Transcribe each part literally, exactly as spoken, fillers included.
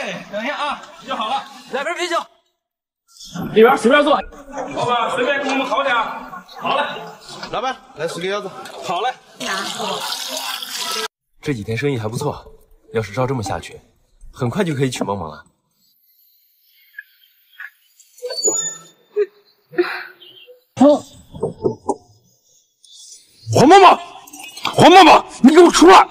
哎，等一下啊，就好了， 来瓶啤酒。 里边随便坐。老板，随便给我们烤点。好嘞。 老板，来十个腰子。 好嘞。 这几天生意还不错，要是照这么下去，很快就可以娶萌萌了。 哦，黄妈妈，黄妈妈，你给我出来！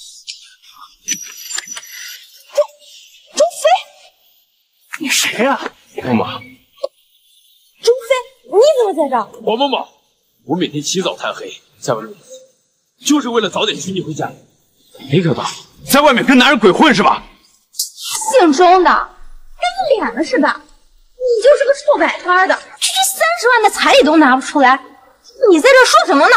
周周飞， 你谁呀？ 妈妈， 周飞，你怎么在这儿？ 黄妈妈，我每天起早贪黑在外面，就是为了早点娶你回家。 没可到，在外面跟男人鬼混是吧？ 姓钟的，给你脸了是吧？你就是个臭摆摊的，区区三十万的彩礼都拿不出来，你在这说什么呢？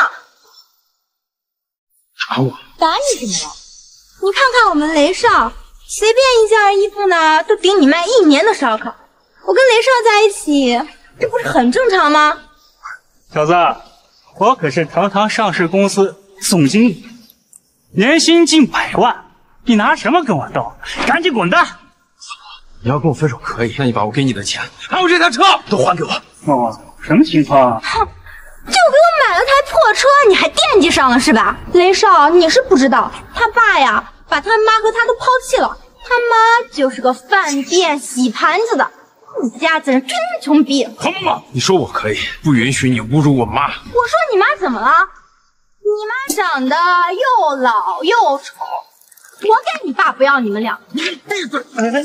打我！ 打你怎么了？你看看我们雷少，随便一件衣服呢，都顶你卖一年的烧烤。我跟雷少在一起，这不是很正常吗？ 小子，我可是堂堂上市公司总经理，年薪近百万，你拿什么跟我斗？赶紧滚蛋！ 你要跟我分手可以，那你把我给你的钱，还有这台车都还给我。 哦，什么情况啊？ 哼，就给我买了台破车，你还惦记上了是吧？雷少，你是不知道，他爸呀，把他妈和他都抛弃了，他妈就是个饭店洗盘子的，你家子人真穷逼。 黄妈妈，你说我可以，不允许你侮辱我妈。 我说你妈怎么了？你妈长得又老又丑，活该你爸不要你们俩。 你闭嘴！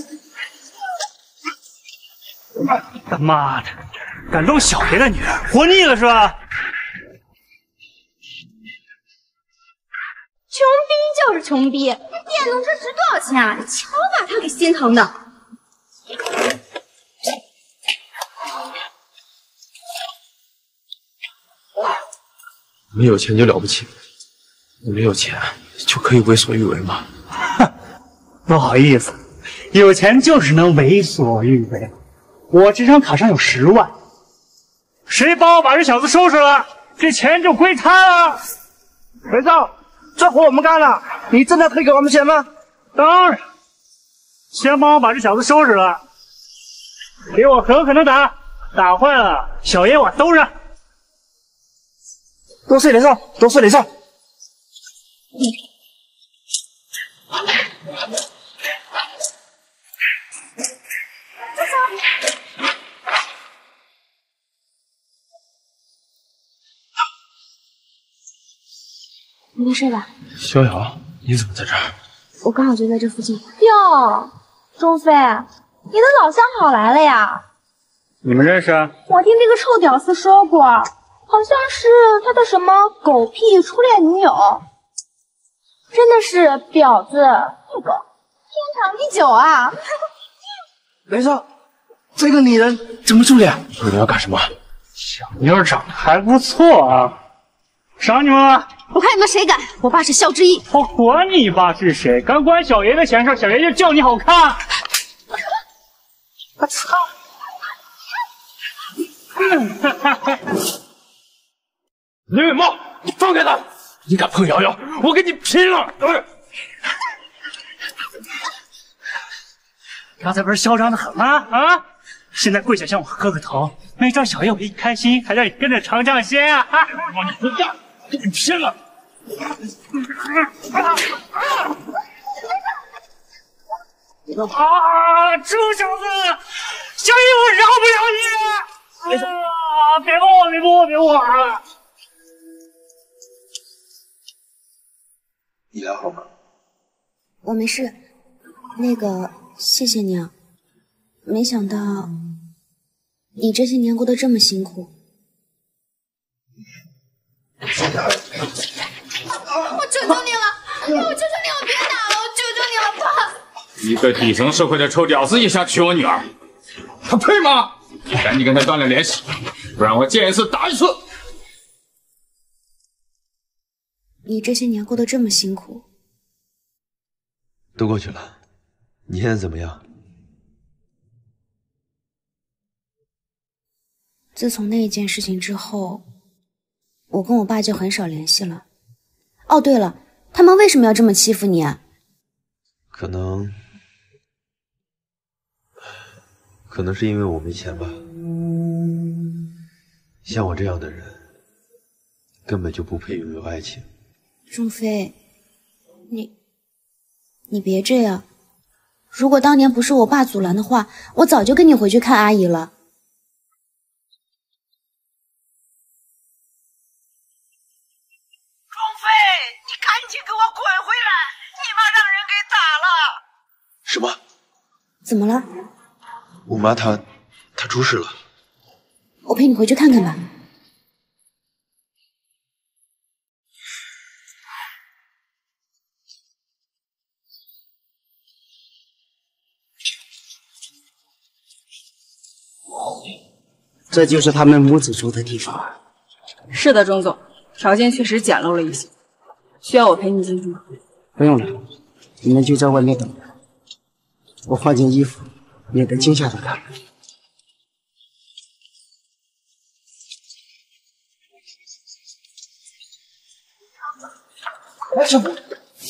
他妈的，敢动小爷的女儿，活腻了是吧？ 穷逼就是穷逼，那电动车值多少钱啊？你瞧把他给心疼的。 你有钱就了不起，你没有钱就可以为所欲为吗？ 哼，不好意思，有钱就是能为所欲为。我这张卡上有十万，谁帮我把这小子收拾了，这钱就归他了。 雷少，这活我们干了，你真的退给我们钱吗？ 当然，先帮我把这小子收拾了，给我狠狠的打，打坏了小爷我兜着。 多谢雷少，多谢雷少。 你没事吧？ 逍遥，你怎么在这儿？ 我刚好就在这附近。哟，钟飞，你的老相好来了呀！ 你们认识啊？ 我听这个臭屌丝说过，好像是他的什么狗屁初恋女友，真的是婊子一个，天长地久啊！ 雷少，这个女人怎么处理啊？ 你们要干什么？ 小妞儿长得还不错啊，赏你们了。 我看你们谁敢！我爸是肖之一。 我管你爸是谁，敢管小爷的闲事，小爷就叫你好看。 我操！ 林伟茂，你放开他！你敢碰瑶瑶，我跟你拼了！ 刚才不是嚣张的很吗？啊！现在跪下向我磕个头，没招小爷我一开心，还让你跟着尝尝鲜啊！啊！ 我你混蛋，跟你拼了！ 啊！猪小子，小爷我饶不了你！啊！别摸我，别摸我，别摸我！ 你还好吗？ 我没事。那个，谢谢你啊！没想到你这些年过得这么辛苦。 我求求你了，我求求你了，别打了，我求求你了，爸！ 一个底层社会的臭屌丝也想娶我女儿，他配吗？赶紧跟他断了联系，不然我见一次打一次。 你这些年过得这么辛苦， 都过去了，你现在怎么样？ 自从那件事情之后，我跟我爸就很少联系了。哦，对了，他们为什么要这么欺负你啊？ 可能可能是因为我没钱吧。像我这样的人，根本就不配拥有爱情。 钟飞，你你别这样。如果当年不是我爸阻拦的话，我早就跟你回去看阿姨了。 钟飞，你赶紧给我滚回来！你妈让人给打了。 什么？ 怎么了？ 我妈她她出事了。 我陪你回去看看吧。 这就是他们母子住的地方。 是的，钟总，条件确实简陋了一些，需要我陪你进去吗？ 不用了，你们就在外面等着，我换件衣服，免得惊吓到他们。哎，小飞，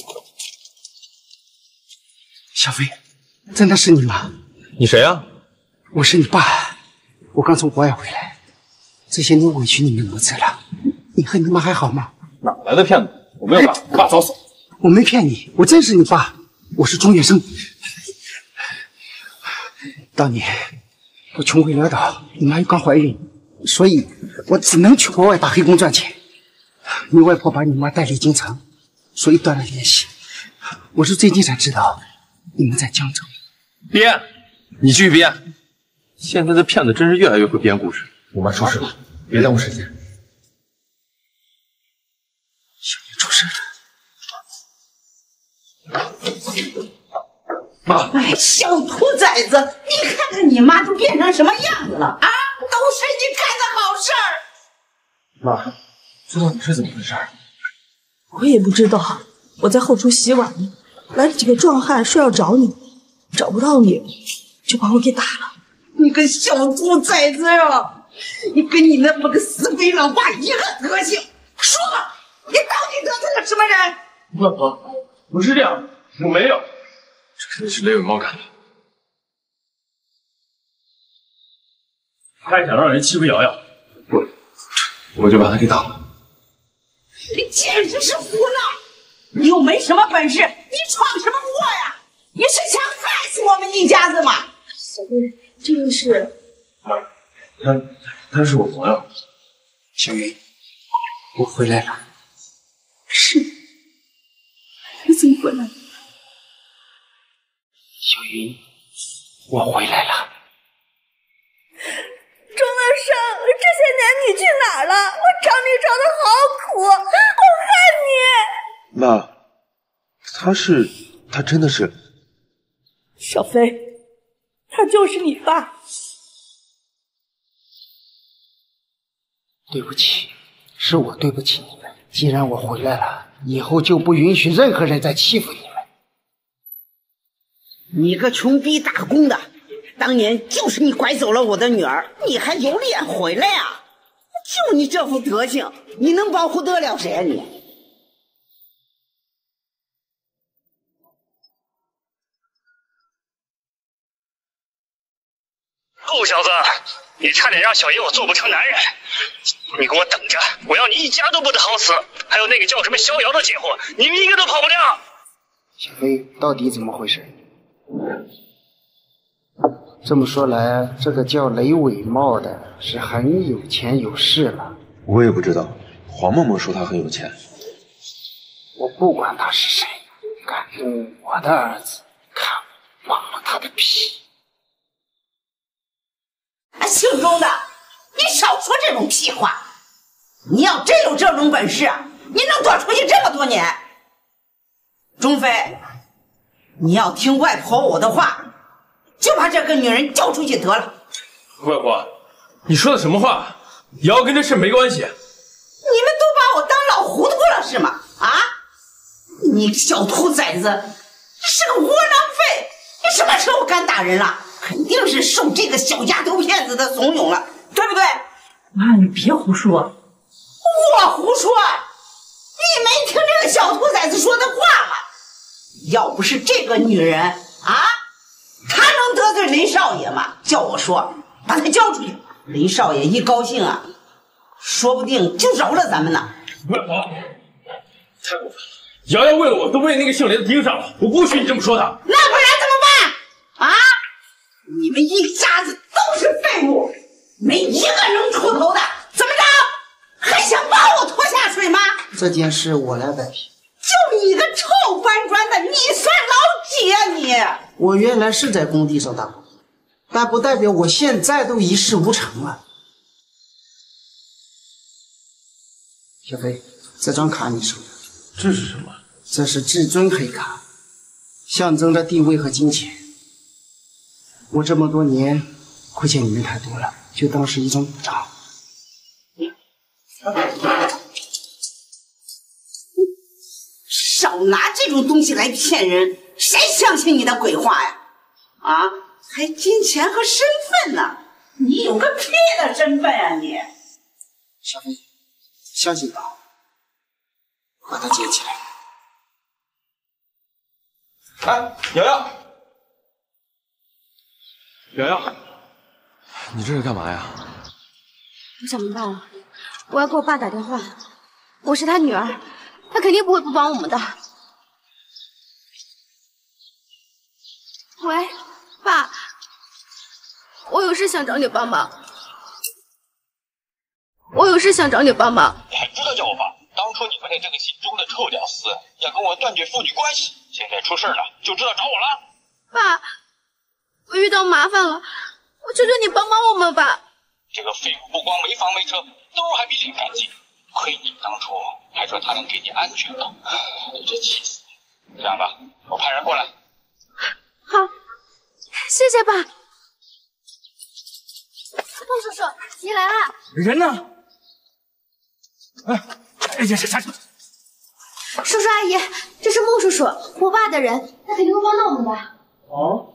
小飞，真的是你吗？ 你谁啊？ 我是你爸，我刚从国外回来，这些年委屈你们母子了。你和你妈还好吗？ 哪来的骗子？我没有爸，爸早死。 我没骗你，我真是你爸，我是钟月生。当年我穷困潦倒，你妈又刚怀孕，所以我只能去国外打黑工赚钱。你外婆把你妈带离京城，所以断了联系。我是最近才知道你们在江州。 编，你继续编。现在的骗子真是越来越会编故事。我妈出事了，别耽误时间。 小云出事了。 妈， 哎，小兔崽子，你看看你妈都变成什么样子了啊！都是你干的好事儿。 妈，这到底是怎么回事？ 我也不知道，我在后厨洗碗呢，来了几个壮汉说要找你，找不到你，就把我给打了。 你个小兔崽子呀！你跟你那么个死肥老爸一个德行。说吧，你到底得罪了什么人？ 外婆，不是这样，我没有，这肯定是雷伟猫干的。他还想让人欺负瑶瑶，我我就把他给打了。 你简直是胡闹！你又没什么本事，你闯什么祸呀？你是想害死我们一家子吗？ 小贝，这个是…… 妈，他他是我朋友。 小云，我回来了。 是？你怎么回来了？ 小云，我回来了。 钟德胜，这些年你去哪儿了？我找你找的好苦，我恨你。 妈，他是，他真的是。 小飞，他就是你爸。 对不起，是我对不起你们。既然我回来了，以后就不允许任何人再欺负你们。 你个穷逼打工的，当年就是你拐走了我的女儿，你还有脸回来呀？就你这副德行，你能保护得了谁啊你？ 陆小子，你差点让小爷我做不成男人！你给我等着，我要你一家都不得好死！还有那个叫什么逍遥的贱货，你们一个都跑不掉！ 小飞，到底怎么回事？这么说来，这个叫雷伟茂的是很有钱有势了。 我也不知道，黄梦梦说他很有钱。 我不管他是谁，敢动我的儿子，看我忘了他的皮！ 姓钟的，你少说这种屁话！你要真有这种本事，你能躲出去这么多年？钟飞，你要听外婆我的话，就把这个女人交出去得了。 外婆，你说的什么话？瑶跟这事没关系。 你们都把我当老糊涂了是吗？啊！你小兔崽子，你是个窝囊废！你什么时候敢打人了？肯定是受这个小丫头片子的怂恿了，对不对？ 妈，你别胡说。 我胡说？你没听这个小兔崽子说的话吗？要不是这个女人啊，她能得罪雷少爷嘛，叫我说把他交出去。雷少爷一高兴啊，说不定就饶了咱们呢。 外婆，太过分了！瑶瑶为了我都被那个姓雷的盯上了，我不许你这么说他。 那不然怎么办啊？你们一家子都是废物，没一个能出头的，怎么着？还想把我拖下水吗？ 这件事我来摆平。 就你个臭搬砖的，你算老几啊你？ 我原来是在工地上打工，但不代表我现在都一事无成了。小飞，这张卡你收着。 这是什么？ 这是至尊黑卡，象征着地位和金钱。我这么多年亏欠你们太多了，就当是一种补偿。 少拿这种东西来骗人，谁相信你的鬼话呀？啊，还金钱和身份呢？你有个屁的身份啊你！ 小飞，相信吧，把它捡起来。 哎，瑶瑶，瑶瑶， 你这是干嘛呀？ 我想明白了，我要给我爸打电话。我是他女儿，他肯定不会不帮我们的。喂，爸，我有事想找你帮忙。我有事想找你帮忙。 你还知道叫我爸？当初你们那这个姓周的臭屌丝要跟我断绝父女关系，现在出事了就知道找我了。 爸，我遇到麻烦了，我求求你帮帮我们吧。 这个废物不光没房没车，兜还比脸干净，亏你当初还说他能给你安全感，你这气死！这样吧，我派人过来。 好，谢谢爸。孟叔叔，你来了。 人呢？哎，哎呀，啥？ 叔叔阿姨，这是孟叔叔，我爸的人，他肯定会帮到我们的。 哦，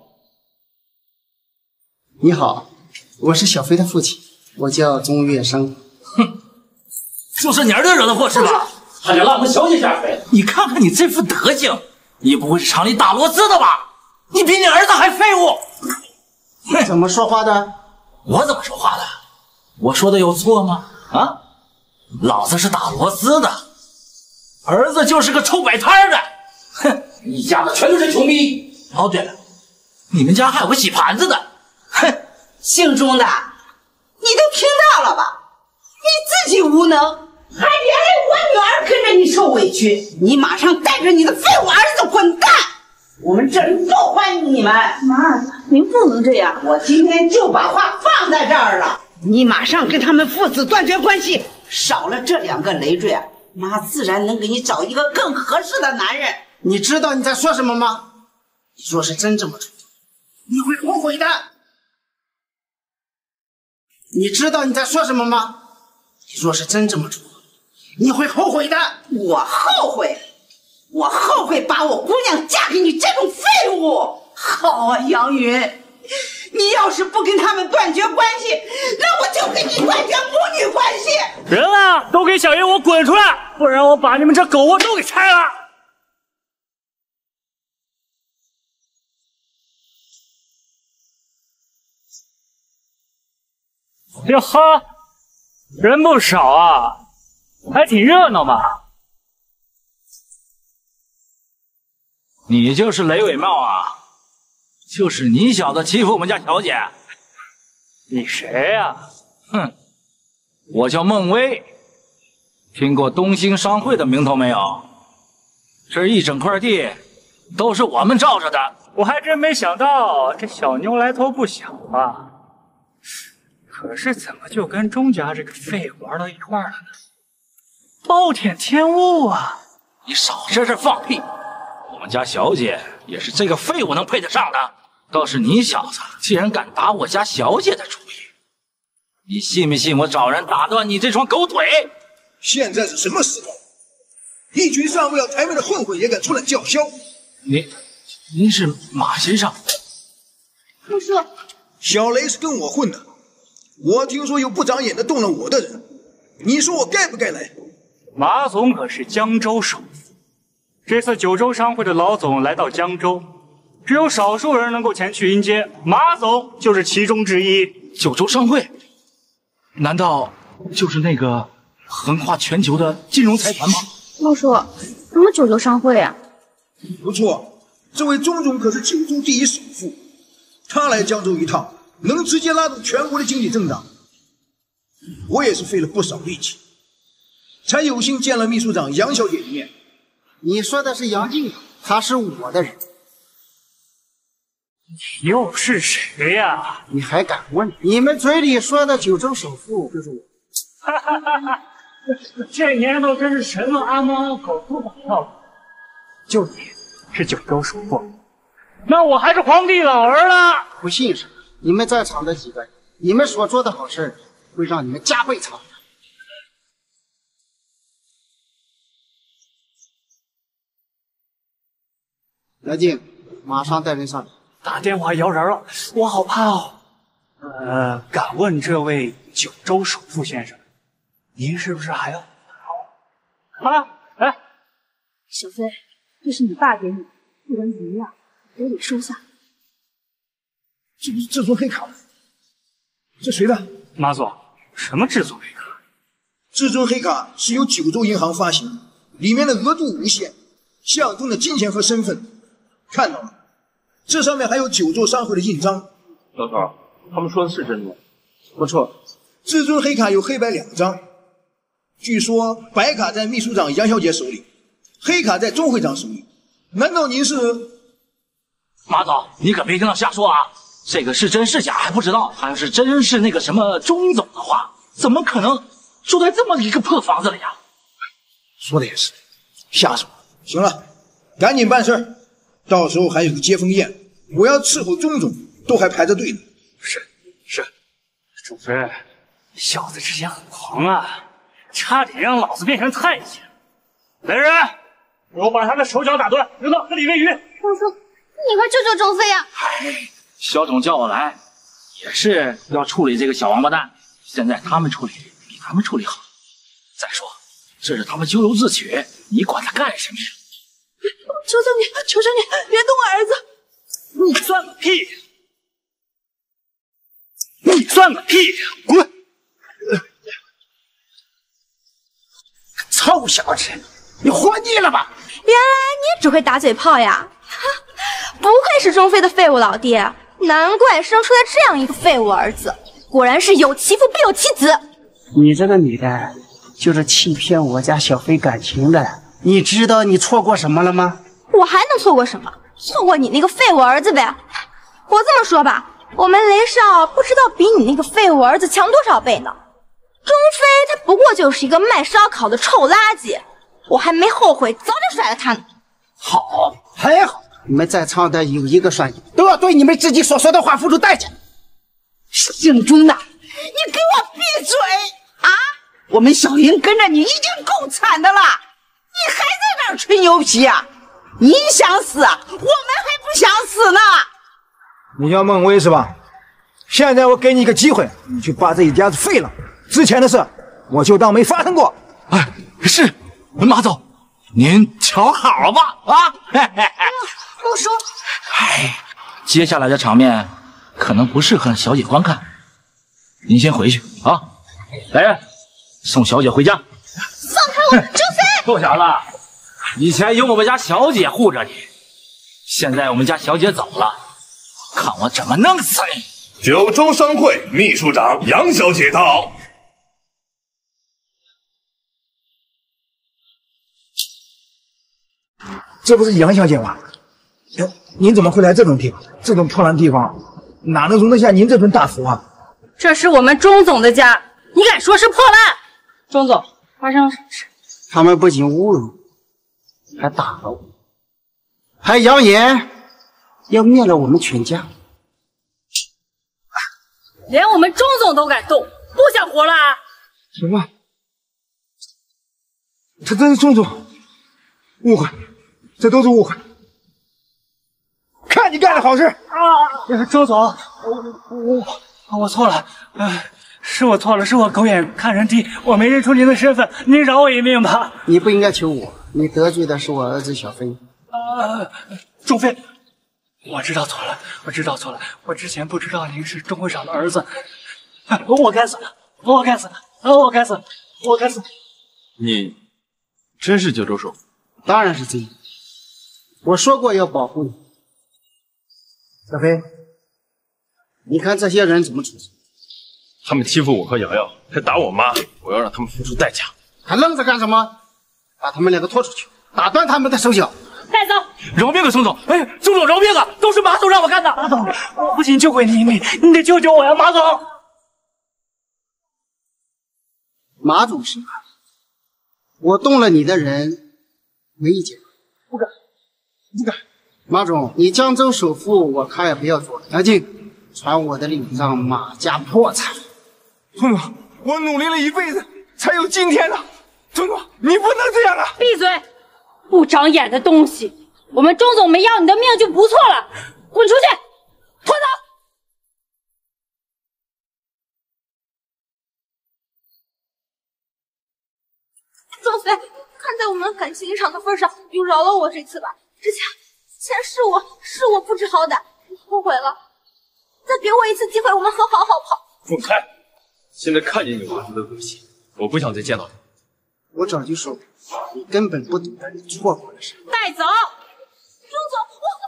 你好，我是小飞的父亲，我叫钟月生。 哼，就是你儿子惹的祸是吧？他想拉我们小姐下水。你看看你这副德行，你不会是厂里打螺丝的吧？你比你儿子还废物！ 怎么说话的？ 我怎么说话的？我说的有错吗？啊，老子是打螺丝的，儿子就是个臭摆摊的。哼，一家子全都是穷逼。哦，对了，你们家还有个洗盘子的。哼， 姓钟的，你都听到了吧？你自己无能，还连累我女儿跟着你受委屈，你马上带着你的废物儿子滚蛋！我们这里不欢迎你们。 妈，您不能这样。 我今天就把话放在这儿了，你马上跟他们父子断绝关系，少了这两个累赘啊，妈自然能给你找一个更合适的男人。 你知道你在说什么吗？你若是真这么做，你会后悔的。你知道你在说什么吗？你若是真这么做，你会后悔的。 我后悔，我后悔把我姑娘嫁给你这种废物。好啊，杨云，你要是不跟他们断绝关系，那我就跟你断绝母女关系。 人啊，都给小爷我滚出来，不然我把你们这狗窝都给拆了。哟呵，人不少啊，还挺热闹嘛。你就是雷伟茂啊？就是你小子欺负我们家小姐？你谁呀、啊？哼，我叫孟威，听过东兴商会的名头没有？这一整块地都是我们罩着的。我还真没想到这小妞来头不小啊。可是怎么就跟钟家这个废物玩到一块儿了呢？暴殄天物啊！你少在这放屁！我们家小姐也是这个废物能配得上的。倒是你小子，竟然敢打我家小姐的主意！你信不信我找人打断你这双狗腿？ 现在是什么时代？一群上不了台面的混混也敢出来叫嚣！ 您，您是马先生？ 叔叔， 小雷是跟我混的。我听说有不长眼的动了我的人，你说我该不该来？ 马总可是江州首富，这次九州商会的老总来到江州， 只有少数人能够前去迎接，马总就是其中之一。 九州商会，难道就是那个横跨全球的金融财团吗？ 陆叔，什么九州商会啊？ 不错，这位钟总可是九州第一首富，他来江州一趟，能直接拉动全国的经济增长。我也是费了不少力气，才有幸见了秘书长杨小姐一面。 你说的是杨静，她是我的人。 又是谁呀、啊？ 你还敢问？你们嘴里说的九州首富就是我。 哈哈哈哈！这年头真是什么阿猫阿狗都敢要，就你是九州首富，那我还是皇帝老儿了。 不信什么？你们在场的几个人，你们所做的好事会让你们加倍偿还。来静，马上带人上来。 打电话摇人了，我好怕哦。呃，敢问这位九州首富先生，您是不是还要？啊，哎， 小飞，这是你爸给你的，不管怎么样，我得收下。 这不是至尊黑卡吗？这谁的？ 马总，什么至尊黑卡？ 至尊黑卡是由九州银行发行的，里面的额度无限，象征着金钱和身份。看到了，这上面还有九州商会的印章。 老头，他们说的是真的？ 不错，至尊黑卡有黑白两张，据说白卡在秘书长杨小姐手里，黑卡在钟会长手里。难道您是？ 马总，你可别听他瞎说啊！这个是真是假还不知道，他要是真是那个什么钟总的话，怎么可能住在这么一个破房子里呀？ 说的也是，吓死我了！行了，赶紧办事儿，到时候还有个接风宴，我要伺候钟总，都还排着队呢。 是是，钟飞，小子之前很狂啊，差点让老子变成太监。来人，给我把他的手脚打断，扔到河里喂鱼。 叔叔，你快救救钟飞呀！ 哎，小总叫我来，也是要处理这个小王八蛋。现在他们处理比他们处理好。再说，这是他们咎由自取，你管他干什么呀？ 求求你，求求你，别动我儿子！ 你算个屁！你算个屁！滚！ 臭小子，你活腻了吧？ 原来你也只会打嘴炮呀！不愧是钟飞的废物老爹，难怪生出来这样一个废物儿子，果然是有其父必有其子。 你这个女的，就是欺骗我家小飞感情的。你知道你错过什么了吗？ 我还能错过什么？错过你那个废物儿子呗！我这么说吧，我们雷少不知道比你那个废物儿子强多少倍呢。钟飞他不过就是一个卖烧烤的臭垃圾，我还没后悔，早就甩了他呢。 好，还好，你们在场的有一个算一，都要对你们自己所说的话付出代价。 姓钟的，你给我闭嘴啊！我们小云跟着你已经够惨的了，你还在那儿吹牛皮啊？你想死，我们还不想死呢。 你要孟威是吧？现在我给你一个机会，你去把这一家子废了。之前的事我就当没发生过。 哎，是马总，您瞧好吧啊！ 陆叔， 哎，接下来的场面可能不适合小姐观看，您先回去啊。来人，送小姐回家。 放开我，钟飞！ 臭小子，以前有我们家小姐护着你，现在我们家小姐走了，看我怎么弄死你！ 九州商会秘书长杨小姐到。 这不是杨小姐吗？哎，您怎么会来这种地方？这种破烂地方哪能容得下您这尊大佛啊？ 这是我们钟总的家，你敢说是破烂？钟总，发生了什么事？ 他们不仅侮辱，还打了我，还扬言要灭了我们全家。 连我们钟总都敢动，不想活了啊？ 什么？他真是钟总？误会，这都是误会。看你干的好事啊！周总，我我我错了，呃，是我错了，是我狗眼看人低，我没认出您的身份，您饶我一命吧。 你不应该求我，你得罪的是我儿子小飞。 呃，钟飞， 我知道错了，我知道错了，我之前不知道您是钟会长的儿子，我该死了，我该死了，我该死了，我该死了。 你真是九州首富？ 当然是真的。我说过要保护你。小飞，你看这些人怎么处置？ 他们欺负我和瑶瑶，还打我妈，我要让他们付出代价。 还愣着干什么？把他们两个拖出去，打断他们的手脚。 带走！ 饶命啊，宋总！哎，宋总饶命啊！都是马总让我干的。马总，我不仅救回你，你你得救救我呀，马总！ 马总是吧？我动了你的人，没意见。 不敢，不敢。 马总，你江州首富，我看也不要做了。杨静，传我的令，让马家破产。 村总，我努力了一辈子，才有今天的。村总，你不能这样啊！ 闭嘴！不长眼的东西！我们钟总没要你的命就不错了，滚出去！拖走！ 钟飞，看在我们感情长的份上，就饶了我这次吧。之前，之前是我是我不知好歹，我后悔了。再给我一次机会，我们和好好不好？ 滚开！现在看见你我觉得恶心，我不想再见到你。 我早就说过，你根本不懂得你错过了什么。 带走！ 钟总，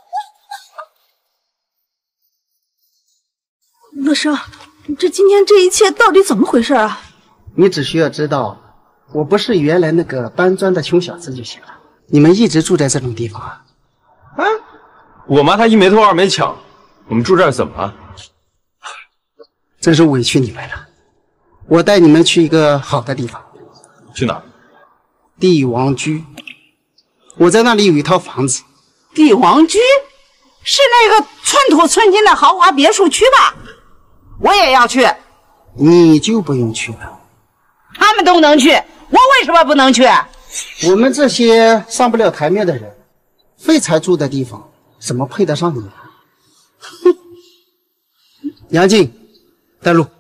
我我。乐生，这今天这一切到底怎么回事啊？ 你只需要知道，我不是原来那个搬砖的穷小子就行了。你们一直住在这种地方啊？ 啊！我妈她一没偷二没抢，我们住这儿怎么了？ 真是委屈你们了。我带你们去一个好的地方。 去哪儿？ 帝王居。我在那里有一套房子。 帝王居是那个寸土寸金的豪华别墅区吧？我也要去。 你就不用去了。 他们都能去，我为什么不能去？ 我们这些上不了台面的人，废柴住的地方，怎么配得上你？哼！杨静，带路。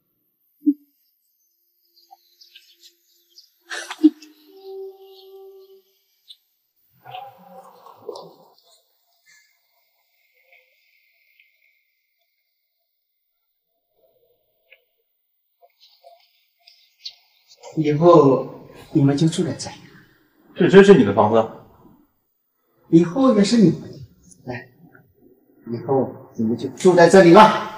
以后你们就住在这里。 这真是你的房子？ 以后也是你们的。来，以后你们就住在这里了。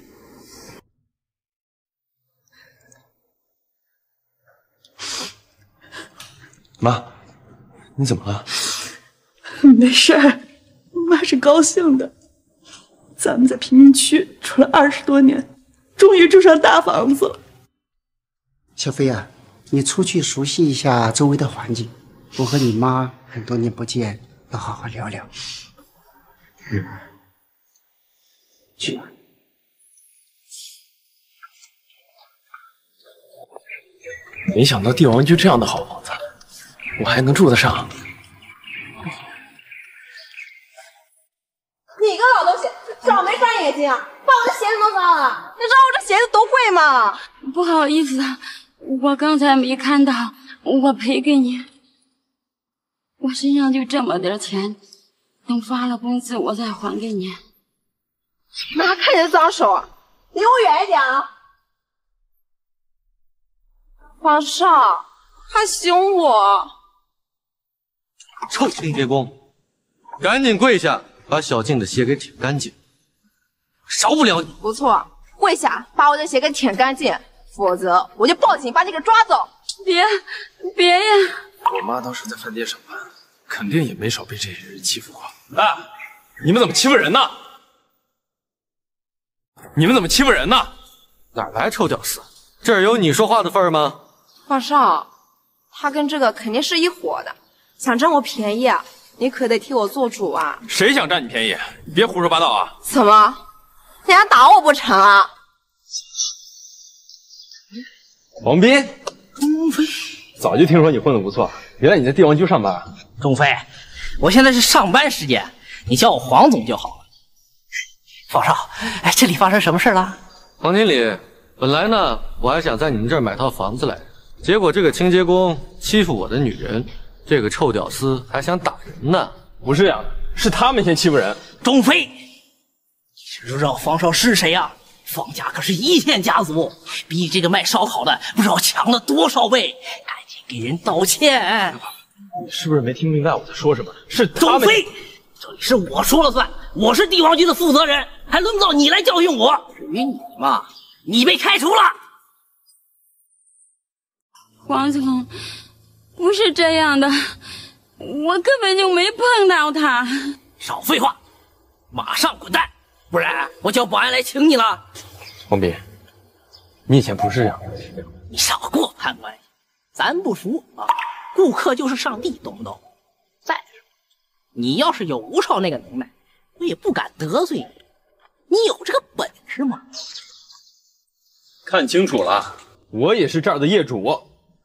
妈，你怎么了？ 没事儿，妈是高兴的。咱们在贫民区住了二十多年，终于住上大房子了。 小飞啊，你出去熟悉一下周围的环境。我和你妈很多年不见，要好好聊聊。嗯，去吧。 没想到帝王居这样的好房子，我还能住得上。 你个老东西，长没长眼睛啊？把我的鞋子弄脏了！你知道我这鞋子多贵吗？ 不好意思，我刚才没看到，我赔给你。我身上就这么点钱，等发了工资我再还给你。 妈，看你的脏手，离我远一点啊！皇上，还凶我！ 臭清洁工，赶紧跪下，把小静的鞋给舔干净，饶不了你！ 不错，跪下，把我的鞋给舔干净，否则我就报警把你给抓走！ 别，别呀！ 我妈当时在饭店上班，肯定也没少被这些人欺负过。哎，你们怎么欺负人呢？你们怎么欺负人呢？ 哪来臭屌丝？这儿有你说话的份儿吗？ 皇上，他跟这个肯定是一伙的，想占我便宜啊！你可得替我做主啊！ 谁想占你便宜？你别胡说八道啊！ 怎么，人家打我不成啊？ 王斌，钟飞，早就听说你混得不错，原来你在帝王居上班。 钟飞，我现在是上班时间，你叫我黄总就好了。方少，哎，这里发生什么事了？ 黄经理，本来呢，我还想在你们这儿买套房子来，结果这个清洁工欺负我的女人，这个臭屌丝还想打人呢。 不是呀，是他们先欺负人。 钟飞，你知不知道方少是谁呀？方家可是一线家族，比这个卖烧烤的不知道强了多少倍！赶紧给人道歉！ 你是不是没听明白我在说什么？是钟飞，这里是我说了算，我是帝王局的负责人，还轮不到你来教训我。至于你嘛，你被开除了。 黄总，不是这样的，我根本就没碰到他。 少废话，马上滚蛋，不然我叫保安来请你了。 黄斌，你以前不是这样的。 你少给我攀关系，咱不熟啊。顾客就是上帝，懂不懂？再说，你要是有吴少那个能耐，我也不敢得罪你。你有这个本事吗？ 看清楚了，我也是这儿的业主。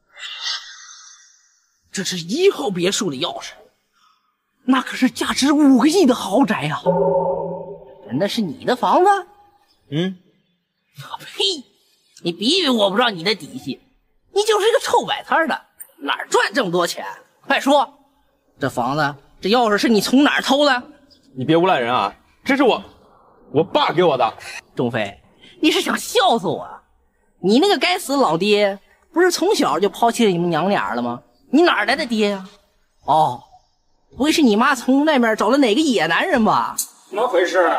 这是一号别墅的钥匙，那可是价值五个亿的豪宅呀、啊！那是你的房子？ 嗯。 呸！你别以为我不知道你的底细，你就是一个臭摆摊的。哪儿赚这么多钱？快说，这房子、这钥匙是你从哪儿偷的？ 你别诬赖人啊！这是我，我爸给我的。 钟飞，你是想笑死我？你那个该死老爹，不是从小就抛弃了你们娘俩了吗？你哪儿来的爹呀、啊？哦，不会是你妈从那边找了哪个野男人吧？ 怎么回事？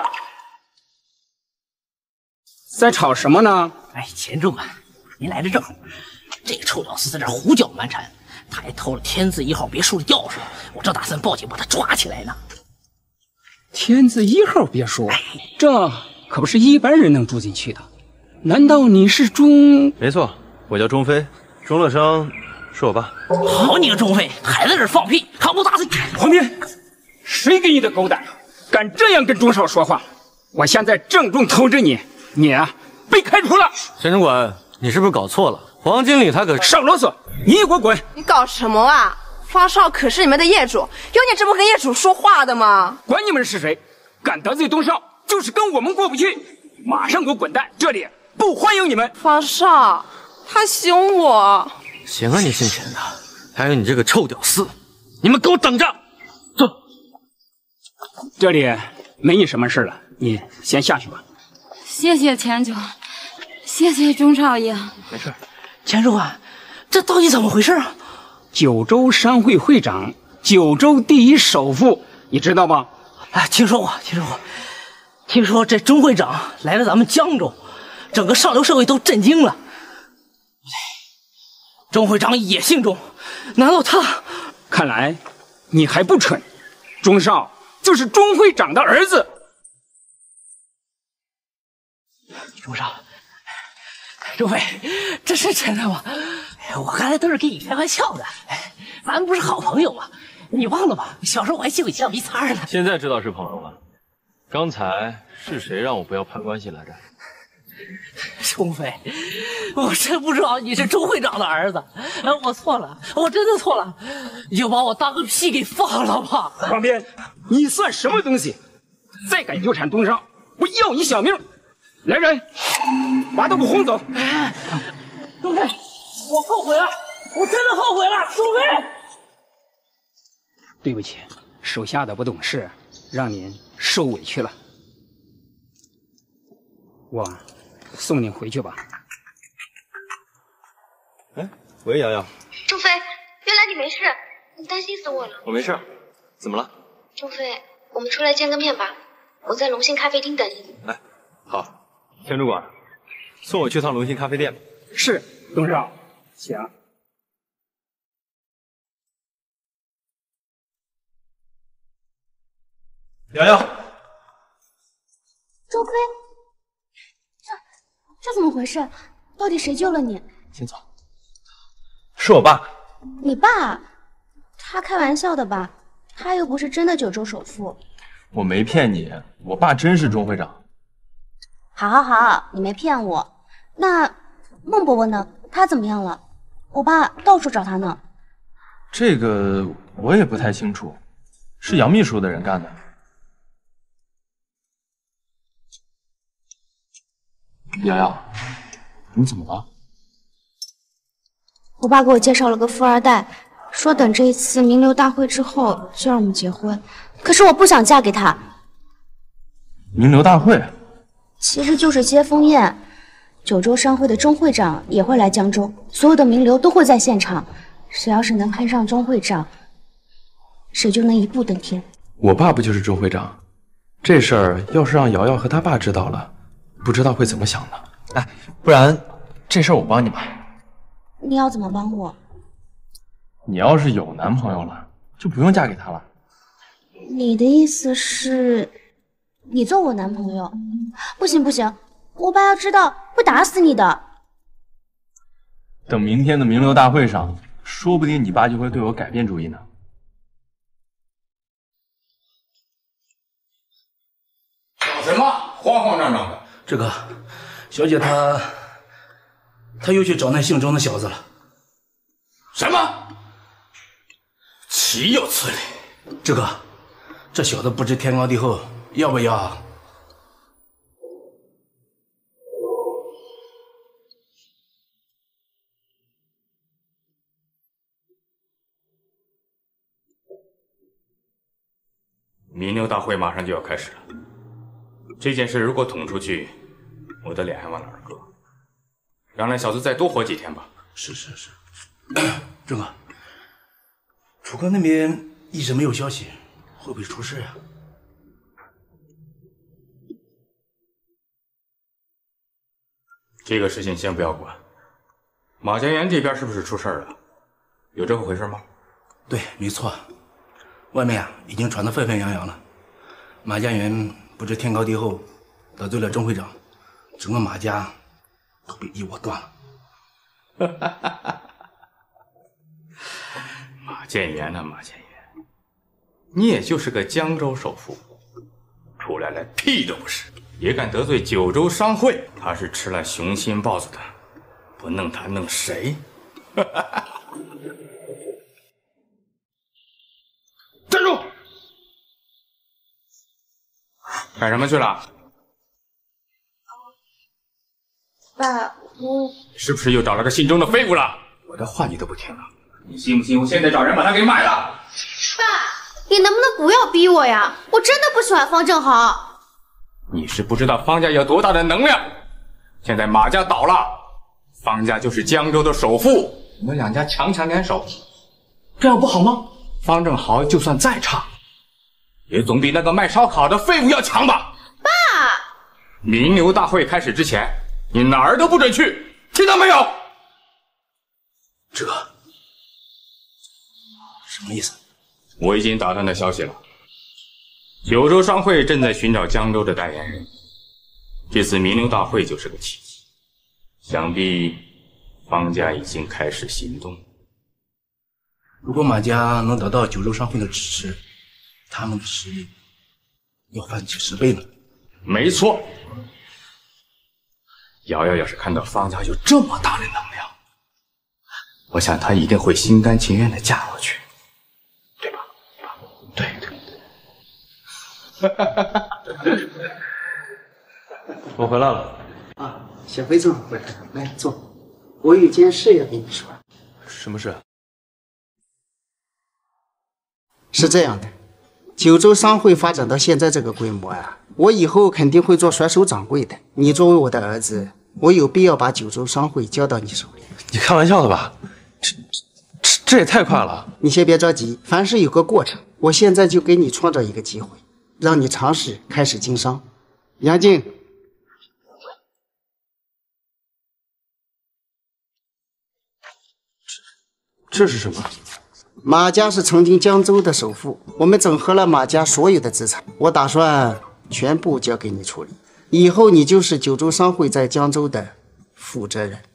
在吵什么呢？ 哎，钱主管，您来的正好。这个臭屌丝在这胡搅蛮缠，他还偷了天字一号别墅的钥匙，我正打算报警把他抓起来呢。 天字一号别墅，这可不是一般人能住进去的。难道你是钟？ 没错，我叫钟飞，钟乐生是我爸。 好你个钟飞，还在这放屁，看我打死你！ 黄斌，谁给你的狗胆，敢这样跟钟少说话？我现在郑重通知你，你啊被开除了。 钱主管，你是不是搞错了？黄经理他可少啰嗦，你给我滚！ 你搞什么啊？方少可是你们的业主，有你这么跟业主说话的吗？ 管你们是谁，敢得罪东少，就是跟我们过不去，马上给我滚蛋！这里不欢迎你们。 方少，他凶我。 行啊，你姓钱的，还有你这个臭屌丝，你们给我等着！走。 这里没你什么事了，你先下去吧。 谢谢钱总，谢谢钟少爷。 没事。 钱主管，这到底怎么回事啊？ 九州商会会长，九州第一首富，你知道吗？ 哎，听说过，听说过。听说这钟会长来了咱们江州，整个上流社会都震惊了。钟会长也姓钟，难道他？ 看来你还不蠢，钟少就是钟会长的儿子。 钟少。钟飞，这是真的吗？我刚才都是跟你开玩笑的，咱们不是好朋友吗？你忘了吧？小时候我还借过你橡皮擦呢。 现在知道是朋友了。刚才是谁让我不要攀关系来着？ 钟飞，我真不知道你是钟会长的儿子，我错了，我真的错了，你就把我当个屁给放了吧！ 黄斌，你算什么东西？再敢纠缠东少，我要你小命！来人，把他给我轰走！ 钟飞，我后悔了，我真的后悔了，钟飞。 对不起，手下的不懂事，让您受委屈了。我送您回去吧。 哎，喂，瑶瑶。 钟飞，原来你没事，你担心死我了。 我没事，怎么了？ 钟飞，我们出来见个面吧，我在龙兴咖啡厅等你。 来，好。钱主管，送我去趟龙兴咖啡店。 是，董事长，请。 瑶瑶， 钟飞，这这怎么回事？到底谁救了你？ 先走。是我爸。 你爸？他开玩笑的吧？他又不是真的九州首富。 我没骗你，我爸真是钟会长。 好好好，你没骗我。那孟伯伯呢？他怎么样了？我爸到处找他呢。 这个我也不太清楚，是杨秘书的人干的。瑶瑶，你怎么了？ 我爸给我介绍了个富二代，说等这一次名流大会之后就让我们结婚。可是我不想嫁给他。 名流大会， 其实就是接风宴。九州商会的钟会长也会来江州，所有的名流都会在现场。谁要是能攀上钟会长，谁就能一步登天。 我爸不就是钟会长？这事儿要是让瑶瑶和他爸知道了，不知道会怎么想呢？哎，不然这事儿我帮你吧。 你要怎么帮我？ 你要是有男朋友了，就不用嫁给他了。 你的意思是，你做我男朋友？不行不行，我爸要知道会打死你的。 等明天的名流大会上，说不定你爸就会对我改变主意呢。 搞什么？慌慌张张的。 这个小姐她，她又去找那姓钟的小子了。 什么？岂有此理！ 这个，这小子不知天高地厚，要不要？ 名流大会马上就要开始了，这件事如果捅出去，我的脸还往哪儿搁？让那小子再多活几天吧。 是是是，郑哥，楚哥那边一直没有消息，会不会出事呀？ 这个事情先不要管。马家园这边是不是出事了？有这么回事吗？ 对，没错。外面啊，已经传得沸沸扬扬了。马家园不知天高地厚，得罪了钟会长，整个马家都被一窝端了。 马建元呐、啊，马建元，你也就是个江州首富，出来了屁都不是，也敢得罪九州商会。他是吃了雄心豹子的，不弄他弄谁？站住！干什么去了？ 爸，我是不是又找了个姓钟的废物了？我的话你都不听了，你信不信我现在找人把他给买了？ 爸，你能不能不要逼我呀？我真的不喜欢方正豪。 你是不知道方家有多大的能量。现在马家倒了，方家就是江州的首富，你们两家强强联手，这样不好吗？方正豪就算再差，也总比那个卖烧烤的废物要强吧？ 爸， 名流大会开始之前，你哪儿都不准去，听到没有？ 这什么意思？ 我已经打探到消息了，九州商会正在寻找江州的代言人，这次名流大会就是个契机，想必方家已经开始行动。 如果马家能得到九州商会的支持，他们的实力要翻几十倍呢。 没错，瑶瑶要是看到方家有这么大的能量，我想她一定会心甘情愿的嫁过去，对吧？对对。 我回来了。 啊，小飞正好回来了，来坐。我有件事要跟你说。 什么事？ 是这样的，九州商会发展到现在这个规模啊，我以后肯定会做甩手掌柜的。你作为我的儿子，我有必要把九州商会交到你手里。 你开玩笑的吧？这这这也太快了！ 你先别着急，凡事有个过程。我现在就给你创造一个机会，让你尝试开始经商。杨静， 这是什么？ 马家是曾经江州的首富，我们整合了马家所有的资产，我打算全部交给你处理。以后你就是九州商会在江州的负责人。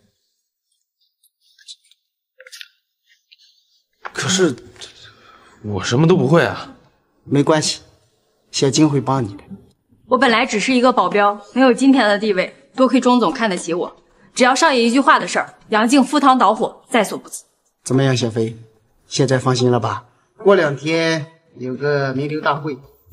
可是我什么都不会啊。 没关系，小金会帮你的。 我本来只是一个保镖，没有今天的地位，多亏钟总看得起我。只要少爷一句话的事儿，杨静赴汤蹈火，在所不辞。 怎么样，小飞？现在放心了吧？过两天有个名流大会，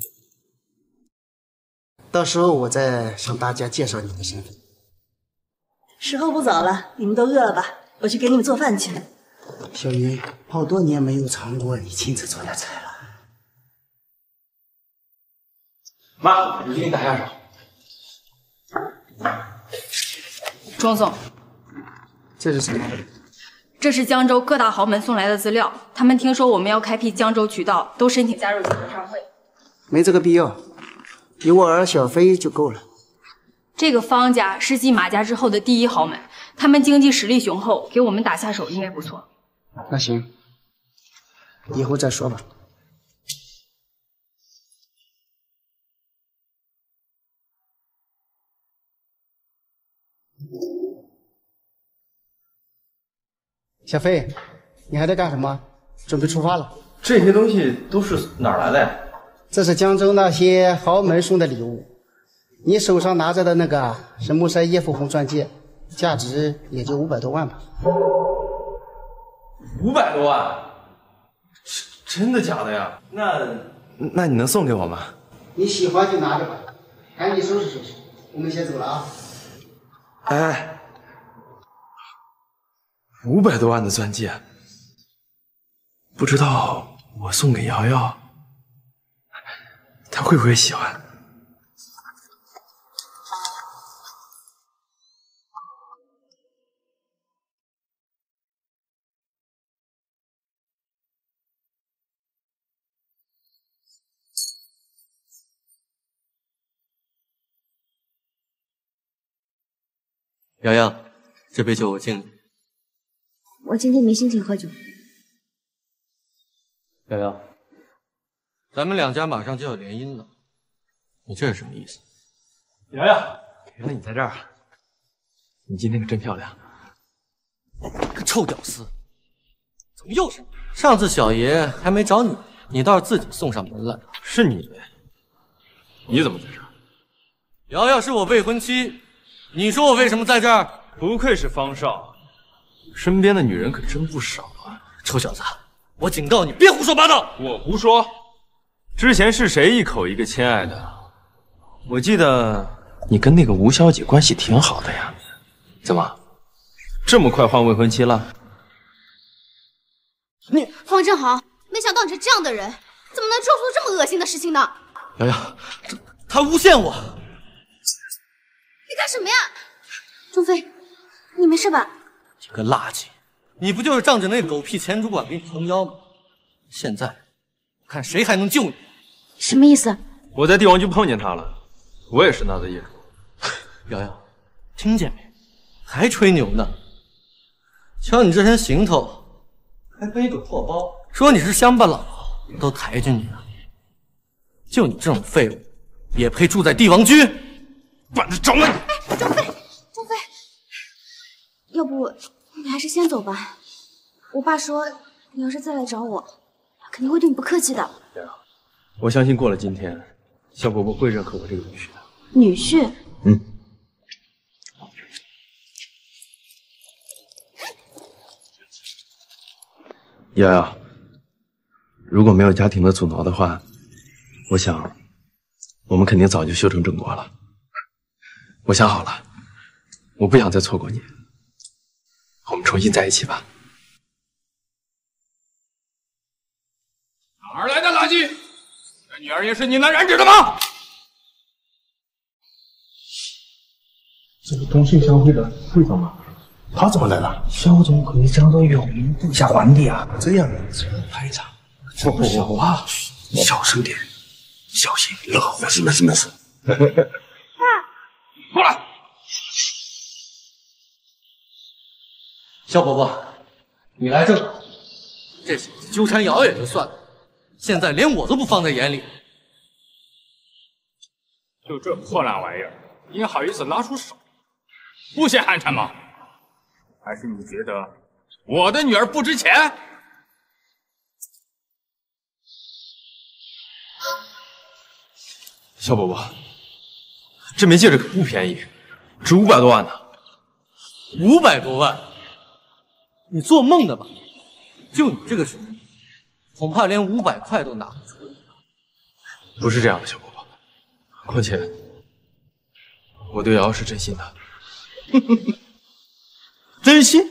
到时候我再向大家介绍你的身份。 时候不早了，你们都饿了吧？我去给你们做饭去。 小云，好多年没有尝过你亲自做的菜了。 妈，我给你打下手。 庄总， 这是什么？ 这是江州各大豪门送来的资料，他们听说我们要开辟江州渠道，都申请加入九州商会。 没这个必要，有我儿小飞就够了。 这个方家是继马家之后的第一豪门，他们经济实力雄厚，给我们打下手应该不错。 那行，以后再说吧。小飞，你还在干什么？准备出发了？ 这些东西都是哪儿来的呀？ 这是江州那些豪门送的礼物。你手上拿着的那个是木塞叶富红钻戒，价值也就五百多万吧。 五百多万？真的假的呀？那那你能送给我吗？ 你喜欢就拿着吧，赶紧收拾收拾，我们先走了啊。 哎，五百多万的钻戒，不知道我送给瑶瑶，她会不会喜欢？ 瑶瑶，这杯酒我敬你。 我今天没心情喝酒。 瑶瑶，咱们两家马上就要联姻了，你这是什么意思？ 瑶瑶，原来你在这儿，你今天可真漂亮。 个臭屌丝，怎么又是你？上次小爷还没找你，你倒是自己送上门来。 是你？你怎么在这儿？ 瑶瑶是我未婚妻。你说我为什么在这儿？ 不愧是方少，身边的女人可真不少啊！ 臭小子，我警告你，别胡说八道！ 我胡说？之前是谁一口一个亲爱的？我记得你跟那个吴小姐关系挺好的呀，怎么这么快换未婚妻了？ 你方正豪，没想到你是这样的人，怎么能做出这么恶心的事情呢？ 瑶瑶，这他诬陷我。 你干什么呀？钟飞，你没事吧？ 你个垃圾，你不就是仗着那狗屁前主管给你撑腰吗？现在看谁还能救你？ 什么意思？ 我在帝王局碰见他了，我也是他的业主。 瑶瑶，听见没？还吹牛呢？瞧你这身行头，还背个破包，说你是乡巴佬，都抬举你了。就你这种废物，也配住在帝王居？管得着吗你？ 钟飞，钟飞，要不你还是先走吧。我爸说，你要是再来找我，肯定会对你不客气的。 我相信过了今天，萧伯伯会认可我这个女婿的。 女婿？ 嗯。瑶瑶，如果没有家庭的阻挠的话，我想我们肯定早就修成正果了。我想好了，我不想再错过你，我们重新在一起吧。 哪儿来的垃圾？这女儿也是你能染指的吗？ 这个东信商会的会长吗？他怎么来了？萧总可是江州有名部下皇帝啊！这样的排场，这么小啊，小声点，小心惹祸。没事没事没事。 过来， 萧伯伯，你来正好。这小子纠缠瑶瑶也就算了，现在连我都不放在眼里。 就这破烂玩意儿，你好意思拿出手？不嫌寒碜吗？还是你觉得我的女儿不值钱？ 萧伯伯，这枚戒指可不便宜，值五百多万呢。 五百多万？你做梦呢吧！就你这个水平，恐怕连五百块都拿不出来。 不是这样的，萧伯伯。况且，我对瑶瑶是真心的。 真心？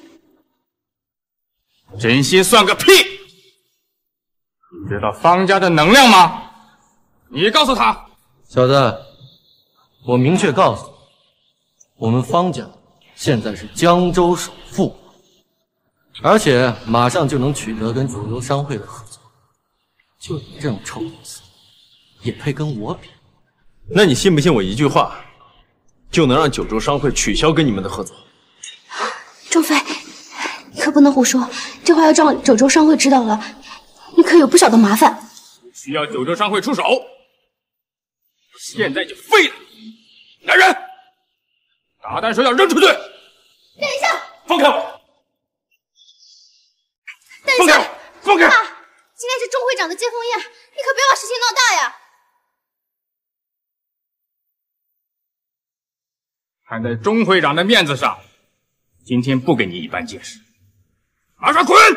真心算个屁！你知道方家的能量吗？你告诉他， 小子，我明确告诉你，我们方家现在是江州首富，而且马上就能取得跟九州商会的合作。就你这种臭公子，也配跟我比？ 那你信不信我一句话，就能让九州商会取消跟你们的合作？ 钟飞，你可不能胡说，这话要让九州商会知道了，你可有不少的麻烦。 需要九州商会出手，现在就废了！来人，打弹手要扔出去！ 等一下， 放开我！ 等一下， 放开！ 爸，今天是钟会长的接风宴，你可别把事情闹大呀！ 看在钟会长的面子上，今天不给你一般见识，马上滚！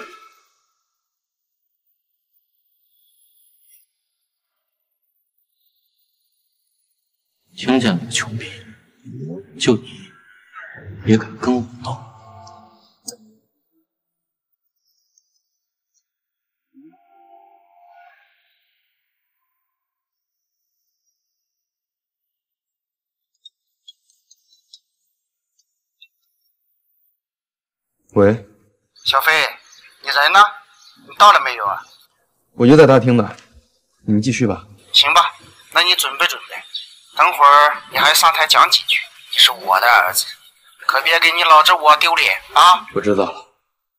听见了没，穷逼？就你也敢跟我斗？ 喂， 小飞，你人呢？你到了没有啊？ 我就在大厅呢，你们继续吧。 行吧，那你准备准备，等会儿你还上台讲几句。你是我的儿子，可别给你老子我丢脸啊！ 我知道了。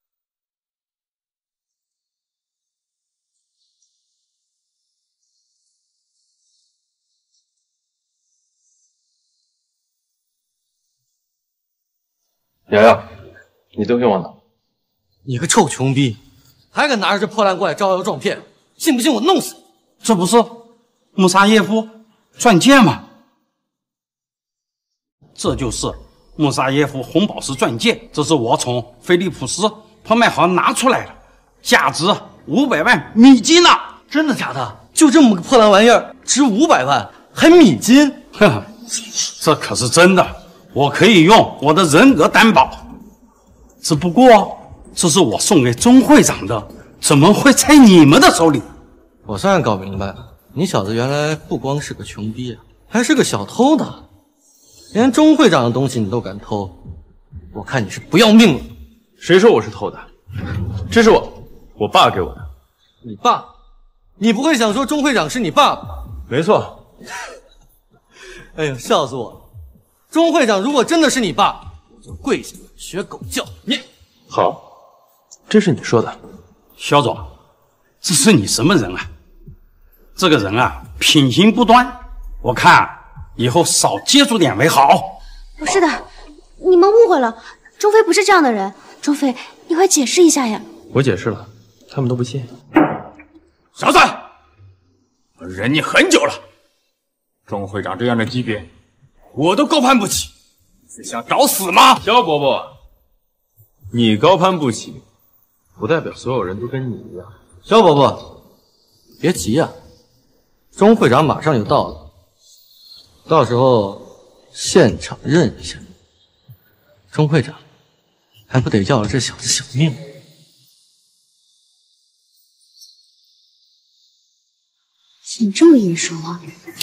瑶瑶，你东西忘了。 你个臭穷逼，还敢拿着这破烂过来招摇撞骗，信不信我弄死你？ 这不是穆沙耶夫钻戒吗？这就是穆沙耶夫红宝石钻戒，这是我从菲利普斯拍卖行拿出来的，价值五百万美金呢！ 真的假的？就这么个破烂玩意儿，值五百万，还美金？ 哼，这可是真的，我可以用我的人格担保。只不过这是我送给钟会长的，怎么会在你们的手里？ 我算是搞明白了，你小子原来不光是个穷逼啊，还是个小偷呢。连钟会长的东西你都敢偷，我看你是不要命了。 谁说我是偷的？这是我我爸给我的。 你爸？你不会想说钟会长是你爸爸？ 没错。 哎呀，笑死我了！钟会长如果真的是你爸，我就跪下学狗叫。你好，这是你说的。 肖总，这是你什么人啊？这个人啊，品行不端，我看以后少接触点为好。 不是的，你们误会了，钟飞不是这样的人。钟飞，你快解释一下呀！ 我解释了，他们都不信。 小子，我忍你很久了，钟会长这样的级别，我都高攀不起，是想找死吗？ 肖伯伯，你高攀不起，不代表所有人都跟你一样。 肖伯伯，别急呀、啊，钟会长马上就到了，到时候现场认一下。钟会长还不得要了这小子小命？ 你这么眼熟啊？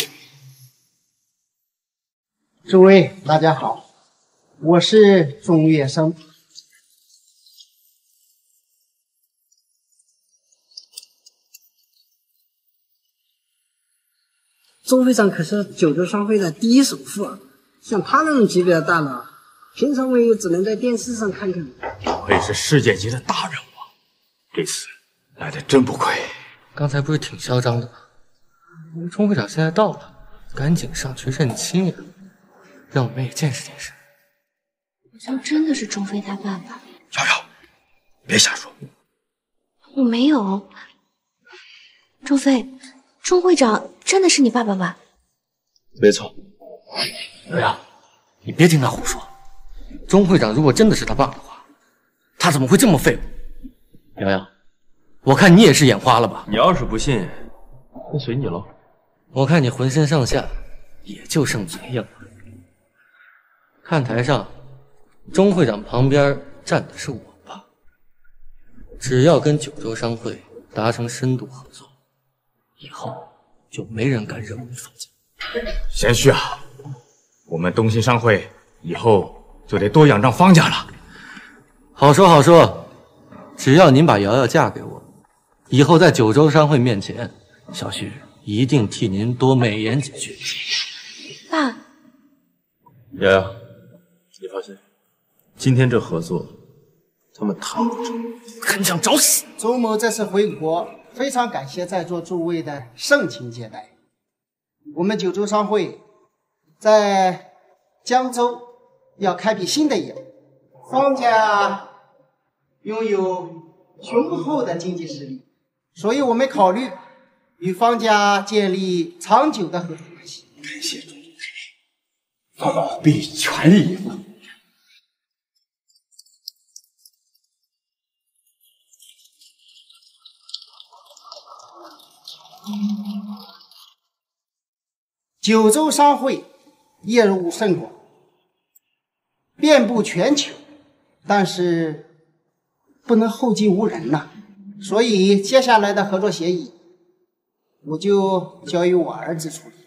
诸位大家好，我是钟月生。 钟会长可是九州商会的第一首富啊，像他那种级别的大佬，平常我也只能在电视上看看。 不愧是世界级的大人物，这次来的真不亏。 刚才不是挺嚣张的吗？钟会长现在到了，赶紧上去认亲呀，让我们也见识见识。 好像真的是钟飞他爸爸。 瑶瑶，别瞎说。 我没有。钟飞，钟会长真的是你爸爸吧？ 没错。 瑶瑶，你别听他胡说。钟会长如果真的是他爸的话，他怎么会这么废物？瑶瑶，我看你也是眼花了吧？ 你要是不信，那随你喽。 我看你浑身上下也就剩嘴硬了。看台上，钟会长旁边站的是我爸。只要跟九州商会达成深度合作，以后就没人敢惹我们方家。 贤婿啊，我们东兴商会以后就得多仰仗方家了。 好说好说，只要您把瑶瑶嫁给我，以后在九州商会面前，小婿一定替您多美言几句。 爸， 瑶瑶，你放心，今天这合作，他们谈不成， 很想找死。 周某这次回国，非常感谢在座诸位的盛情接待。我们九州商会在江州要开辟新的业务，方家拥有雄厚的经济实力，所以我们考虑与方家建立长久的合作关系。 感谢钟总开明，方某必全力以赴。 九州商会业务甚广，遍布全球，但是不能后继无人呐、啊。所以接下来的合作协议，我就交由我儿子处理。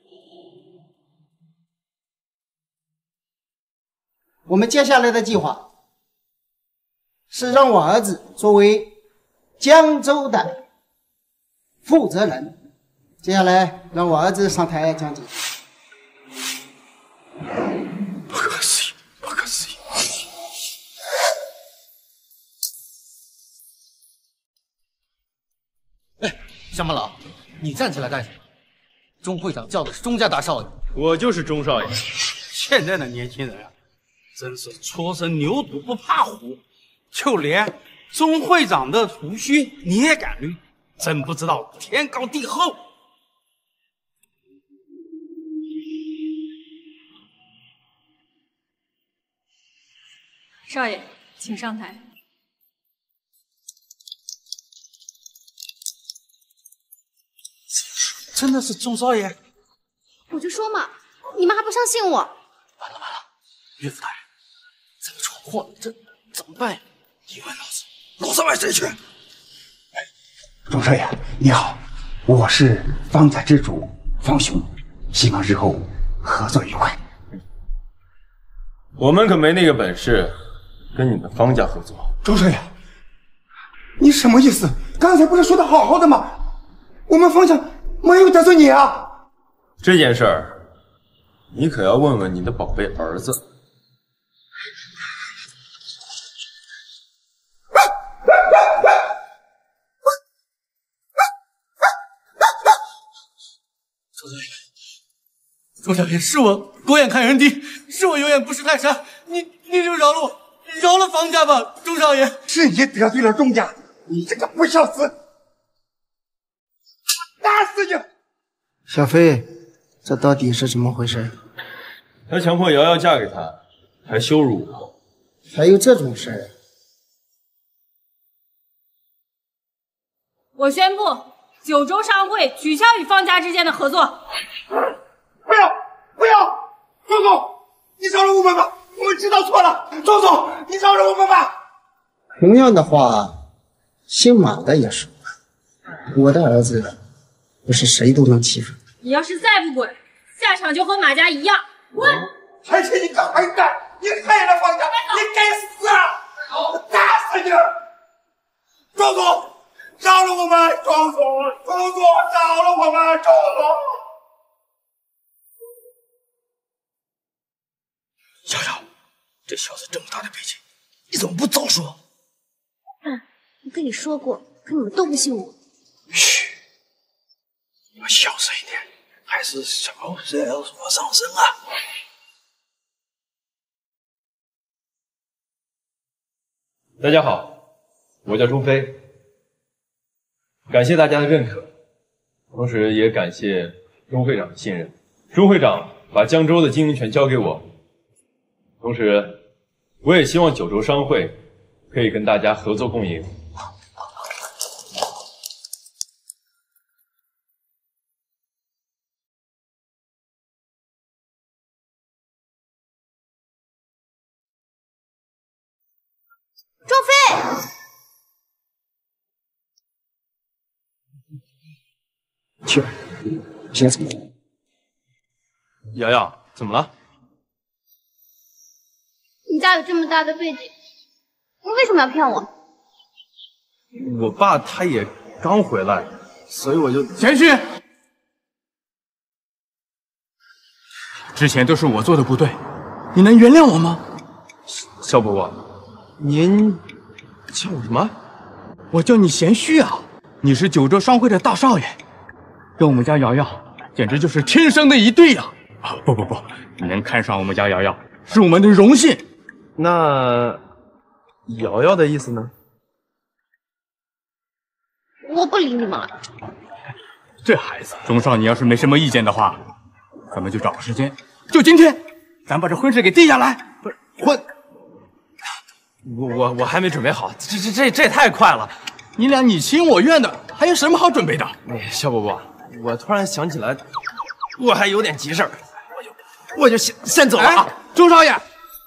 我们接下来的计划是让我儿子作为江州的负责人。接下来让我儿子上台讲解。 不可思议，不可思议！ 哎，乡巴佬，你站起来干什么？钟会长叫的是钟家大少爷， 我就是钟少爷。 现在的年轻人啊，真是初生牛犊不怕虎，就连钟会长的胡须你也敢捋，真不知道天高地厚。 少爷，请上台。 真的是钟少爷？ 我就说嘛，你们还不相信我？ 完了完了，岳父大人，咱们闯祸了，这怎么办呀？ 你问老子，老子问谁去？ 钟少爷，你好，我是方家之主方雄，希望日后合作愉快。 我们可没那个本事跟你们方家合作。 钟少爷，你什么意思？刚才不是说的好好的吗？我们方家没有得罪你啊！ 这件事儿，你可要问问你的宝贝儿子。 钟少爷，钟少爷，是我狗眼看人低，是我有眼不识泰山，你你就饶了我，饶了方家吧，钟少爷。 是你得罪了钟家，你这个不孝子，打死你！ 小飞，这到底是怎么回事？ 他强迫瑶瑶嫁给他，还羞辱我。 还有这种事儿？ 我宣布，九州商会取消与方家之间的合作。 不要不要！周总，你饶了我们吧，我们知道错了。周总，你饶了我们吧。 同样的话，姓马的也说，我的儿子不是谁都能欺负。 你要是再不滚，下场就和马家一样。滚！ 还是你个混蛋！你害了方家，你该死啊！我打死你！周总，饶了我们！周总，周总，饶了我们！周总。瑶瑶，这小子这么大的脾气，你怎么不早说？ 爸，我跟你说过，可你们都不信我。 嘘，你们小声一点，还是小人我上身啊！ 大家好，我叫钟飞，感谢大家的认可，同时也感谢钟会长的信任。钟会长把江州的经营权交给我，同时我也希望九州商会可以跟大家合作共赢。 钟飞， 去，先走。 瑶瑶，怎么了？ 你家有这么大的背景，你为什么要骗我？ 我爸他也刚回来，所以我就贤婿，之前都是我做的不对，你能原谅我吗？ 肖伯伯，您叫我什么？ 我叫你贤婿啊！你是九州商会的大少爷，跟我们家瑶瑶简直就是天生的一对呀！啊，不不不，你能看上我们家瑶瑶是我们的荣幸。 那瑶瑶的意思呢？ 我不理你们了。 这孩子，钟少，你要是没什么意见的话，咱们就找个时间，就今天，咱把这婚事给定下来。不是婚， 我我我还没准备好，这这这这也太快了。 你俩你情我愿的，还有什么好准备的？ 哎，肖伯伯，我突然想起来，我还有点急事儿，我就我就先先走了啊。 钟少爷。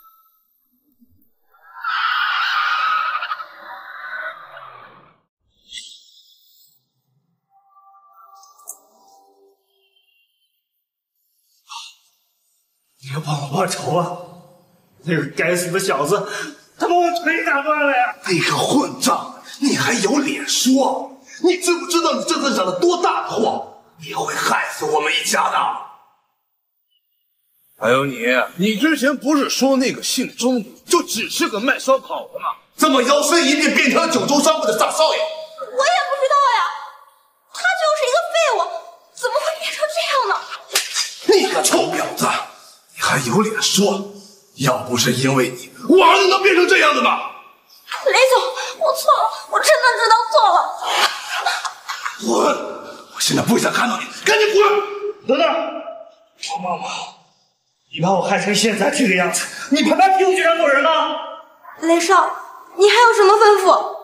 你要帮我报仇啊！那个该死的小子，他把我腿打断了呀！ 那个混账，你还有脸说？你知不知道你这次惹了多大的祸？你会害死我们一家的。还有你，你之前不是说那个姓钟的就只是个卖烧烤的吗？这么摇身一变变成了九州商会的大少爷？ 我也不知道呀，他就是一个废物，怎么会变成这样呢？ 你个臭婊子，你还有脸说？要不是因为你，我儿子能变成这样的吗？ 雷总，我错了，我真的知道错了。 滚！我现在不想看到你，赶紧滚！ 等等，王妈妈，你把我害成现在这个样子，你拍拍屁股就想走人了？ 雷少，你还有什么吩咐？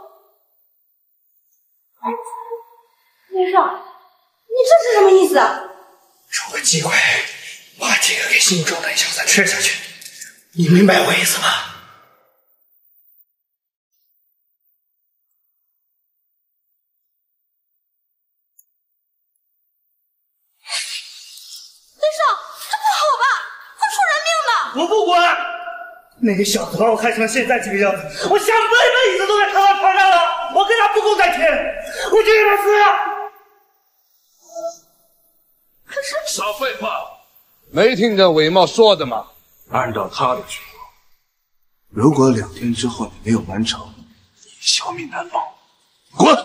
雷少，你这是什么意思？ 找个机会把这个给姓周的小子吃下去，你明白我意思吗？ 雷少，这不好吧，会出人命的！ 我不管，那个小子把我害成现在这个样子，我下辈辈子都在他的床上了，我跟他不共戴天，我就给他死！ 可是少废话，没听见韦茂说的吗？按照他的情况，如果两天之后你没有完成，你小命难保。滚！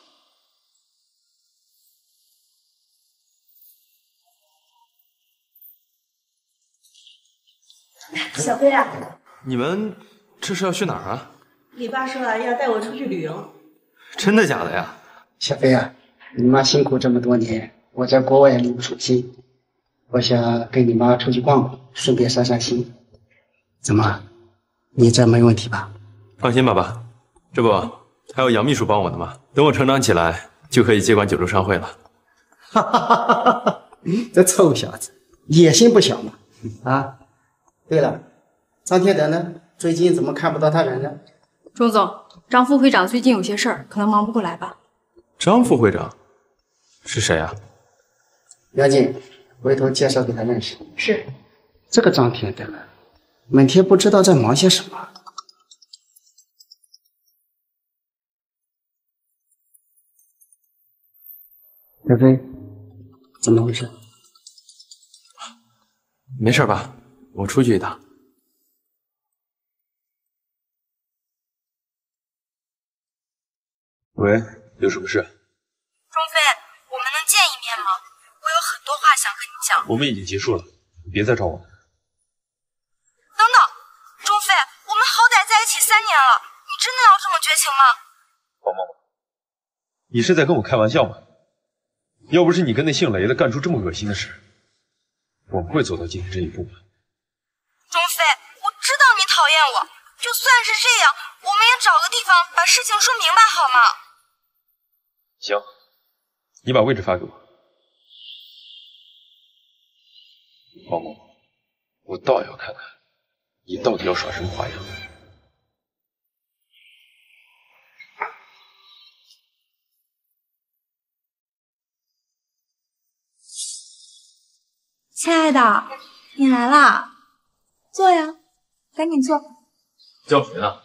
小飞啊， 你们这是要去哪儿啊？ 你爸说了要带我出去旅游。 真的假的呀？ 小飞啊，你妈辛苦这么多年，我在国外也力不从心，我想跟你妈出去逛逛，顺便散散心。怎么，你这没问题吧？ 放心吧，爸，这不还有杨秘书帮我呢吗？等我成长起来，就可以接管九州商会了。 哈哈哈哈哈！这臭小子，野心不小嘛！啊，对了，张天德呢？最近怎么看不到他人呢？ 钟总，张副会长最近有些事儿，可能忙不过来吧。 张副会长是谁啊？ 杨静，回头介绍给他认识。 是。 这个张天德，每天不知道在忙些什么。小飞，怎么回事？ 没事吧？我出去一趟。 喂，有什么事？ 钟飞，我们能见一面吗？我有很多话想跟你讲。 我们已经结束了，你别再找我了。 等等，钟飞，我们好歹在一起三年了，你真的要这么绝情吗？ 黄妈妈，你是在跟我开玩笑吗？要不是你跟那姓雷的干出这么恶心的事，我不会走到今天这一步的。 钟飞，我知道你讨厌我，就算是这样，我们也找个地方把事情说明白好吗？ 行，你把位置发给我。黄某，我倒要看看你到底要耍什么花样。 亲爱的，你来啦，坐呀，赶紧坐。 叫谁呢？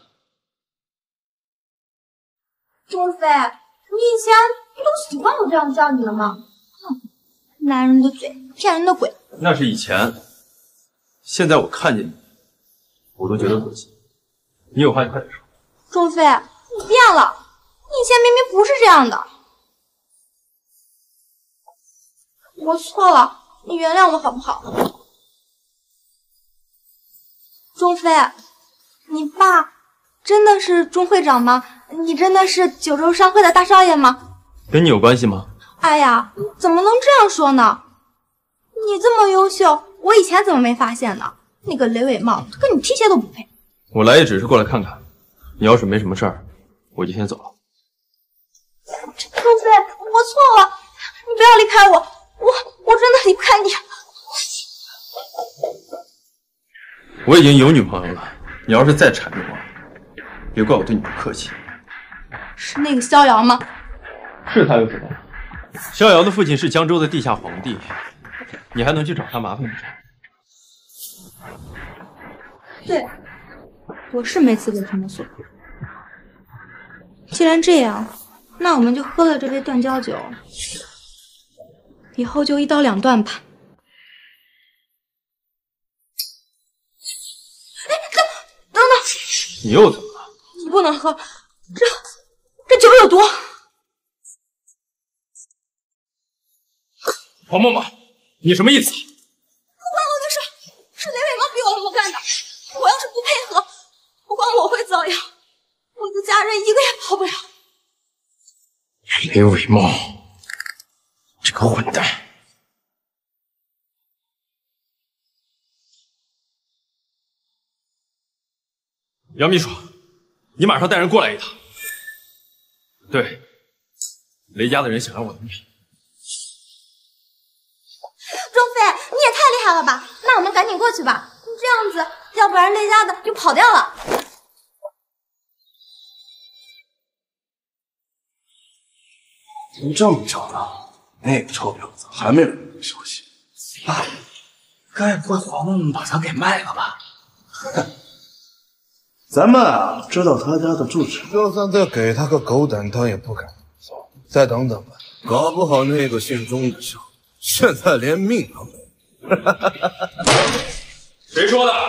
钟飞，你以前不都习惯我这样叫你了吗？哼，男人的嘴，骗人的鬼。 那是以前，现在我看见你，我都觉得恶心。你有话你快点说。 钟飞，你变了，你以前明明不是这样的。我错了，你原谅我好不好？钟飞，你爸真的是钟会长吗？你真的是九州商会的大少爷吗？ 跟你有关系吗？ 哎呀，你怎么能这样说呢？你这么优秀，我以前怎么没发现呢？那个雷伟茂跟你皮鞋都不配。 我来也只是过来看看，你要是没什么事儿，我就先走了。 钟飞，我错了，你不要离开我，我我真的离不开你。 我已经有女朋友了，你要是再缠着我，别怪我对你不客气。 是那个逍遥吗？ 是他又怎么样？逍遥的父亲是江州的地下皇帝，你还能去找他麻烦不成？ 对，我是没资格这么说。既然这样，那我们就喝了这杯断交酒，以后就一刀两断吧。哎，等等等， 你又怎么了？ 你不能喝，这这酒有毒。 黄嬷嬷，你什么意思？ 不关我的事，是雷伟茂逼我这么干的。我要是不配合，不光我会遭殃，我的家人一个也跑不了。 雷伟茂，这个混蛋！杨秘书，你马上带人过来一趟。对，雷家的人想要我的命。 钟飞，你也太厉害了吧！那我们赶紧过去吧，你这样子，要不然雷家的就跑掉了。 都这么久了，那个臭婊子还没有人消息。爸，该不会黄嬷嬷把他给卖了吧？ 咱们啊，知道他家的住址，就算再给他个狗胆，他也不敢走。再等等吧，搞不好那个姓钟的小子现在连命都没有。 谁说的？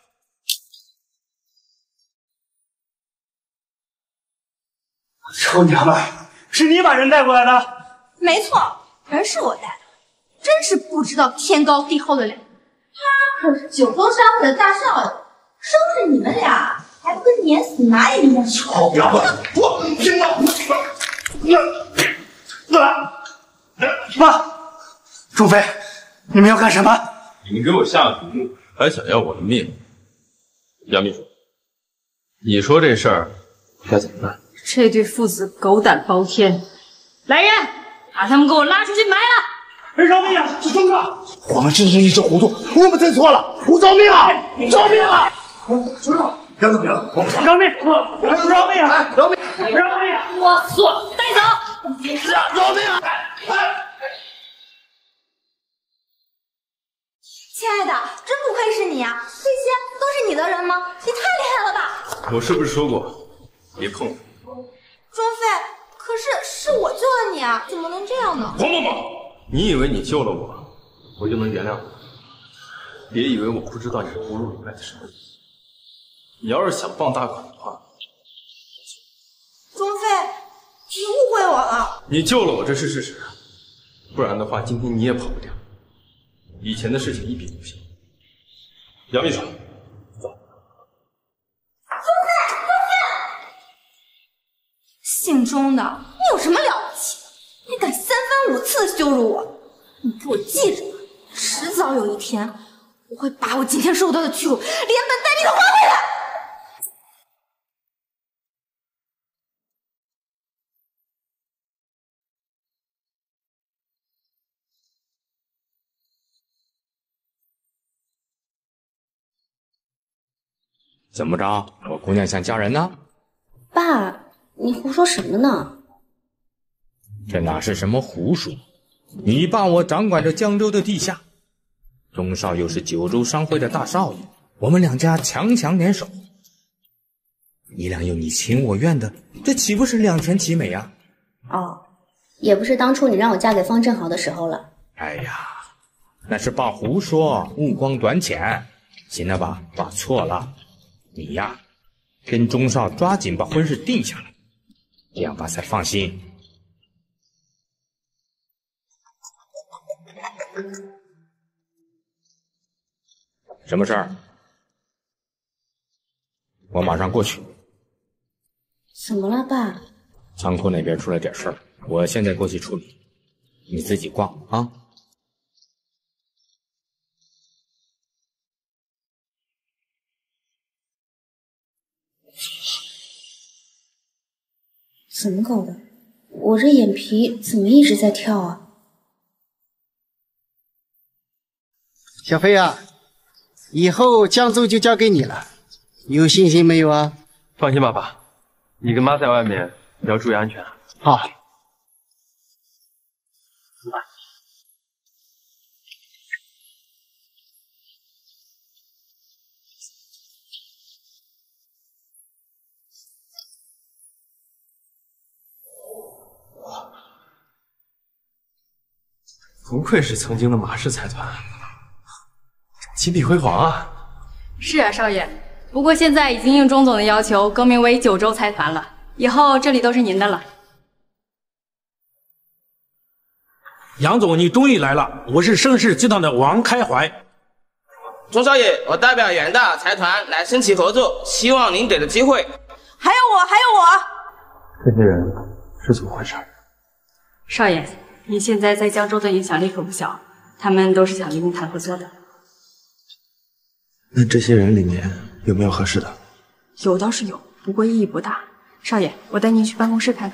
臭娘们，是你把人带过来的？ 没错，人是我带的，真是不知道天高地厚的脸。他可是九州商会的大少爷，收拾你们俩还不跟碾死蚂蚁一样？ 臭婊子，我拼了！ 爸，钟飞，你们要干什么？ 你们给我下毒，还想要我的命？杨秘书，你说这事儿该怎么办？ 这对父子狗胆包天，来人，把他们给我拉出去埋了！ 饶命啊！是钟哥， 我们真是一时糊涂，我们认错了，我饶命啊！饶命啊！ 钟哥， 别了别了，我饶命！饶命啊！ 饶命！ 饶命！ 我错，带走！ 饶命啊！ 亲爱的，真不愧是你啊！这些都是你的人吗？你太厉害了吧！ 我是不是说过别碰我？ 钟飞，可是是我救了你啊，怎么能这样呢？ 黄嬷嬷，你以为你救了我，我就能原谅你？别以为我不知道你葫芦里卖的什么。你要是想傍大款的话， 钟飞，你误会我了。 你救了我，这是事实。不然的话，今天你也跑不掉。以前的事情一笔勾销。杨秘书，走。 钟飞，钟飞，姓钟的，你有什么了不起的？你敢三番五次的羞辱我，你给我记着，迟早有一天，我会把我今天受到的屈辱连本带利的还回来。 怎么着？我姑娘想嫁人呢？ 爸，你胡说什么呢？ 这哪是什么胡说？你爸我掌管着江州的地下， 钟少又是九州商会的大少爷，我们两家强强联手，你俩又你情我愿的，这岂不是两全其美啊？ 哦，也不是当初你让我嫁给方正豪的时候了。 哎呀，那是爸胡说，目光短浅。行了吧，爸错了。你呀，跟钟少抓紧把婚事定下来，这样爸才放心。什么事儿？我马上过去。 怎么了，爸？ 仓库那边出了点事儿，我现在过去处理，你自己逛啊。 怎么搞的？我这眼皮怎么一直在跳啊？ 小飞啊，以后江州就交给你了，有信心没有啊？ 放心吧，爸，你跟妈在外面要注意安全。 好。 不愧是曾经的马氏财团，金碧辉煌啊！ 是啊，少爷。不过现在已经应钟总的要求更名为九州财团了，以后这里都是您的了。 杨总，你终于来了！我是盛世集团的王开怀。 钟少爷，我代表远大财团来申请合作，希望您给的机会。 还有我，还有我。 这些人是怎么回事？ 少爷，你现在在江州的影响力可不小，他们都是想跟您谈合作的。 那这些人里面有没有合适的？ 有倒是有，不过意义不大。少爷，我带您去办公室看看。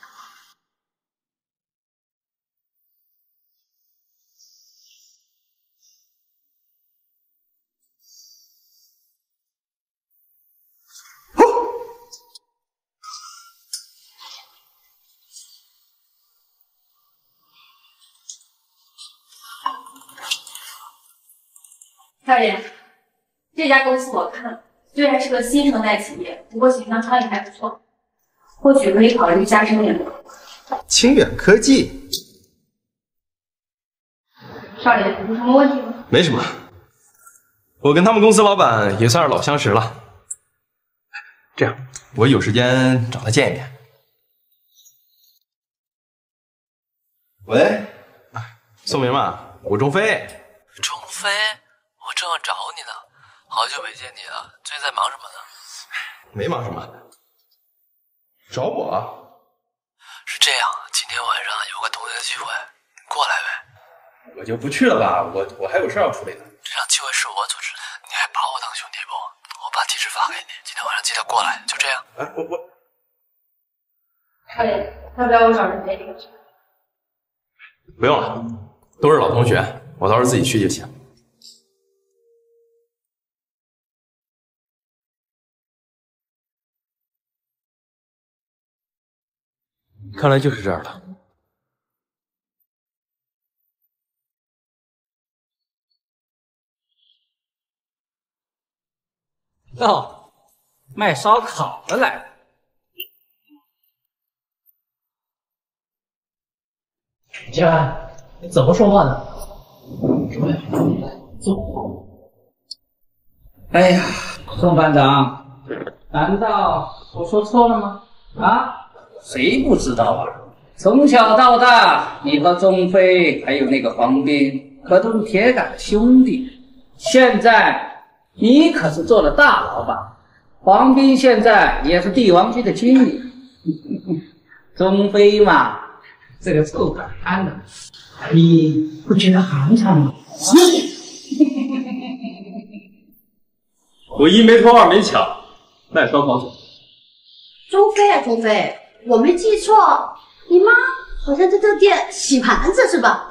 少爷，这家公司我看了，虽然是个新生代企业，不过形象上也还不错，或许可以考虑加深联络。 清远科技， 少爷，有什么问题吗？ 没什么，我跟他们公司老板也算是老相识了。这样，我有时间找他见一面。喂，宋明嘛，我钟飞。 钟飞。我正要找你呢，好久没见你了，最近在忙什么呢？ 没忙什么，找我？ 是这样，今天晚上有个同学聚会，你过来呗。 我就不去了吧，我我还有事要处理呢。 这场聚会是我组织的，你还把我当兄弟不？我把地址发给你，今天晚上记得过来，就这样。 哎，我我。 少爷，要不要我找人陪你？ 不用了，都是老同学，我到时候自己去就行。看来就是这儿了。 哦，卖烧烤的来了。 建安，你怎么说话呢？坐。 哎呀，宋班长，难道我说错了吗？啊？谁不知道啊？从小到大，你和钟飞还有那个黄斌可都是铁杆的兄弟。现在你可是做了大老板，黄斌现在也是帝王局的经理。钟飞嘛，这个臭短摊的，你不觉得寒碜吗？ 我一没偷二没抢，卖烧烤酒。 钟飞啊，钟飞。我没记错，你妈好像在这店洗盘子是吧？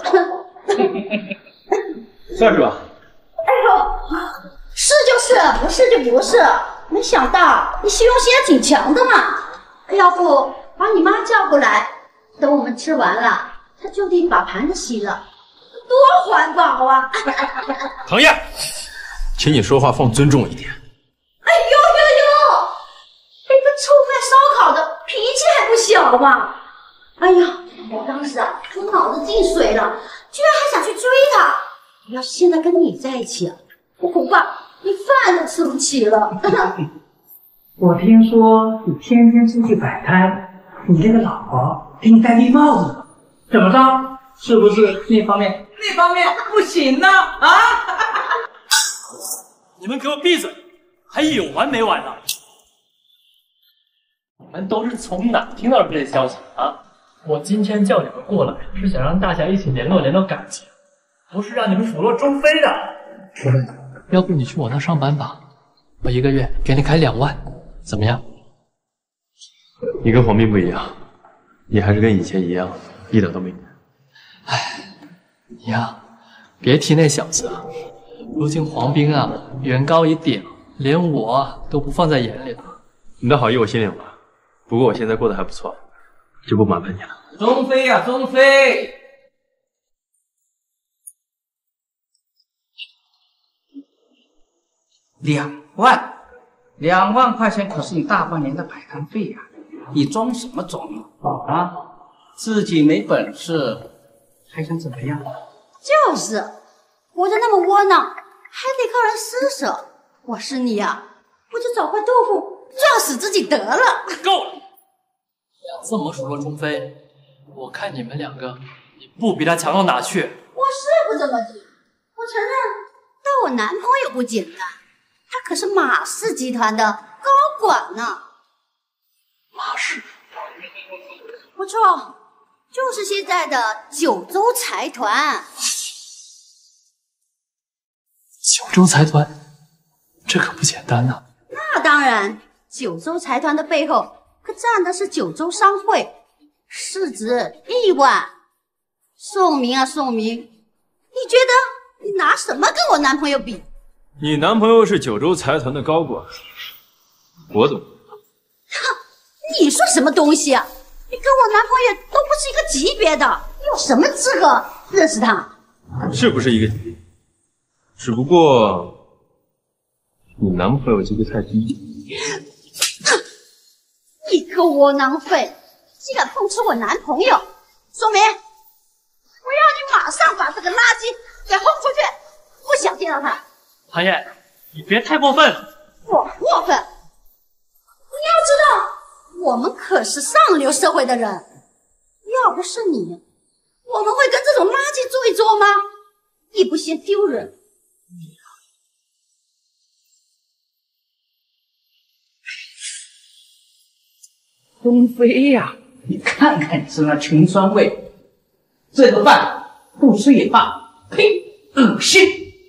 算是吧。 哎呦，是就是，不是就不是。没想到你虚荣心也挺强的嘛。要不把你妈叫过来，等我们吃完了，她就地把盘子洗了， 多环保啊！ 唐燕，请你说话放尊重一点。 哎呦呦呦！这个臭卖烧烤的脾气还不小嘛！哎呀，我当时啊，我脑子进水了，居然还想去追他。要是现在跟你在一起啊，我恐怕连饭都吃不起了。 我听说你天天出去摆摊，你这个老婆给你戴绿帽子呢，怎么着？是不是那方面？ 那方面不行呢？啊！ 你们给我闭嘴！还有完没完了？ 你们都是从哪听到这些消息啊？我今天叫你们过来，是想让大家一起联络联络感情，不是让你们数落钟飞的。说班长，要不你去我那上班吧，我一个月给你开两万，怎么样？ 你跟黄斌不一样，你还是跟以前一样，一点都没变。 唉，你呀，别提那小子了。如今黄斌啊，远高一顶，连我都不放在眼里了。 你的好意我心领了，不过我现在过得还不错，就不麻烦你了。 钟飞呀、啊，钟飞，两万，两万块钱可是你大半年的摆摊费呀、啊！你装什么装啊？自己没本事，还想怎么样？ 就是，活着那么窝囊，还得靠人施舍。我是你呀、啊，我就找块豆腐撞死自己得了。 够了！要这么数落钟飞，我看你们两个也不比他强到哪去。 我是不这么觉得，我承认，但我男朋友不简单，他可是马氏集团的高管呢。 马氏？ 不错，就是现在的九州财团。 九州财团，这可不简单呐、啊。 那当然，九州财团的背后可站的是九州商会，市值亿万。宋明啊，宋明，你觉得你拿什么跟我男朋友比？ 你男朋友是九州财团的高管，我怎么？ 哼，你说什么东西啊？你跟我男朋友都不是一个级别的，你有什么资格认识他？ 是不是一个级别？只不过你男朋友级别太低。 哼，你个窝囊废，竟敢碰触我男朋友！宋明，我要你马上把这个垃圾给轰出去，不想见到他。 韩燕，你别太过分。 我过分？你要知道，我们可是上流社会的人，要不是你，我们会跟这种垃圾坐一桌吗？你不嫌丢人？ 钟飞呀、啊，你看看你身上穷酸味，这个饭不吃也罢，呸，恶心！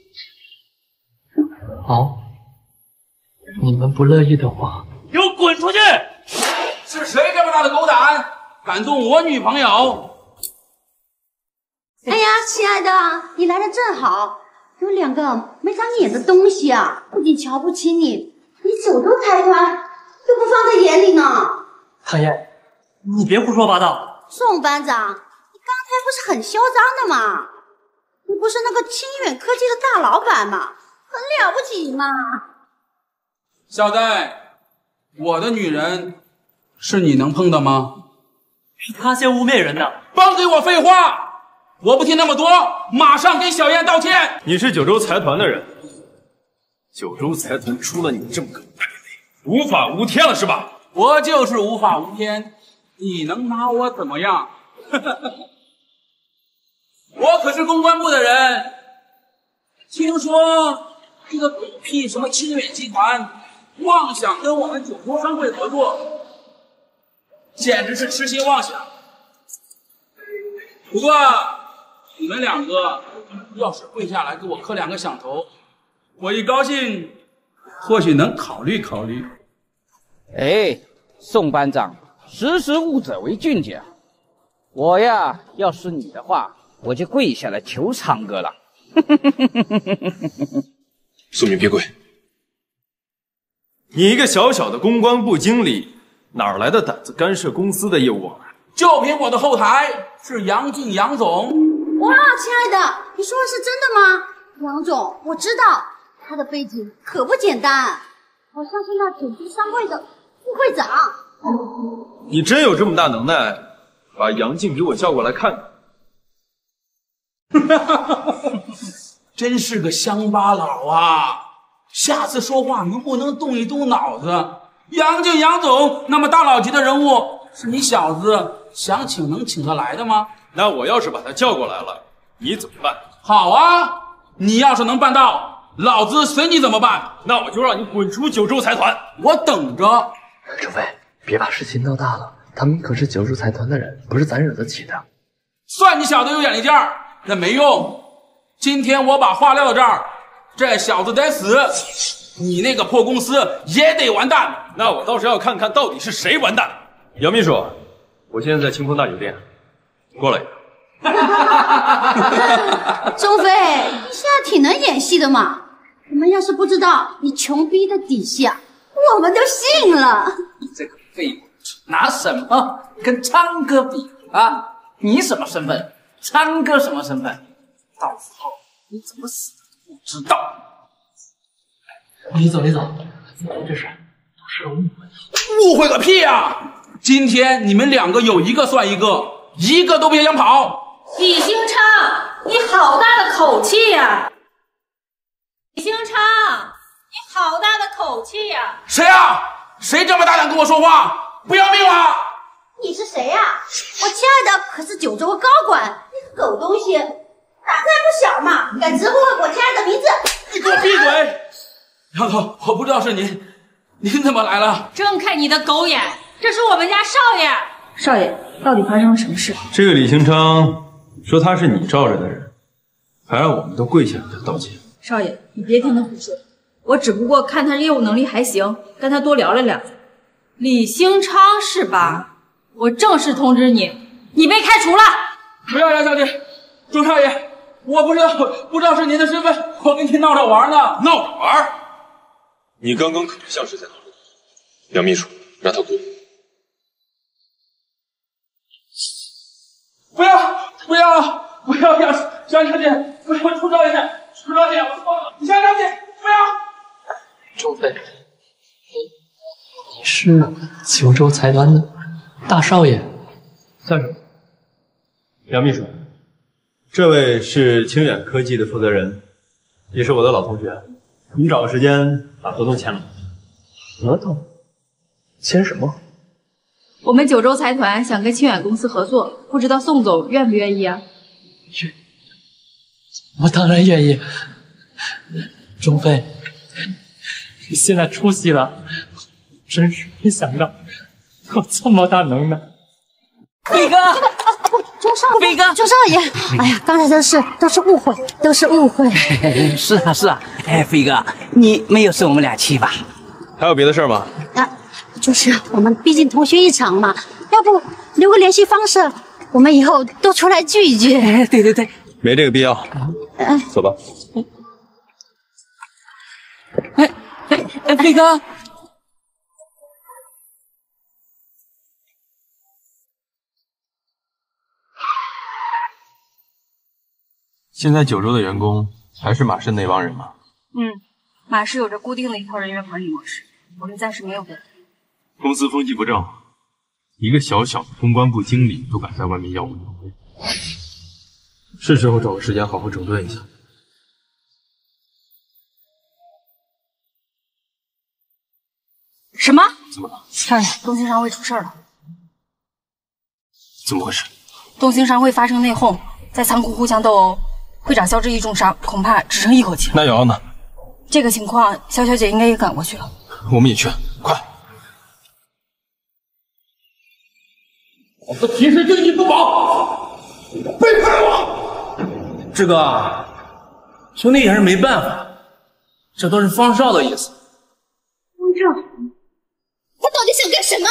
好，你们不乐意的话， 给我滚出去！ 是谁这么大的狗胆，敢动我女朋友？ 哎呀，亲爱的，你来的正好，有两个没长眼的东西啊，不仅瞧不起你，你九州财团都不放在眼里呢。 唐燕，你别胡说八道。 宋班长，你刚才不是很嚣张的吗？你不是那个清远科技的大老板吗？很了不起嘛！ 小戴，我的女人是你能碰的吗？ 是他先污蔑人的。 帮给我废话！我不听那么多，马上给小燕道歉。 你是九州财团的人，九州财团出了你这么个败类，无法无天了是吧？ 我就是无法无天，你能拿我怎么样？我可是公关部的人，听说这个狗屁什么清远集团妄想跟我们九州商会合作，简直是痴心妄想。不过你们两个要是跪下来给我磕两个响头，我一高兴，或许能考虑考虑。 哎，宋班长，识时务者为俊杰。我呀，要是你的话，我就跪下来求昌哥了。 宋明，别跪！你一个小小的公关部经理，哪来的胆子干涉公司的业务往来？ 就凭我的后台是杨静杨总， 哇，亲爱的，你说的是真的吗？杨总，我知道他的背景可不简单，好像是那九州商会的副会长。 你真有这么大能耐，把杨静给我叫过来看看。 真是个乡巴佬啊！下次说话能不能动一动脑子？杨静杨总那么大佬级的人物，是你小子想请能请得来的吗？ 那我要是把他叫过来了，你怎么办？ 好啊，你要是能办到，老子随你怎么办。 那我就让你滚出九州财团， 我等着。 程飞，别把事情闹大了，他们可是九州财团的人，不是咱惹得起的。 算你小子有眼力劲儿，那没用。今天我把话撂到这儿，这小子得死，你那个破公司也得完蛋。 那我倒是要看看到底是谁完蛋。杨秘书，我现在在清风大酒店，过来一个。 周飞，你现在挺能演戏的嘛。我们要是不知道你穷逼的底细啊，我们都信了。 你这个废物，拿什么跟昌哥比啊？你什么身份？昌哥什么身份？到时候你怎么死不知道。 李总，李总，这事都是误会。 误会个屁呀！今天你们两个有一个算一个，一个都别想跑。 李兴昌，你好大的口气呀！李兴昌，你好大的口气呀！ 谁啊？谁这么大胆跟我说话？不要命了！ 你是谁呀、啊？我亲爱的可是九州高管，你个狗东西，胆子还不小嘛，敢直呼我亲爱的名字？ 你给我闭嘴！杨总，我不知道是您，您怎么来了？ 睁开你的狗眼，这是我们家少爷。 少爷，到底发生了什么事？ 这个李兴昌说他是你罩着的人，还让我们都跪下给他道歉。 少爷，你别听他胡说，我只不过看他业务能力还行，跟他多聊了两句。 李兴昌是吧？我正式通知你，你被开除了。 不要，杨小姐，周少爷，我不知道，不知道是您的身份，我跟您闹着玩呢。 闹着玩？你刚刚可不像是在闹着玩。杨秘书，让他滚。 不要，不要，不要，杨杨小姐，不要，周少爷，周少爷，我错了，杨小姐，不要。 周飞，你你是九州财团的大少爷？ 算什么？杨秘书，这位是清远科技的负责人，也是我的老同学。我们找个时间把合同签了。 合同？签什么？ 我们九州财团想跟清远公司合作，不知道宋总愿不愿意啊？ 愿，我当然愿意。钟飞，你现在出息了，真是没想到有这么大能耐。 飞哥， 周少爷， 飞哥， 周少爷，哎呀，刚才的事都是误会，都是误会。 是啊是啊，哎，飞哥，你没有生我们俩气吧？ 还有别的事吗？ 啊，就是我们毕竟同学一场嘛，要不留个联系方式，我们以后多出来聚一聚。 哎，对对对， 没这个必要。 嗯， 走吧。 哎哎哎，飞哥。 现在九州的员工还是马氏那帮人吗？ 嗯，马氏有着固定的一套人员管理模式，我们暂时没有变。 公司风气不正，一个小小的公关部经理都敢在外面耀武扬威，是时候找个时间好好整顿一下。 什么？ 怎么了？ 少爷，东兴商会出事了。 怎么回事？ 东兴商会发生内讧，在仓库互相斗殴，会长肖志毅重伤，恐怕只剩一口气了。 那瑶瑶呢？ 这个情况，肖小姐应该也赶过去了。 我们也去，快！ 老子平时对你不薄，背叛我！志哥，兄弟也是没办法，这都是方少的意思。 方少，他到底想干什么？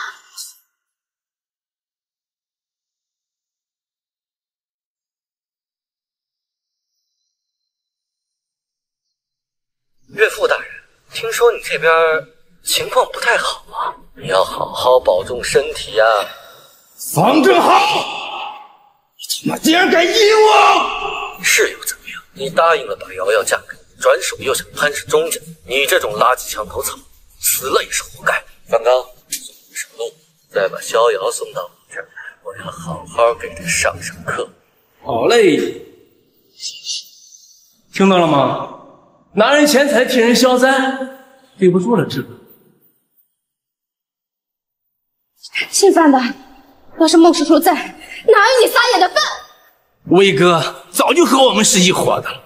岳父大人，听说你这边情况不太好啊，你要好好保重身体啊。 方正浩， 你妈竟然敢阴我！ 是又怎么样？你答应了把瑶瑶嫁给，转手又想攀上钟家，你这种垃圾墙头草，死了也是活该。范刚，送你上路，再把逍遥送到我这儿，我要好好给他上上课。 好嘞，听到了吗？拿人钱财替人消灾，对不住了，志哥。 姓范的，要是孟师叔在，哪有你撒野的份？ 威哥早就和我们是一伙的了。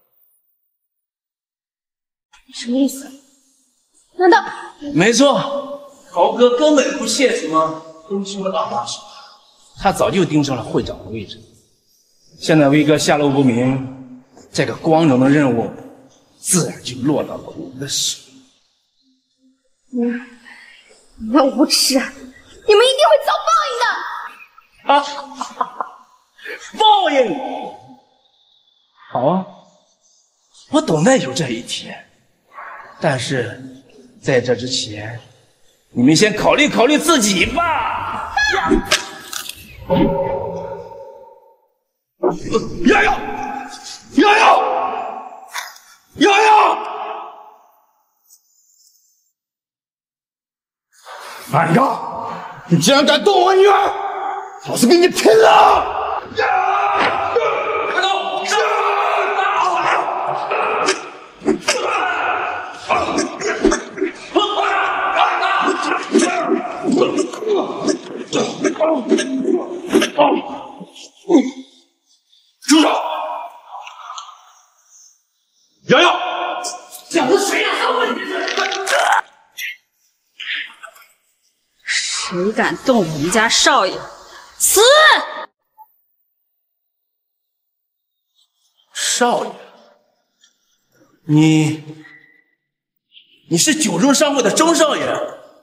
什么意思？难道？ 没错，豪哥根本不屑什么东兄的二把手，他早就盯上了会长的位置。现在威哥下落不明，这个光荣的任务自然就落到了我们的手里。 嗯，你们无耻，你们一定会遭报应的！ 啊！报应！好啊，我懂得有这一天，但是在这之前，你们先考虑考虑自己吧。 瑶瑶，瑶瑶，瑶瑶！范刚，你竟然敢动我女儿，老子跟你拼了！ 开刀！上！ 住手！瑶瑶， 小子谁呀？还问你？ 谁敢动我们家少爷，死！ 少爷，你你是九州商会的钟少爷？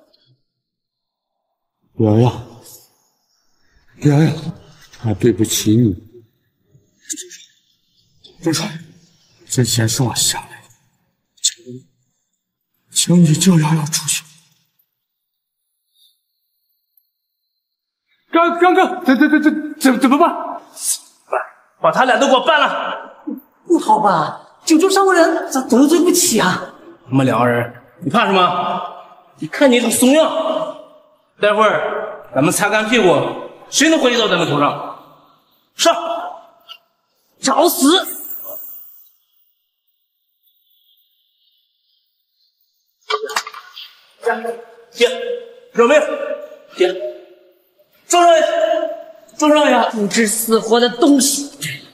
瑶瑶，瑶瑶，他对不起你。钟少爷，这钱是我下来的，请请你救瑶瑶出去。刚刚刚，这这这这怎怎么办？ 办，把他俩都给我办了。 不好吧？九州商会人咋得罪不起啊？ 我们两个人，你怕什么？你看你这怂样，待会儿咱们擦干屁股，谁能回忆到咱们头上？上！ 找死！ 爹，有没有？爹，钟少爷，钟少爷， 不知死活的东西！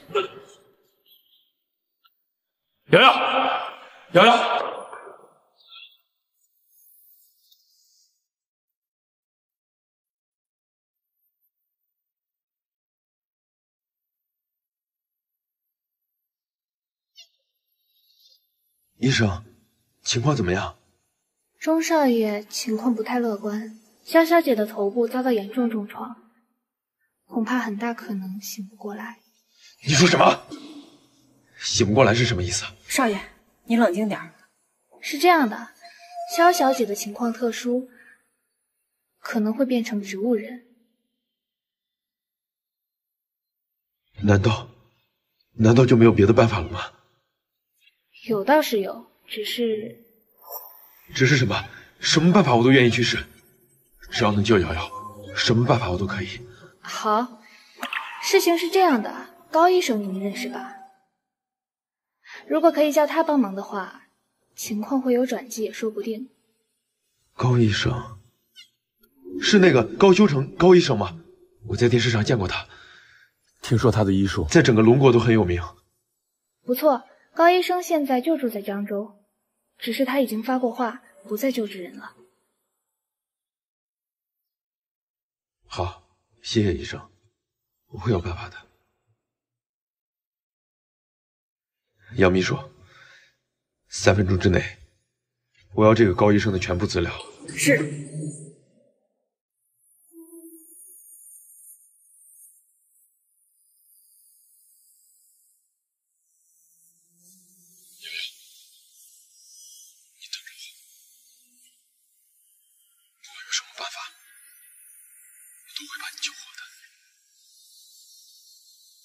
瑶瑶，瑶瑶， 医生，情况怎么样？ 钟少爷情况不太乐观，萧小姐的头部遭到严重重创，恐怕很大可能醒不过来。 你说什么？醒不过来是什么意思？ 少爷，你冷静点。 是这样的，萧小姐的情况特殊，可能会变成植物人。 难道，难道就没有别的办法了吗？ 有倒是有，只是…… 只是什么？什么办法我都愿意去试，只要能救瑶瑶，什么办法我都可以。 好，事情是这样的，高医生你们认识吧？如果可以叫他帮忙的话，情况会有转机也说不定。 高医生，是那个高修成高医生吗？我在电视上见过他，听说他的医术在整个龙国都很有名。 不错，高医生现在就住在江州，只是他已经发过话，不再救治人了。 好，谢谢医生，我会有办法的。杨秘书，三分钟之内，我要这个高医生的全部资料。 是。 办法，我都会把你救活的。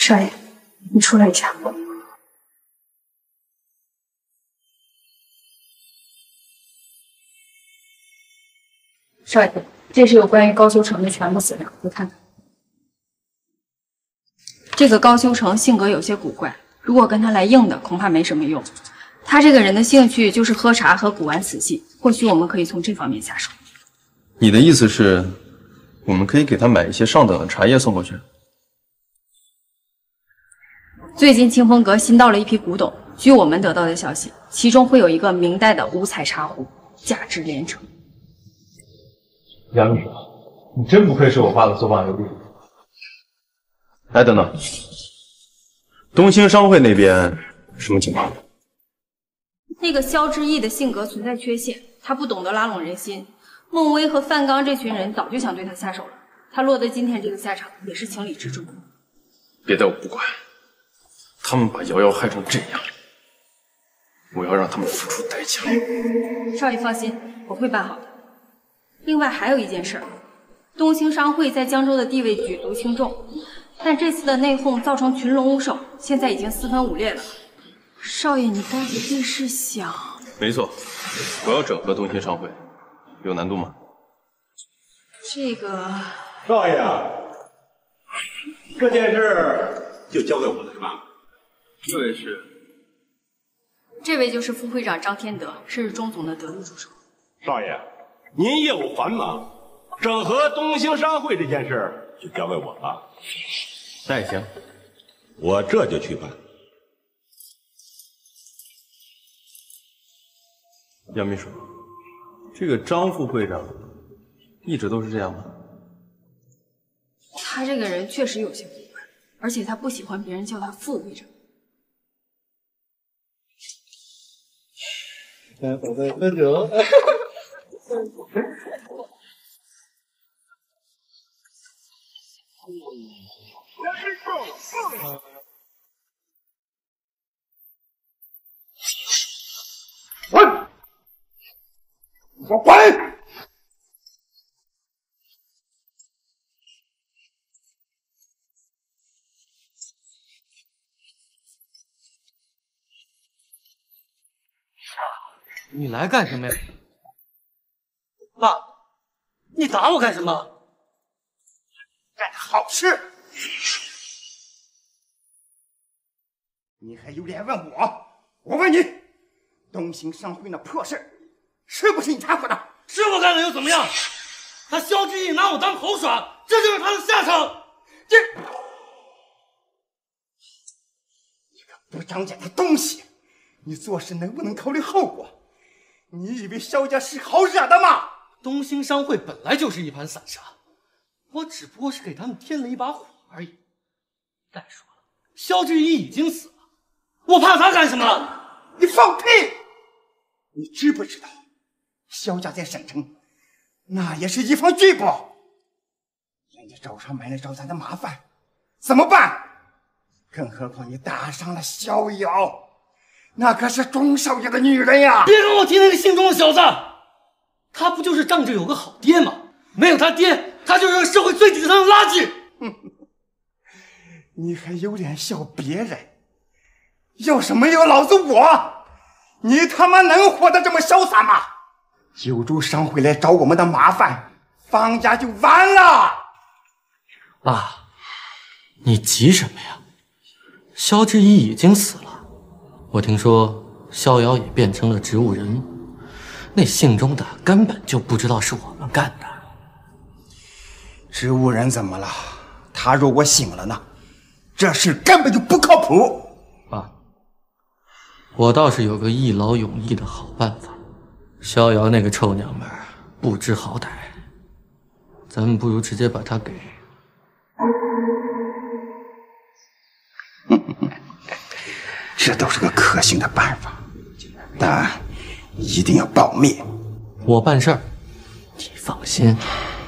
少爷，你出来一下。少爷，这是有关于高修成的全部资料，你看看。这个高修成性格有些古怪，如果跟他来硬的，恐怕没什么用。他这个人的兴趣就是喝茶和古玩瓷器，或许我们可以从这方面下手。 你的意思是，我们可以给他买一些上等的茶叶送过去？ 最近清风阁新到了一批古董，据我们得到的消息，其中会有一个明代的五彩茶壶，价值连城。 杨秘书，你真不愧是我爸的左膀右臂。 哎，等等，东兴商会那边什么情况？ 那个萧之意的性格存在缺陷，他不懂得拉拢人心。孟威和范刚这群人早就想对他下手了，他落得今天这个下场也是情理之中。 别的我不管，他们把瑶瑶害成这样，我要让他们付出代价。 少爷放心，我会办好的。另外还有一件事，东兴商会在江州的地位举足轻重，但这次的内讧造成群龙无首，现在已经四分五裂了。少爷，你该不会是想…… 没错，我要整合东兴商会，有难度吗？ 这个少爷啊，这件事就交给我了是吧？ 这位是？ 这位就是副会长张天德，是钟总的得力助手。 少爷，您业务繁忙，整合东兴商会这件事就交给我了。 那也行， 我这就去办。 杨秘书，这个张副会长一直都是这样吗？ 他这个人确实有些古怪，而且他不喜欢别人叫他副会长。 来，宝贝，喝酒。滚！你给我滚！ 你来干什么呀？爸，你打我干什么？ 干的好事！你还有脸问我？我问你，东兴商会那破事，是不是你掺和的？ 是我干的又怎么样？他萧之意拿我当猴耍，这就是他的下场。这， 你个不长眼的东西，你做事能不能考虑后果？你以为萧家是好惹的吗？ 东兴商会本来就是一盘散沙，我只不过是给他们添了一把火而已。再说了，萧之意已经死了，我怕他干什么？ 你放屁！你知不知道，萧家在省城那也是一方巨擘，人家找上门来找咱的麻烦，怎么办？更何况你打伤了萧瑶。那可是钟少爷的女人呀！ 别跟我提那个姓钟的小子，他不就是仗着有个好爹吗？没有他爹，他就是个社会最底层的垃圾。 你还有脸笑别人？要是没有老子我，你他妈能活得这么潇洒吗？九州商会来找我们的麻烦，方家就完了。 爸，你急什么呀？萧之一已经死了。我听说逍遥也变成了植物人，那姓钟的根本就不知道是我们干的。 植物人怎么了？他如果醒了呢？这事根本就不靠谱。 爸，我倒是有个一劳永逸的好办法。逍遥那个臭娘们儿不知好歹，咱们不如直接把她给…… 这都是个可行的办法，但一定要保密。 我办事儿，你放心。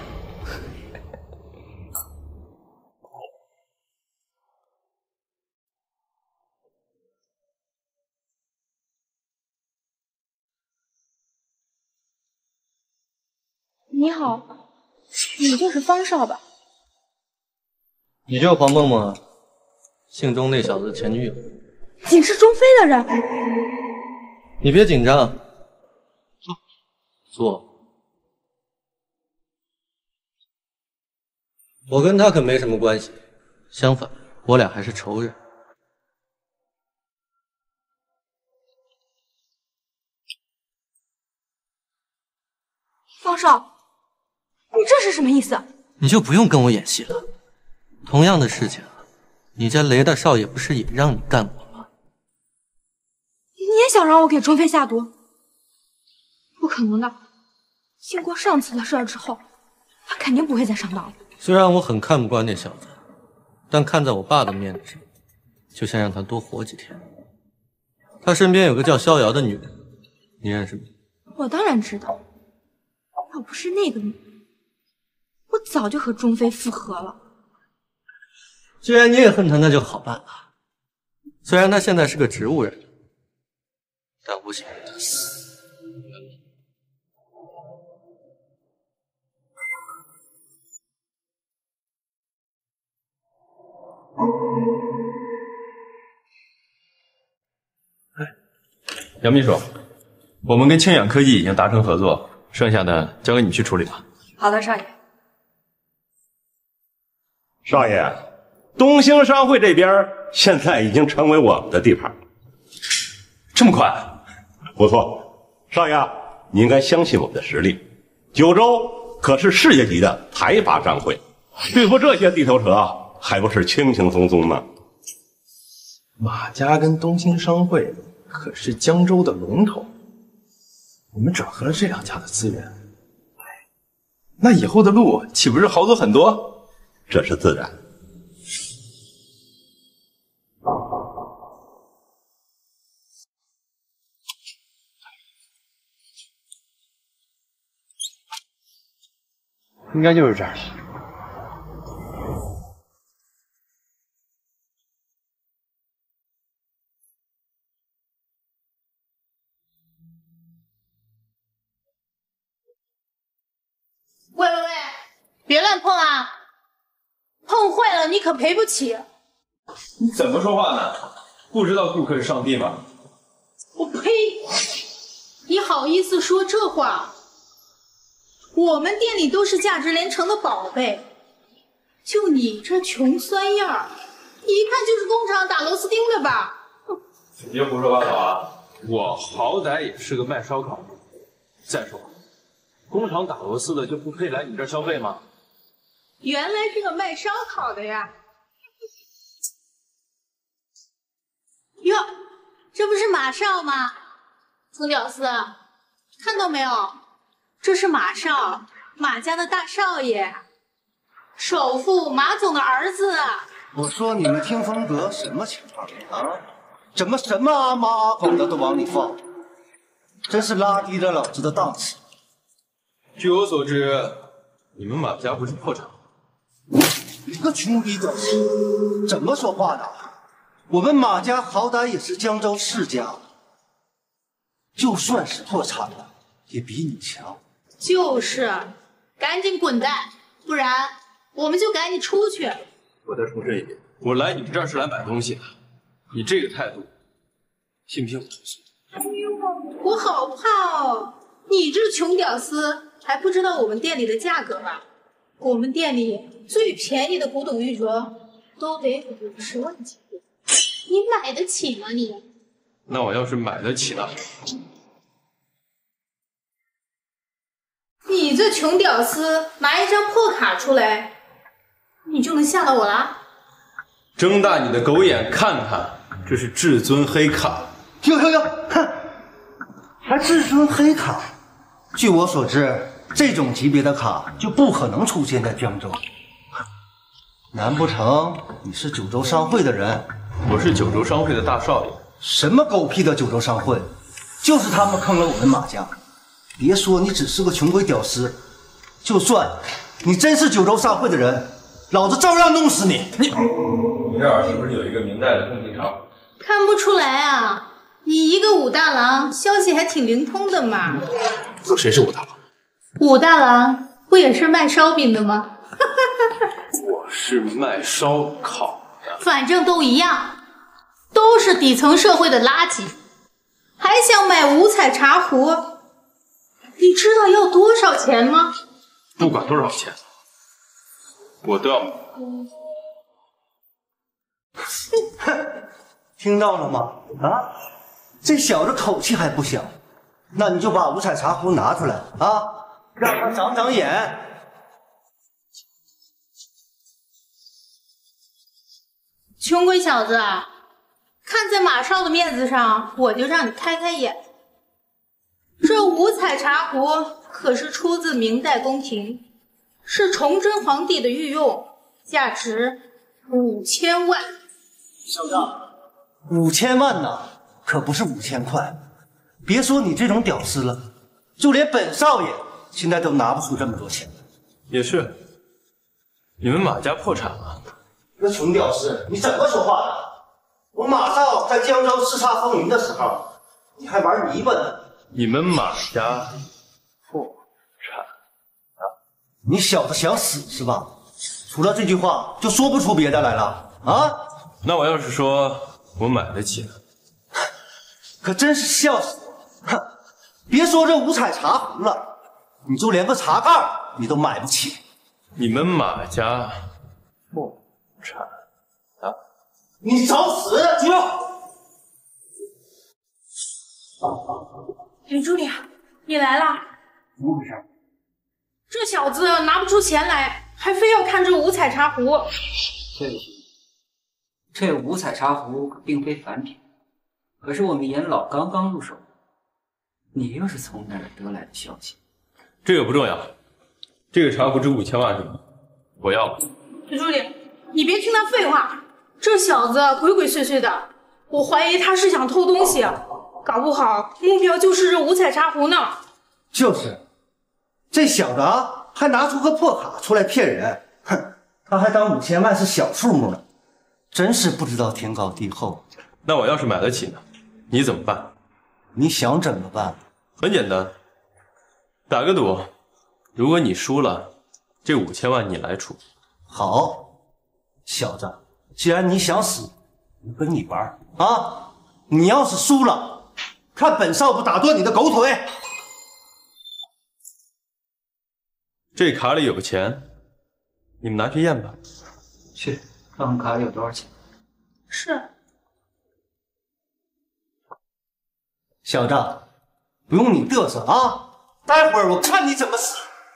你好，你就是方少吧？ 你就是黄梦梦啊？ 信中那小子前女友。 你是钟飞的人？ 你别紧张，坐坐。我跟他可没什么关系，相反，我俩还是仇人。 方少，你这是什么意思？ 你就不用跟我演戏了。同样的事情，你家雷大少爷不是也让你干过吗？ 你也想让我给钟飞下毒？不可能的！经过上次的事儿之后，他肯定不会再上当了。 虽然我很看不惯那小子，但看在我爸的面子上，就想让他多活几天。他身边有个叫逍遥的女人，你认识吗？ 我当然知道，要不是那个女人，我早就和钟飞复合了。 既然你也恨他，那就好办了。虽然他现在是个植物人，但我想让他死。 杨秘书，我们跟清远科技已经达成合作，剩下的交给你去处理吧。 好的，少爷。 少爷，东兴商会这边现在已经成为我们的地盘。 这么快？ 不错，少爷，你应该相信我们的实力。九州可是世界级的财阀商会，对付这些地头蛇还不是轻轻松松吗？ 马家跟东兴商会可是江州的龙头，我们整合了这两家的资源，那以后的路岂不是好走很多？ 这是自然。 应该就是这儿。 喂喂喂，别乱碰啊！碰坏了你可赔不起。 你怎么说话呢？不知道顾客是上帝吗？ 我呸！你好意思说这话？我们店里都是价值连城的宝贝，就你这穷酸样儿，一看就是工厂打螺丝钉的吧？ 你别胡说八道啊！我好歹也是个卖烧烤的。再说，工厂打螺丝的就不配来你这儿消费吗？ 原来是个卖烧烤的呀！哟，这不是马少吗？曾屌丝，看到没有？这是马少，马家的大少爷，首富马总的儿子。 我说你们听风阁什么情况啊？怎么什么阿猫阿狗的都往里放？真是拉低了老子的档次。 据我所知，你们马家不是破产吗？ 你个穷逼屌丝，怎么说话的？我们马家好歹也是江州世家，就算是破产了，也比你强。 就是，赶紧滚蛋，不然我们就赶你出去。 我再重申一遍，我来你们这儿是来买东西的，你这个态度，信不信我投诉？ 哎呦，我好怕哦！你这穷屌丝还不知道我们店里的价格吧？我们店里最便宜的古董玉镯都得五十万起步，你买得起吗你？ 那我要是买得起呢？ 你这穷屌丝拿一张破卡出来，你就能吓到我了？ 睁大你的狗眼看看，这是至尊黑卡。 哟哟哟，哼，还至尊黑卡？据我所知，这种级别的卡就不可能出现在江州。难不成你是九州商会的人？ 我是九州商会的大少爷。 什么狗屁的九州商会？就是他们坑了我们马家。别说你只是个穷鬼屌丝，就算你真是九州商会的人，老子照样弄死你！你你这儿是不是有一个明代的供应商？ 看不出来啊，你一个武大郎，消息还挺灵通的嘛。 谁是武大郎？ 武大郎不也是卖烧饼的吗？ 我是卖烧烤的。 反正都一样，都是底层社会的垃圾，还想买五彩茶壶？你知道要多少钱吗？ 不管多少钱，我都要买。 听到了吗？啊，这小子口气还不小，那你就把五彩茶壶拿出来啊，让他长长眼。 穷鬼小子，看在马少的面子上，我就让你开开眼。这五彩茶壶可是出自明代宫廷，是崇祯皇帝的御用，价值五千万。 小子，五千万呐，可不是五千块。别说你这种屌丝了，就连本少爷现在都拿不出这么多钱。 也是，你们马家破产了。 那穷屌丝，你怎么说话的？我马少在江州叱咤风云的时候，你还玩泥巴呢。 你们马家破产啊？ 你小子想死是吧？除了这句话，就说不出别的来了啊？ 那我要是说我买得起呢？ 可真是笑死我！哼，别说这五彩茶壶了，你就连个茶盖你都买不起。 你们马家破产啊？ 你找死！住手！ 李助理，你来了。 怎么回事？ 这小子拿不出钱来，还非要看这五彩茶壶。 这位兄弟，这五彩茶壶可并非凡品，可是我们严老刚刚入手。你又是从哪儿得来的消息？ 这个不重要，这个茶壶值五千万是吗？我要了。 李助理，你别听他废话，这小子鬼鬼祟祟的，我怀疑他是想偷东西，搞不好目标就是这五彩茶壶呢。 就是，这小子啊，还拿出个破卡出来骗人，哼，他还当五千万是小数目呢，真是不知道天高地厚。 那我要是买得起呢？你怎么办？ 你想怎么办？ 很简单，打个赌，如果你输了，这五千万你来出。 好，小子，既然你想死，我跟你玩啊！你要是输了，看本少不打断你的狗腿！ 这卡里有钱，你们拿去验吧。 去，看看卡里有多少钱。 是。 小子，不用你嘚瑟啊！待会儿我看你怎么死。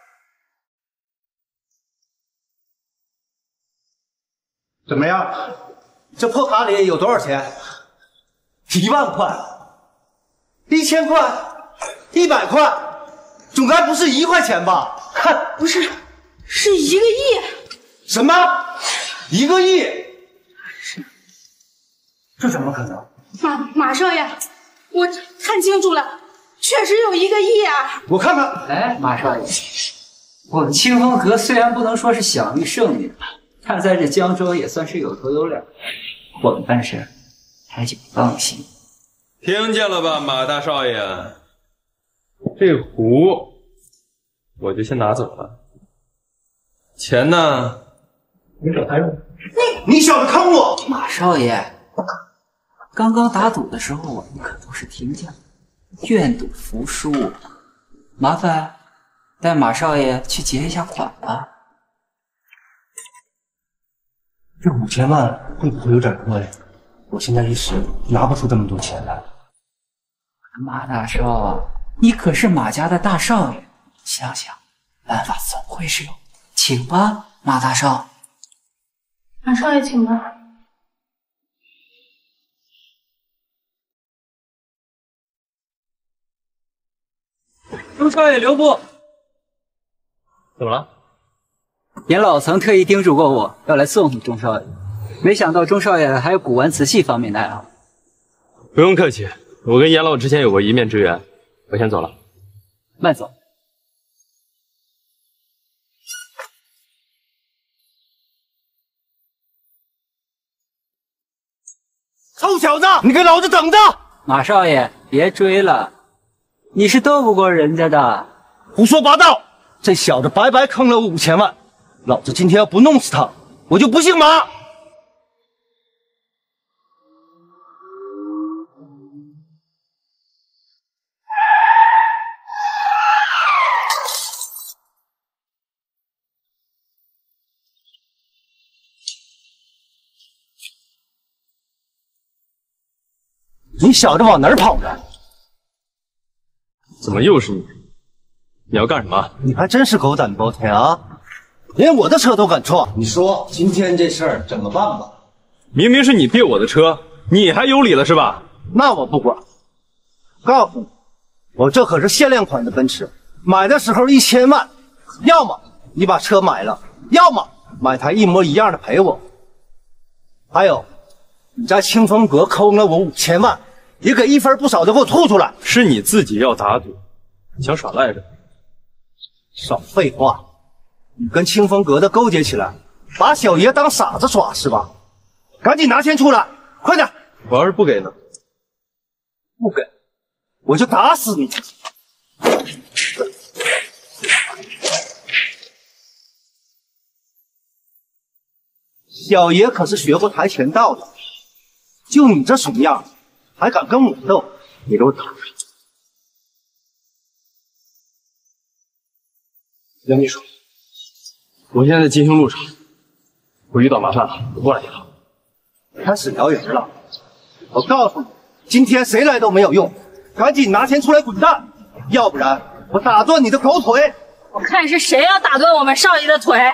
怎么样？这破卡里有多少钱？一万块，一千块，一百块，总该不是一块钱吧？看， 不是，是一个亿。 什么？一个亿？这怎么可能？ 马马少爷，我看清楚了，确实有一个亿啊！ 我看看。 哎，马少爷，我们清风阁虽然不能说是享誉盛名，但在这江州也算是有头有脸，我们办事还请放心。 听见了吧，马大少爷，这壶我就先拿走了，钱呢，你找他用。 你小子坑我！ 马少爷，刚刚打赌的时候我们可都是听见了，愿赌服输，麻烦带马少爷去结一下款吧。 这五千万会不会有点多呀？我现在一时拿不出这么多钱来。 马大少，你可是马家的大少爷，想想办法总会是有，请吧，马大少。 马少爷，请吧。 钟少爷留步。 怎么了？ 严老曾特意叮嘱过我要来送你钟少爷，没想到钟少爷还有古玩瓷器方面的爱好。 不用客气，我跟严老之前有过一面之缘，我先走了。 慢走。 臭小子，你给老子等着！ 马少爷，别追了，你是斗不过人家的。 胡说八道！这小子白白坑了我五千万，老子今天要不弄死他，我就不姓马。 你小子往哪儿跑呢？ 怎么又是你？你要干什么？ 你还真是狗胆包天啊！连我的车都敢撞！你说今天这事儿怎么办吧？ 明明是你别我的车，你还有理了是吧？ 那我不管。告诉你，我这可是限量款的奔驰，买的时候一千万，要么你把车买了，要么买台一模一样的赔我。还有，你在清风阁抠了我五千万，也给一分不少的给我吐出来。 是你自己要打赌，你想耍赖着？ 少废话！你跟清风阁的勾结起来，把小爷当傻子耍是吧？赶紧拿钱出来，快点！ 我要是不给呢？ 不给，我就打死你！小爷可是学过跆拳道的，就你这怂样，还敢跟我斗？你给我打！ 杨秘书，我现在在金星路上，我遇到麻烦了，我过来一趟。 开始燎原了！我告诉你，今天谁来都没有用，赶紧拿钱出来滚蛋，要不然我打断你的狗腿！ 我看是谁要打断我们少爷的腿！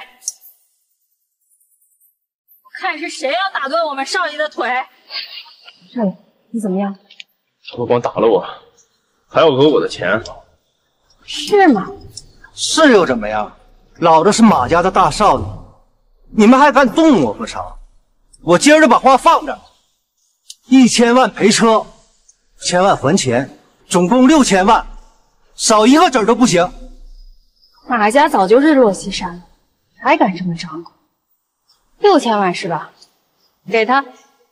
我看是谁要打断我们少爷的腿！少爷，你怎么样？ 他不光打了我，还要讹我的钱。 是吗？ 是又怎么样？老子是马家的大少爷，你们还敢动我不成？我今儿就把话放这儿，一千万赔车，千万还钱，总共六千万，少一个子儿都不行。 马家早就日落西山了，还敢这么张口？六千万是吧？给他，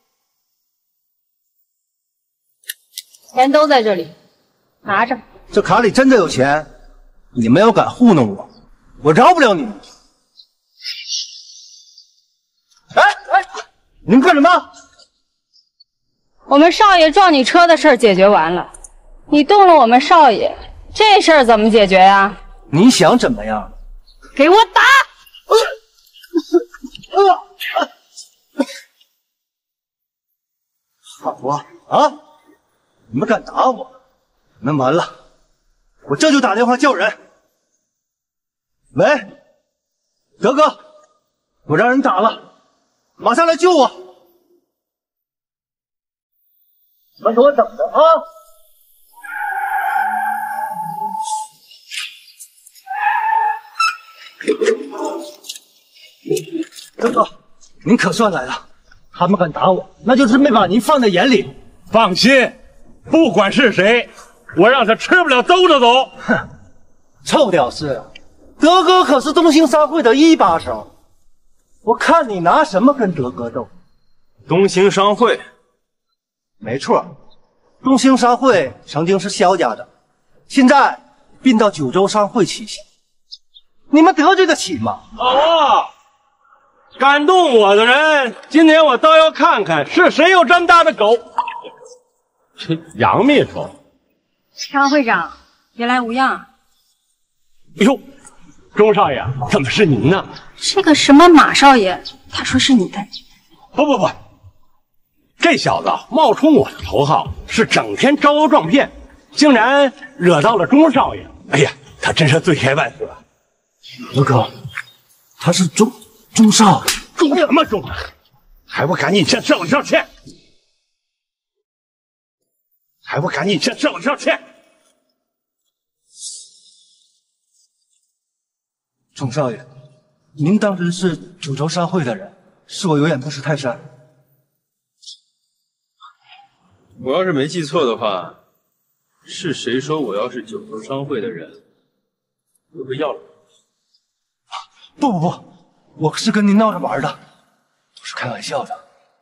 钱都在这里，拿着。 这卡里真的有钱，你们要敢糊弄我，我饶不了你们！哎哎，你们干什么？ 我们少爷撞你车的事儿解决完了，你动了我们少爷，这事儿怎么解决呀？ 你想怎么样？ 给我打！ 好啊啊！你们敢打我，那完了，我这就打电话叫人。喂，德哥，我让人打了，马上来救我！你们给我等着啊！德哥，您可算来了！他们敢打我，那就是没把您放在眼里。 放心，不管是谁，我让他吃不了兜着走。 哼，臭屌丝！德哥可是东兴商会的一把手，我看你拿什么跟德哥斗？ 东兴商会， 没错，东兴商会曾经是萧家的，现在并到九州商会旗下，你们得罪得起吗？ 哦，敢动我的人，今天我倒要看看是谁有这么大的狗。杨秘书， 张会长，别来无恙。 哎呦，钟少爷，怎么是您呢？ 这个什么马少爷，他说是你的。 不不不，这小子冒充我的头号，是整天招摇撞骗，竟然惹到了钟少爷。哎呀，他真是罪该万死。 德哥，他是钟钟少爷。 钟什么钟？还不赶紧向少爷道歉！还不赶紧向少爷道歉！ 钟少爷，您当真是九州商会的人，是我有眼不识泰山。 我要是没记错的话，是谁说我要是九州商会的人，会被要了？ 不不不，我是跟您闹着玩的，都是开玩笑的。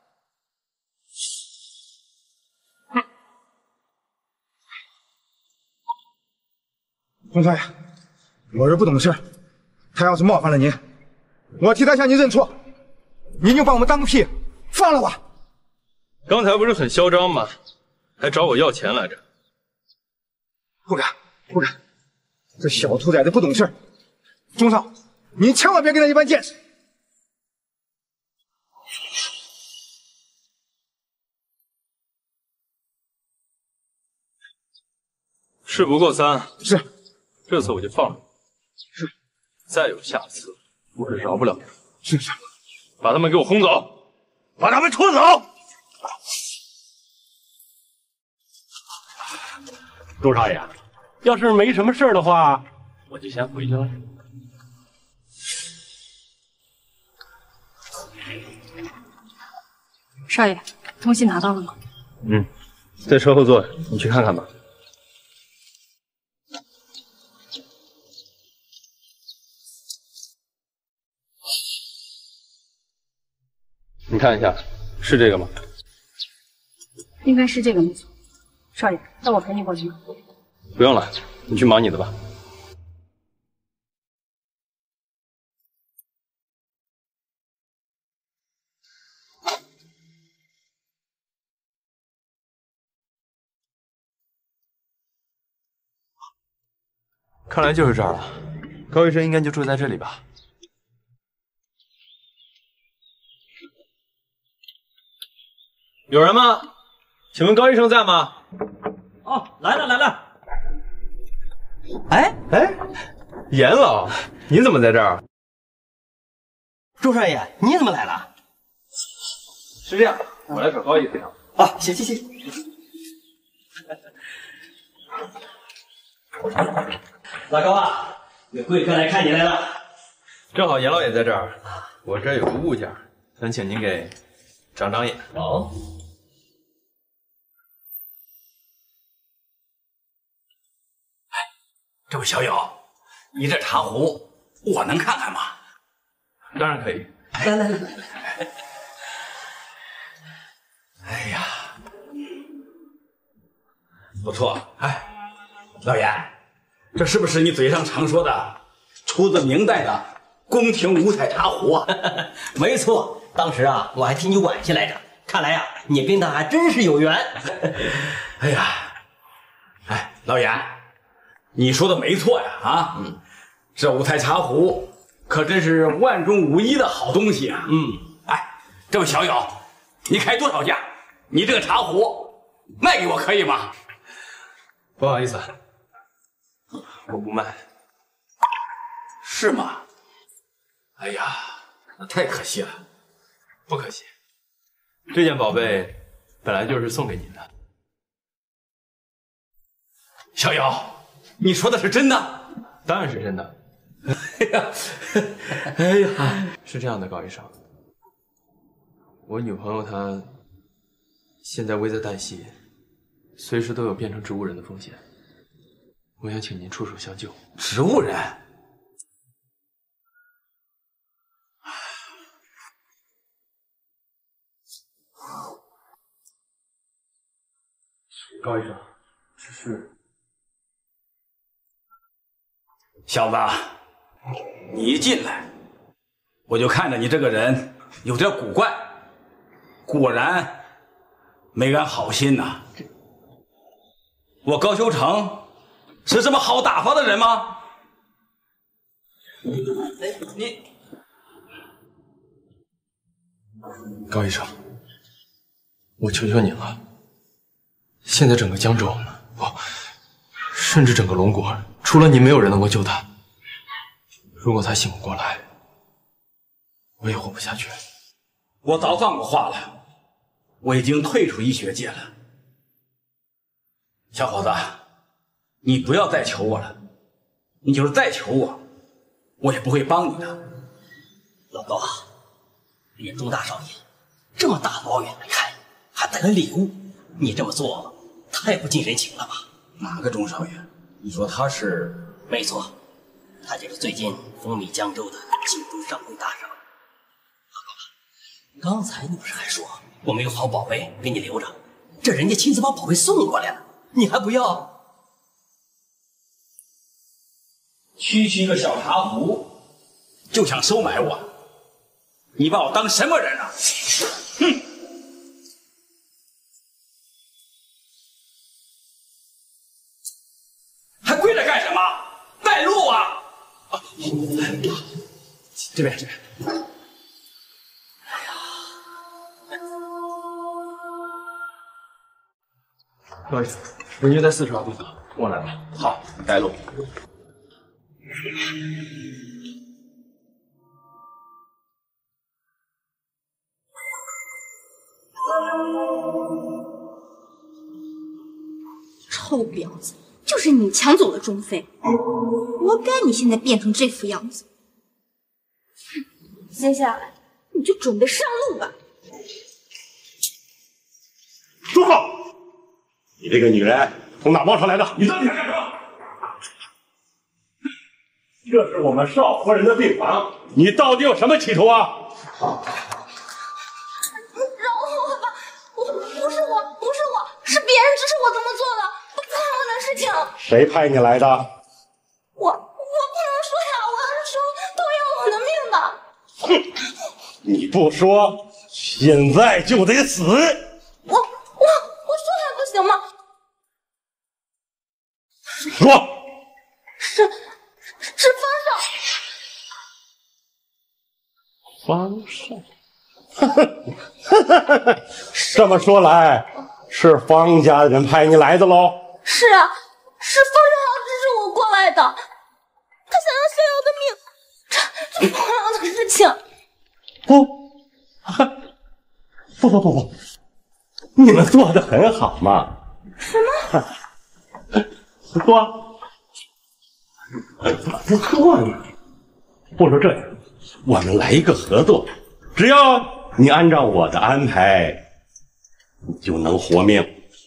钟少爷，我是不懂事，他要是冒犯了您，我替他向您认错，您就把我们当个屁，放了我。 刚才不是很嚣张吗？还找我要钱来着。 不敢，不敢，这小兔崽子不懂事。钟少，您千万别跟他一般见识。 事不过三。 是， 这次我就放了你。 是， 再有下次，我是饶不了你。 是是， 把他们给我轰走， 把他们拖走。 周少爷，要是没什么事的话，我就先回去了。 少爷，东西拿到了吗？ 嗯，在车后座，你去看看吧。你看一下，是这个吗？ 应该是这个没错。少爷，那我陪你过去吗？ 不用了，你去忙你的吧。 看来就是这儿了，高医生应该就住在这里吧？ 有人吗？请问高医生在吗？ 哦，来了来了。哎哎，严老，您怎么在这儿？ 周少爷，你怎么来了？ 是这样，我来找高医生。 啊，行行行。老高啊，有贵客来看你来了。 正好严老也在这儿，我这儿有个物件，想请您给长长眼。 哦。 这位小友，你这茶壶我能看看吗？ 当然可以。 来来来来来。 哎呀，不错。哎，老严，这是不是你嘴上常说的出自明代的宫廷五彩茶壶啊？ 没错，当时啊我还替你惋惜来着。看来啊你跟他还真是有缘。 哎呀，哎，老严。你说的没错呀，啊，嗯，这五彩茶壶可真是万中无一的好东西啊。嗯，哎，这位小友，你开多少价？你这个茶壶卖给我可以吗？ 不好意思，我不卖。 是吗？哎呀，那太可惜了。 不可惜，这件宝贝本来就是送给您的。 小友。你说的是真的？ 当然是真的。 哎呀，哎呀， 是这样的，高医生，我女朋友她现在危在旦夕，随时都有变成植物人的风险。我想请您出手相救。 植物人？ 高医生，只是。 小子，你一进来，我就看着你这个人有点古怪，果然没安好心呐。我高修成是这么好打发的人吗？ 哎，你高医生，我求求您了，现在整个江州，不，甚至整个龙国。除了你，没有人能够救他。如果他醒不过来，我也活不下去。 我早放过话了，我已经退出医学界了。小伙子，你不要再求我了，你就是再求我，我也不会帮你的。 老高啊，人家钟大少爷这么大老远来看，还带了礼物，你这么做太不近人情了吧？ 哪个钟少爷？你说他是？ 没错，他就是最近风靡江州的京都商会大赏。老高，刚才你不是还说我没有好宝贝给你留着，这人家亲自把宝贝送过来了，你还不要？ 区区一个小茶壶就想收买我，你把我当什么人啊？哼！还跪着干什么？带路啊！啊，这边这边。 高医生， 人就在四十号地方，跟我来吧。好，带路。 臭婊子，就是你抢走了钟飞，活该你现在变成这副样子。接下来你就准备上路吧。 住口！你这个女人从哪冒出来的？你到底想干什么？这是我们少夫人的病房，你到底有什么企图啊？ 饶我吧，我不是我，不是我，是别人指使我这么做的，不关我的事情。 谁派你来的？ 我我不能说呀，我要是说都要我的命的。 哼！你不说，现在就得死！ 我我我说还不行吗？ 说， 是是方少。方少，这么说来，是方家的人派你来的喽？ 是啊，是方少瑶指使我过来的，他想要逍遥的命，这这不可能的事情。 不，不不不不，你们做的很好嘛。 什么？ 不错，不错呢。不说这样，我们来一个合作，只要你按照我的安排，你就能活命。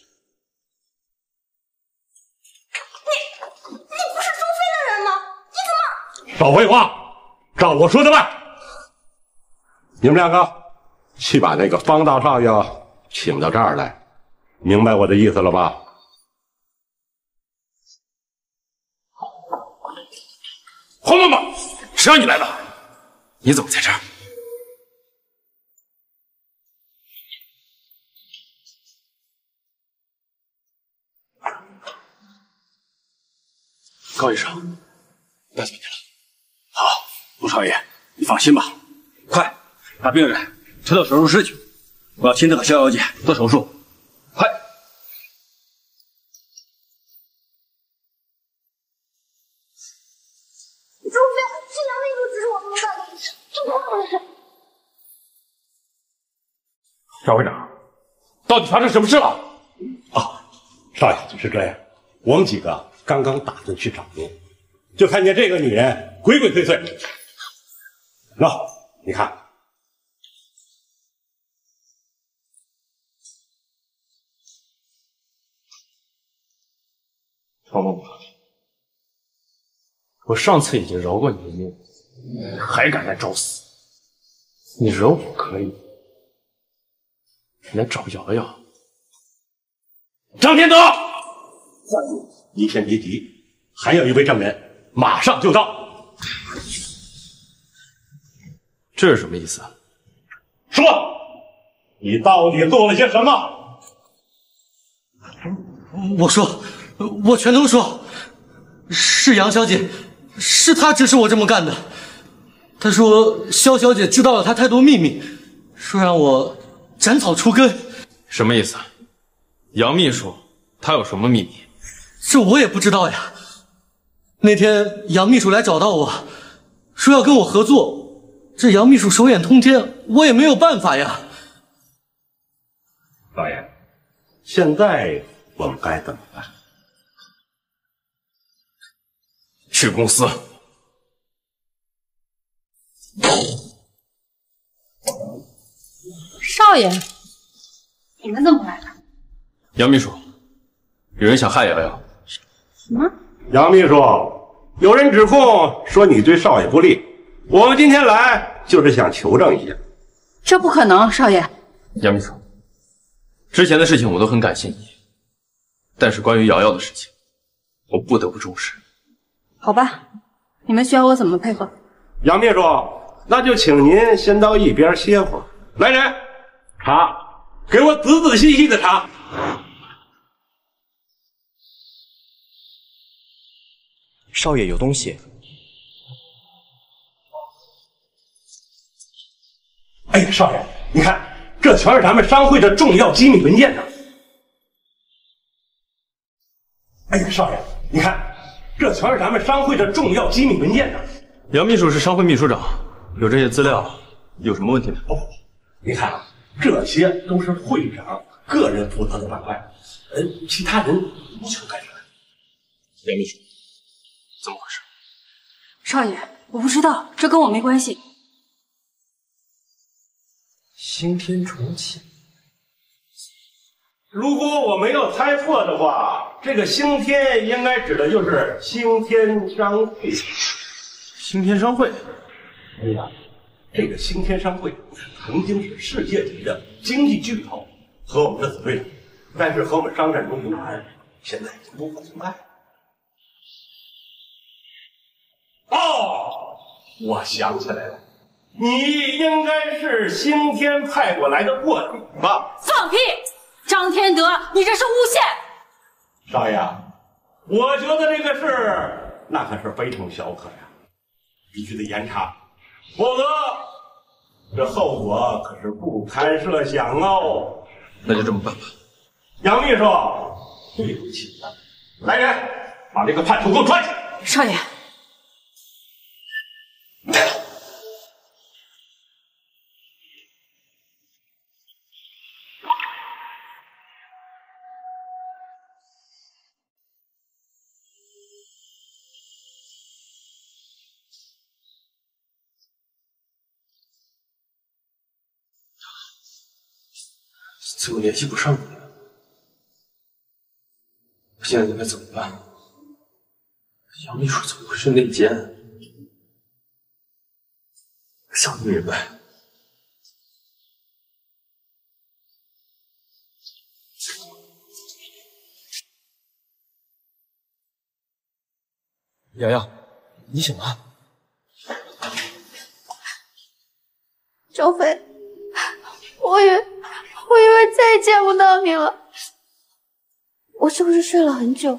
你你不是钟飞的人吗？你怎么？ 少废话，照我说的办。你们两个去把那个方大少爷请到这儿来，明白我的意思了吧？ 黄妈妈，谁让你来的？你怎么在这儿？高医生，带走你了。好，陆少爷，你放心吧。快把病人推到手术室去，我要亲自给逍遥姐做手术。快！ 钟飞，是杨秘书指使我这么干的，这不可能的事。 邵会长，到底发生什么事了？啊，少爷，是这样，我们几个刚刚打算去找您，就看见这个女人鬼鬼祟祟。喏，你看。 方妈妈，我上次已经饶过你的命，你还敢来找死？你惹我可以，你来找瑶瑶。 张天德，你先别急，还有一位证人，马上就到。 这是什么意思？ 说，你到底做了些什么？ 我说。我全都说，是杨小姐，是她指使我这么干的。她说萧小姐知道了她太多秘密，说让我斩草除根。 什么意思？杨秘书他有什么秘密？ 这我也不知道呀。那天杨秘书来找到我，说要跟我合作，这杨秘书手眼通天，我也没有办法呀。 导演，现在我们该怎么办？ 去公司。 少爷，你们怎么来了？ 杨秘书，有人想害瑶瑶。 什么？ 杨秘书，有人指控说你对少爷不利，我们今天来就是想求证一下。 这不可能，少爷。 杨秘书，之前的事情我都很感谢你，但是关于瑶瑶的事情，我不得不重视。 好吧，你们需要我怎么配合？ 杨秘书，那就请您先到一边歇会儿。来人，茶，给我仔仔细细的查。 少爷有东西。 哎呀，少爷，你看，这全是咱们商会的重要机密文件呢。 哎呀，少爷，你看，这全是咱们商会的重要机密文件呢。 杨秘书是商会秘书长，有这些资料，有什么问题吗？ 哦，你看啊，这些都是会长个人负责的板块，呃，其他人无权干涉。 杨秘书，怎么回事？ 少爷，我不知道，这跟我没关系。 星天重启。 如果我没有猜错的话，这个星天应该指的就是星天商会。 星天商会？ 哎呀，这个星天商会曾经是世界级的经济巨头，和我们的子对头，但是和我们商战中不谈，现在已经不复存在。哦，我想起来了，你应该是星天派过来的卧底吧？ 放屁！张天德，你这是诬陷！ 少爷，我觉得这个事那可是非同小可呀，必须得严查，否则这后果可是不堪设想哦。 那就这么办吧。 杨秘书，对不起，来人，把这个叛徒给我抓起来！ 少爷。 怎么联系不上你了？现在应该怎么办？杨秘书怎么会是内奸？想不明白。瑶瑶，你醒了？ 周飞，我以为我以为再也见不到你了，我是不是睡了很久？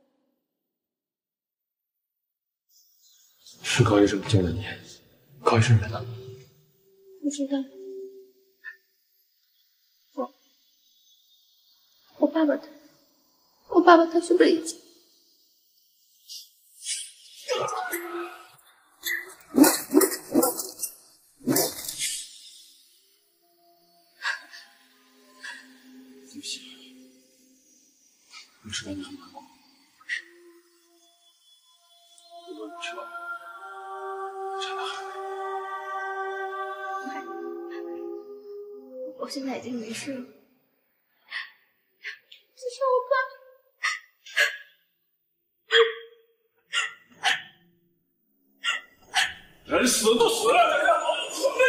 是高医生救了你，高医生人呢？ 不知道。我我爸爸他，我爸爸他去北京。 对不起，我知道你很难过。如果你知道，真的很累。 我现在已经没事了，只是我爸。 人死都死了，在这好有什么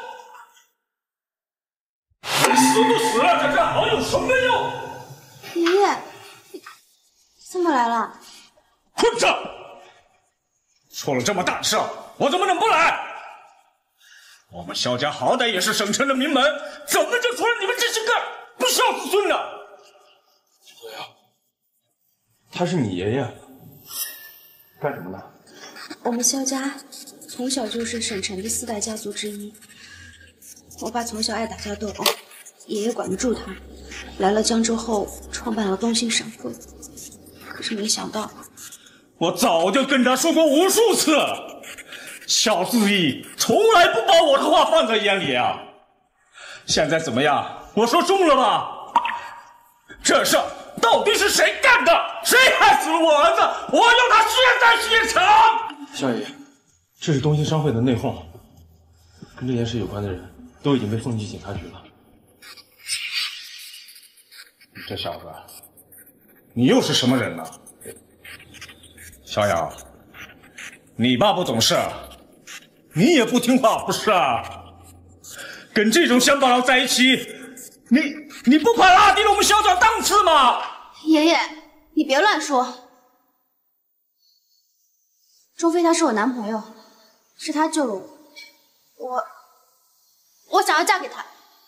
用？人死都死了，在这好有什么用？ 爷爷，你怎么来了？ 混账！出了这么大的事，我怎么能不来？我们萧家好歹也是省城的名门，怎么就出了你们这些个不孝子孙呢？ 对啊，他是你爷爷，干什么的？ 我们萧家从小就是省城的四大家族之一。我爸从小爱打架斗殴，爷爷管不住他，来了江州后创办了东兴商会。可是没想到， 我早就跟他说过无数次，小自义从来不把我的话放在眼里啊。现在怎么样？我说中了吧？这事到底是谁干的？谁害死了我儿子？我要他现在现场！ 萧爷爷，这是东兴商会的内讧，跟这件事有关的人都已经被送进警察局了。 这小子，你又是什么人呢？逍遥，你爸不懂事，你也不听话，不是啊？跟这种乡巴佬在一起，你你不怕拉低了我们萧家档次吗？ 爷爷，你别乱说。钟飞他是我男朋友，是他救了我，我我想要嫁给他，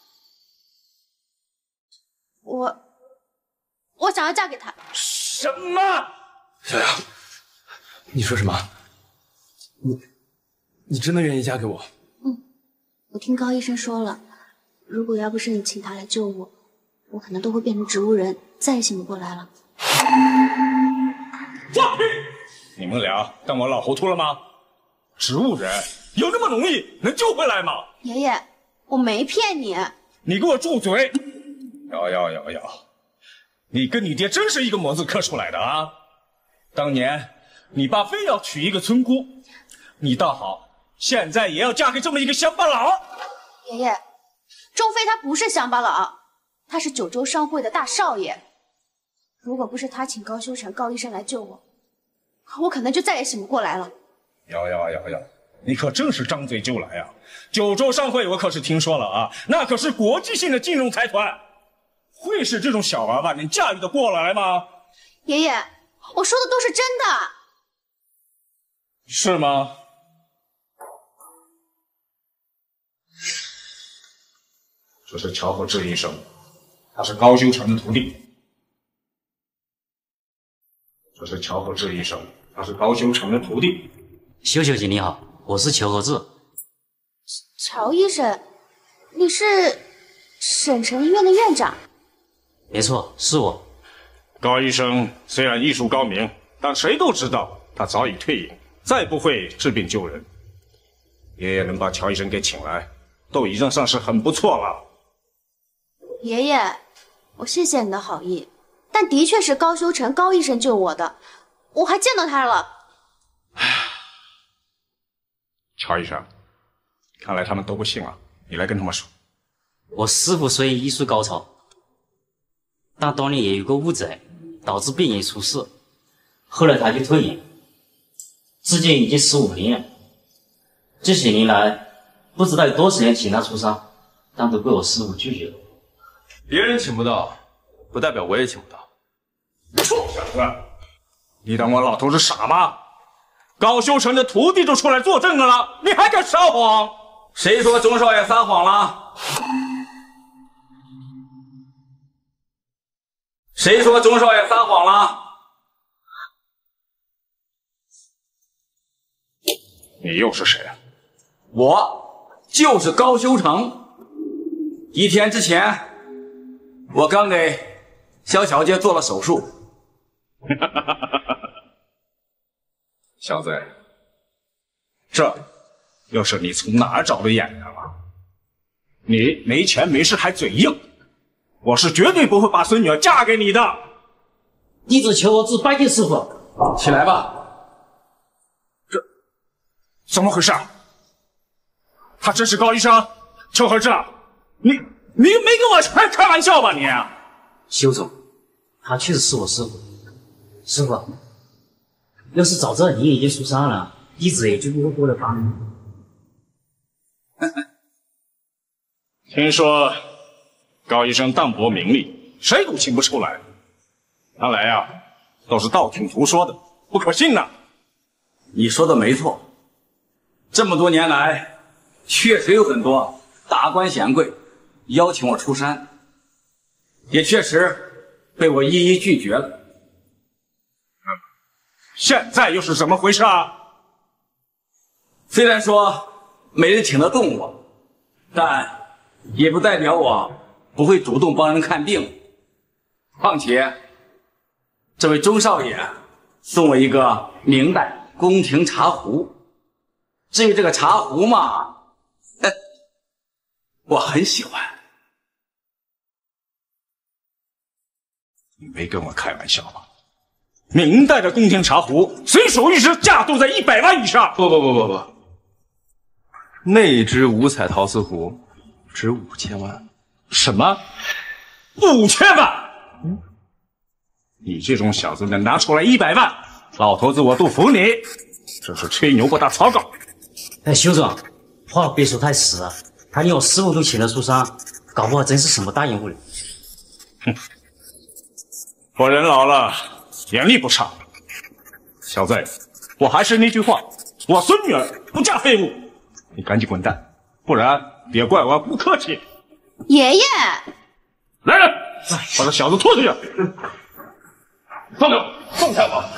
我我想要嫁给他。 什么？ 小杨，你说什么？你你真的愿意嫁给我？ 嗯，我听高医生说了，如果要不是你请他来救我，我可能都会变成植物人，再也醒不过来了。 放屁！你们俩当我老糊涂了吗？植物人有那么容易能救回来吗？ 爷爷，我没骗你。 你给我住嘴！瑶瑶瑶瑶，你跟你爹真是一个模子刻出来的啊！当年你爸非要娶一个村姑，你倒好，现在也要嫁给这么一个乡巴佬。 爷爷，钟飞他不是乡巴佬，他是九州商会的大少爷。如果不是他请高修成、高医生来救我，我可能就再也醒不过来了。 瑶瑶瑶瑶，你可真是张嘴就来啊！九州商会我可是听说了啊，那可是国际性的金融财团，会是这种小娃娃能驾驭得过来吗？ 爷爷，我说的都是真的。 是吗？这是乔和志医生，他是高修成的徒弟。这是乔和志医生，他是高修成的徒弟。 修修姐你好，我是乔和志。 乔医生，你是省城医院的院长？ 没错，是我。 高医生虽然医术高明，但谁都知道他早已退隐，再不会治病救人。爷爷能把乔医生给请来，都已经算是很不错了。 爷爷，我谢谢你的好意，但的确是高修成高医生救我的，我还见到他了。 乔医生，看来他们都不信了，你来跟他们说。 我师傅虽然医术高超，但当年也有个误诊，导致病人出事，后来他就退隐，至今已经十五年了。这些年来，不知道有多少人请他出山，但都被我师傅拒绝了。 别人请不到，不代表我也请不到。 臭小子，你当我老头是傻吗？高修成的徒弟都出来作证了，你还敢撒谎？ 谁说钟少爷撒谎了？谁说钟少爷撒谎了？ 你又是谁啊？ 我就是高修成。一天之前，我刚给肖小姐做了手术。 小子，这又是你从哪儿找的演员了？你没钱没势还嘴硬，我是绝对不会把孙女儿嫁给你的。 弟子求和志拜见师傅。 起来吧。 这怎么回事？他真是高医生？邱和志，你你没跟我开开玩笑吧你？ 修总，他确实是我师傅。师傅，要是早知道你已经出山了，弟子也就不会过来帮你。 听说高医生淡泊名利，谁都请不出来。看来呀、啊，都是道听途说的，不可信呐。 你说的没错，这么多年来，确实有很多达官显贵邀请我出山，也确实被我一一拒绝了。 现在又是怎么回事啊？ 虽然说没人请得动我，但也不代表我不会主动帮人看病。况且，这位钟少爷送我一个明代宫廷茶壶。至于这个茶壶嘛，呃，我很喜欢。 你没跟我开玩笑吧？明代的宫廷茶壶，随手一只价都在一百万以上。 不不不不不，那只五彩陶瓷壶值五千万。 什么？五千万？嗯，你这种小子能拿出来一百万，老头子我都服你。这是吹牛不打草稿。 哎，修总，话别说太死了。他连我师傅都请了出山，搞不好真是什么大人物呢。 哼，我人老了。眼力不差，小子，我还是那句话，我孙女儿不嫁废物，你赶紧滚蛋，不然别怪我不客气。 爷爷， 来人，把这小子拖出去！放手，放开我！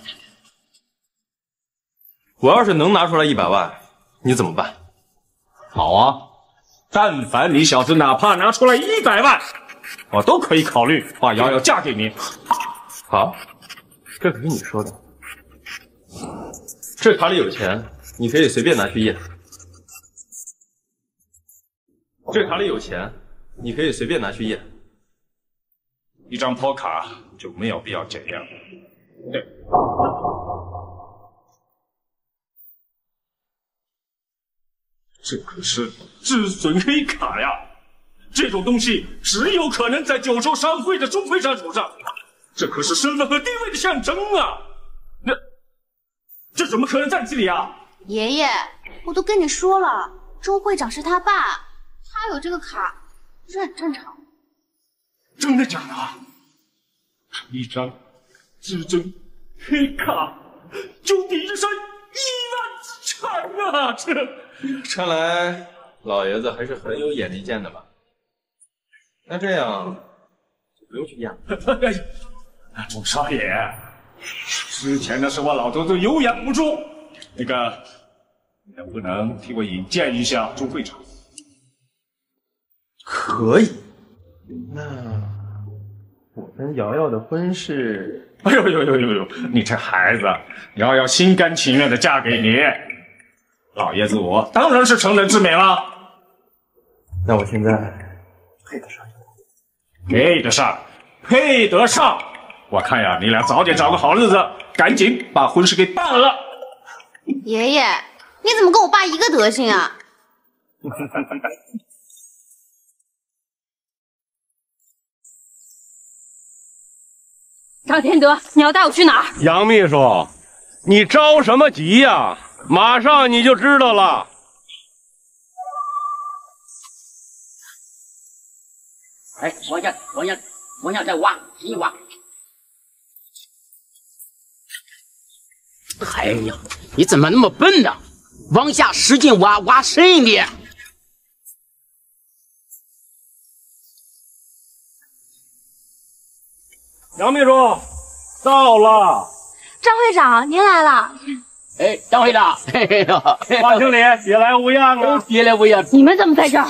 我要是能拿出来一百万，你怎么办？ 好啊，但凡你小子哪怕拿出来一百万，我都可以考虑把瑶瑶嫁给你。 好。 这可是你说的。这卡里有钱，你可以随便拿去验。这卡里有钱，你可以随便拿去验。 一张破卡就没有必要这样。对。这可是至尊黑卡呀！这种东西只有可能在九州商会的钟会长手上，这可是身份和地位的象征啊！那这怎么可能在这里啊？ 爷爷，我都跟你说了，钟会长是他爸，他有这个卡，这很正常。 真的假的？一张至尊黑卡就抵着上亿万资产啊！这看来老爷子还是很有眼力见的吧？那这样就不用去验了。 钟少爷，之前的是我老头子有眼无珠，那个你能不能替我引荐一下钟会长？ 可以。那我跟瑶瑶的婚事…… 哎呦呦呦呦呦！你这孩子，瑶瑶心甘情愿的嫁给你，老爷子我当然是成人之美了。 那我现在配得上？ 配得上，配得上！我看呀，你俩早点找个好日子，赶紧把婚事给办了。 爷爷，你怎么跟我爸一个德行啊？ 张天德，你要带我去哪儿？ 杨秘书，你着什么急呀？马上你就知道了。 哎，往下，往下，往下再挖，一挖。哎呀，你怎么那么笨呢？往下使劲挖，挖深一点。 杨秘书，到了。 张会长，您来了。 哎，张会长，嘿嘿呦， 华经理，别来无恙啊！ 别来无恙。 你们怎么在这儿？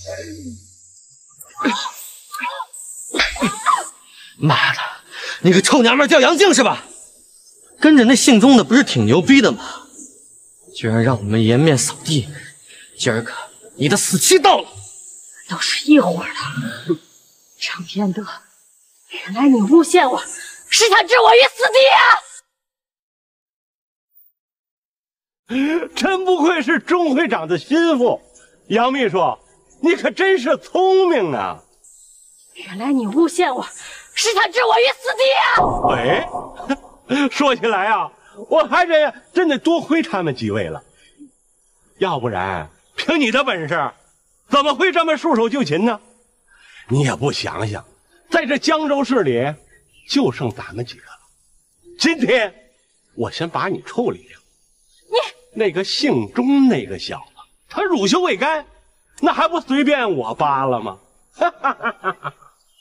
妈的，你个臭娘们叫杨静是吧？跟着那姓钟的不是挺牛逼的吗？居然让我们颜面扫地，今儿个你的死期到了。 都是一伙的。张天德，原来你诬陷我，是想置我于死地啊！真不愧是钟会长的心腹，杨秘书，你可真是聪明啊！ 原来你诬陷我，是想置我于死地啊！哎，说起来啊，我还真真得多亏他们几位了，要不然凭你的本事，怎么会这么束手就擒呢？你也不想想，在这江州市里，就剩咱们几个了。今天我先把你处理掉。 你那个姓钟那个小子，他乳臭未干，那还不随便我扒了吗？哈哈哈哈哈！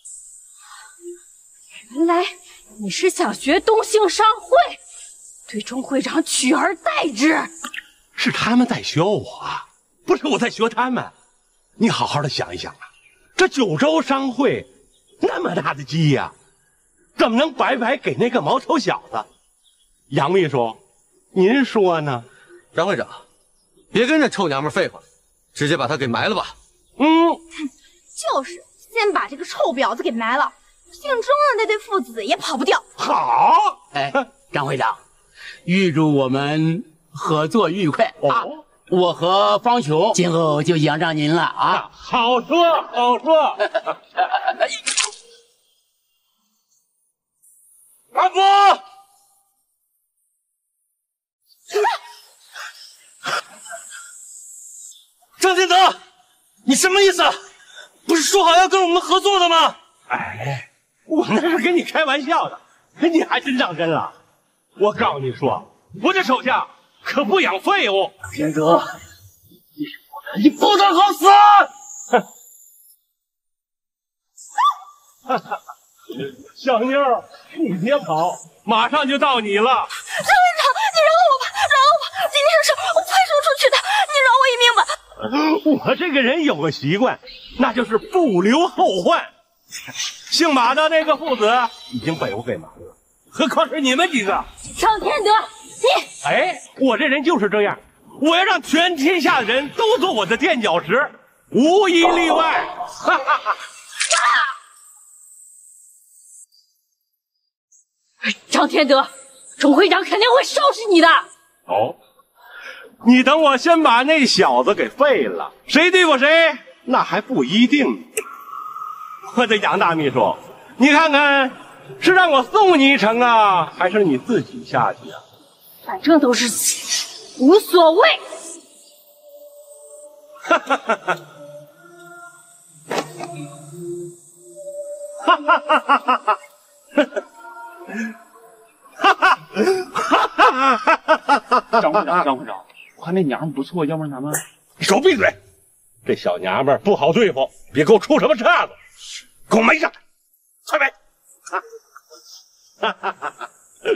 原来你是想学东兴商会，对钟会长取而代之。 是他们在学我，不是我在学他们。你好好的想一想啊，这九州商会那么大的鸡呀、啊，怎么能白白给那个毛头小子？杨秘书，您说呢？ 张会长，别跟这臭娘们废话，直接把他给埋了吧。 嗯， 就是，先把这个臭婊子给埋了，姓钟的那对父子也跑不掉。 好， 哎，张会长，预祝我们合作愉快、哦、啊！我和方琼今后就仰仗您了啊！ 好说好说。阿福， 张天德，你什么意思？不是说好要跟我们合作的吗？ 哎，我那是跟你开玩笑的，你还真当真了。我告诉你说，我这手下可不养废物。 天德，你你不得好死！ 小妞，你别跑，马上就到你了。 张会长，你饶我吧，饶我吧！今天的事我会说出去的，你饶我一命吧。 我这个人有个习惯，那就是不留后患。姓马的那个父子已经被我给瞒了， 何况是你们几个。 张天德，你哎，我这人就是这样，我要让全天下的人都做我的垫脚石，无一例外。哈哈哈！ 张天德，钟会长肯定会收拾你的。 哦，你等我先把那小子给废了，谁对付谁那还不一定。我的杨大秘书，你看看，是让我送你一程啊，还是你自己下去啊？ 反正都是死，无所谓。 哈哈哈哈！哈哈哈哈哈哈！哈哈哈哈！ 张会长，张会长，我看那娘们不错，要不然咱们…… 你给我闭嘴！这小娘们不好对付，别给我出什么岔子。给我埋上，快埋！哈哈哈哈！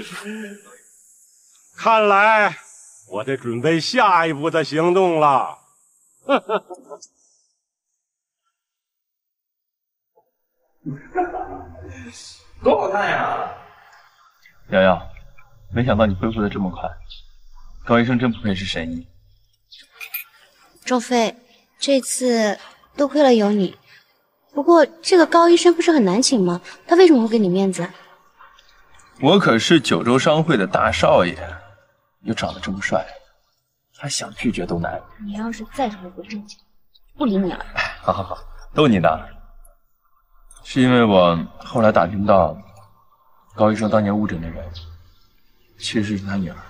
看来我得准备下一步的行动了。哈哈哈！ 多好看呀！瑶瑶，没想到你恢复的这么快，高医生真不愧是神医。 周飞，这次多亏了有你。不过这个高医生不是很难请吗？他为什么会给你面子？ 我可是九州商会的大少爷，又长得这么帅，他想拒绝都难。 你要是再说不正经，不理你了。 好好好，逗你的。是因为我后来打听到，高医生当年误诊的人，其实是他女儿。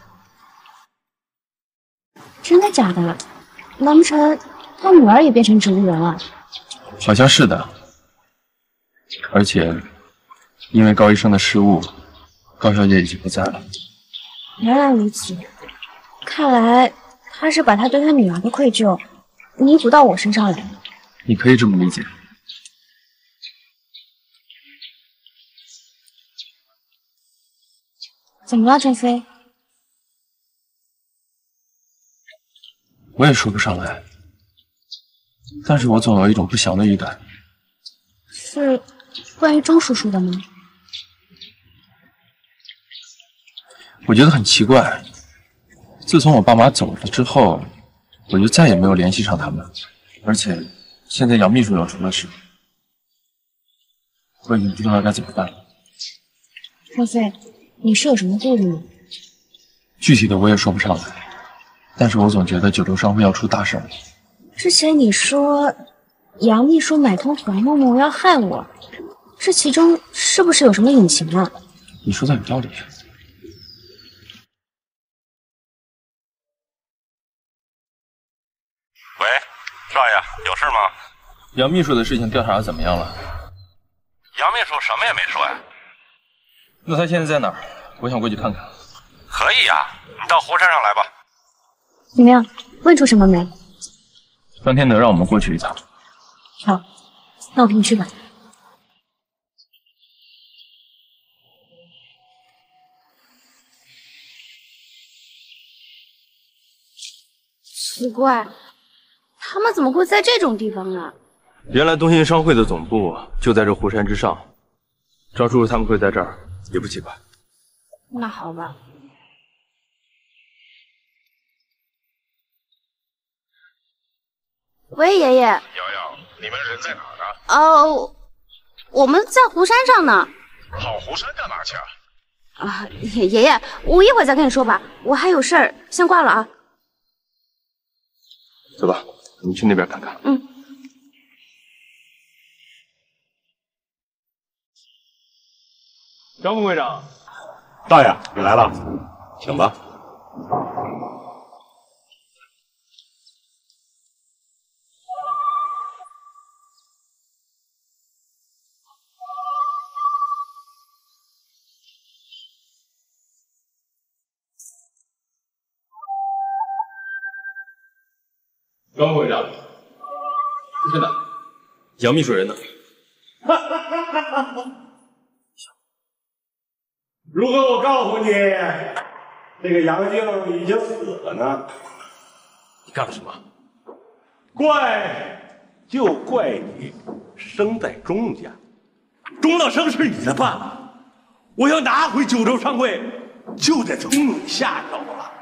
真的假的？难不成他女儿也变成植物人了？ 好像是的。而且，因为高医生的失误，高小姐已经不在了。 原来如此，看来他是把他对他女儿的愧疚弥补到我身上来了。 你可以这么理解。 怎么了，陈飞？ 我也说不上来，但是我总有一种不祥的预感。 是关于钟叔叔的吗？ 我觉得很奇怪，自从我爸妈走了之后，我就再也没有联系上他们，而且现在杨秘书又出了事，我已经不知道该怎么办了。 陈飞，你是有什么顾虑吗？ 具体的我也说不上来，但是我总觉得九州商会要出大事了。 之前你说杨秘书买通黄木木要害我，这其中是不是有什么隐情啊？ 你说的有道理。 喂，少爷，有事吗？ 杨秘书的事情调查怎么样了？ 杨秘书什么也没说呀。 那他现在在哪儿？我想过去看看。 可以呀，你到湖山上来吧。 怎么样？问出什么没？ 张天德让我们过去一趟。 好，那我陪你去吧。奇怪，他们怎么会在这种地方啊？ 原来东兴商会的总部就在这湖山之上，赵叔叔他们会在这儿也不奇怪。 那好吧。喂，爷爷。瑶瑶，你们人在哪儿呢？ 哦，我们在湖山上呢。 跑湖山干嘛去啊？ 啊，爷爷爷，我一会儿再跟你说吧，我还有事儿，先挂了啊。 走吧，我们去那边看看。 嗯。 张副会长，大爷，你来了，请吧。 张副会长，在哪？杨秘书人呢？ 如何我告诉你，这个杨静已经死了呢？ 你干了什么？ 怪就怪你生在钟家，钟道生是你的爸爸， 我要拿回九州商会，就得从你下手了。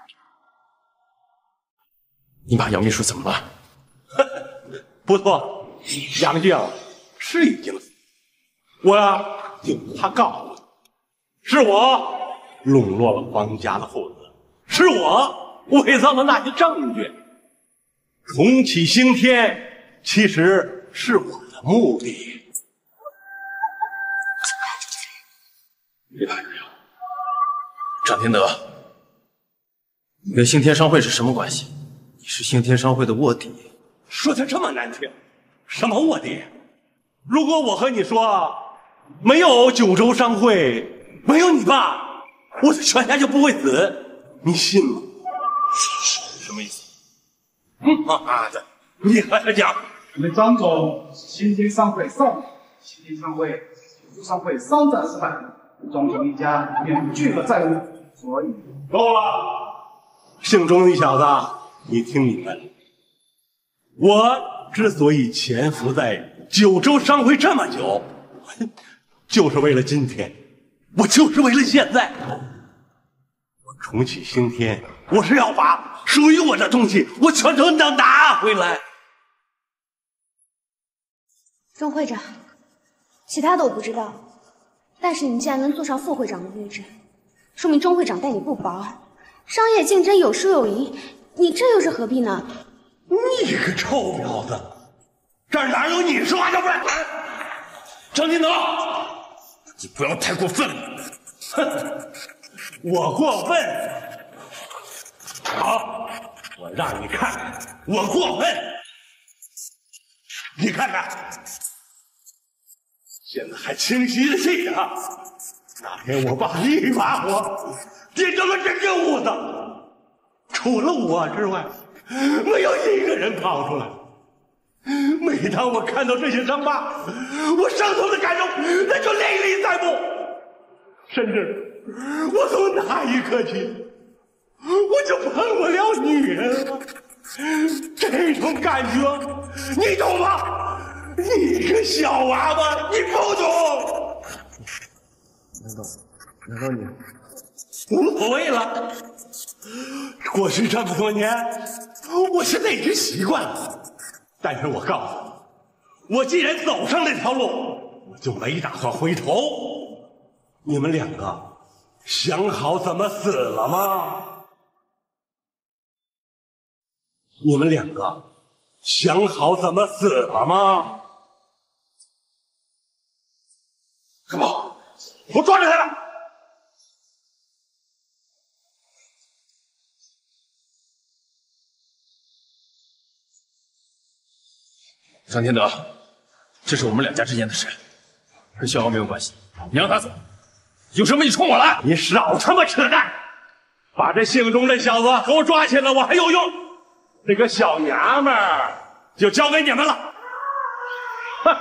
你把杨秘书怎么了？ 不错，杨静是已经死，我呀就他告诉你，是我笼络了皇家的父子，是我伪造了那些证据，重启刑天其实是我的目的。 别怕，张天德，你跟星天商会是什么关系？你是星天商会的卧底。 说的这么难听，什么卧底？如果我和你说没有九州商会，没有你爸，我的全家就不会死，你信吗？ 什么意思？ 妈的，你和他讲。 我们张总是新天商会少爷，新天商会、九州商会商战失败，张总一家免巨额债务，所以够了。姓钟的小子，你听明白了？我之所以潜伏在九州商会这么久，就是为了今天，我就是为了现在。我重启星天，我是要把属于我的东西，我全都能拿回来。 钟会长，其他的我不知道，但是你既然能坐上副会长的位置，说明钟会长待你不薄。商业竞争有输有赢，你这又是何必呢？ 你个臭婊子，这儿哪有你说话的份儿？张金德，你不要太过分了。哼，我过分？好，我让你看看我过分。你看看，现在还清晰的记得，那天我把一把火点着了整个屋子，除了我之外，没有一个人跑出来。每当我看到这些伤疤，我伤痛的感受那就历历在目。甚至我从那一刻起，我就碰不了女人了。这种感觉，你懂吗？你个小娃娃，你不懂。 难道难道你无所谓了？过去这么多年，我现在已经习惯了。但是我告诉你，我既然走上这条路，我就没打算回头。你们两个想好怎么死了吗？你们两个想好怎么死了吗？干嘛？给我抓住他们！ 张天德，这是我们两家之间的事，跟逍遥没有关系。你让他走，有什么你冲我来！ 你少他妈扯淡！把这姓钟的小子给我抓起来，我还有用。这个小娘们儿就交给你们了。哼！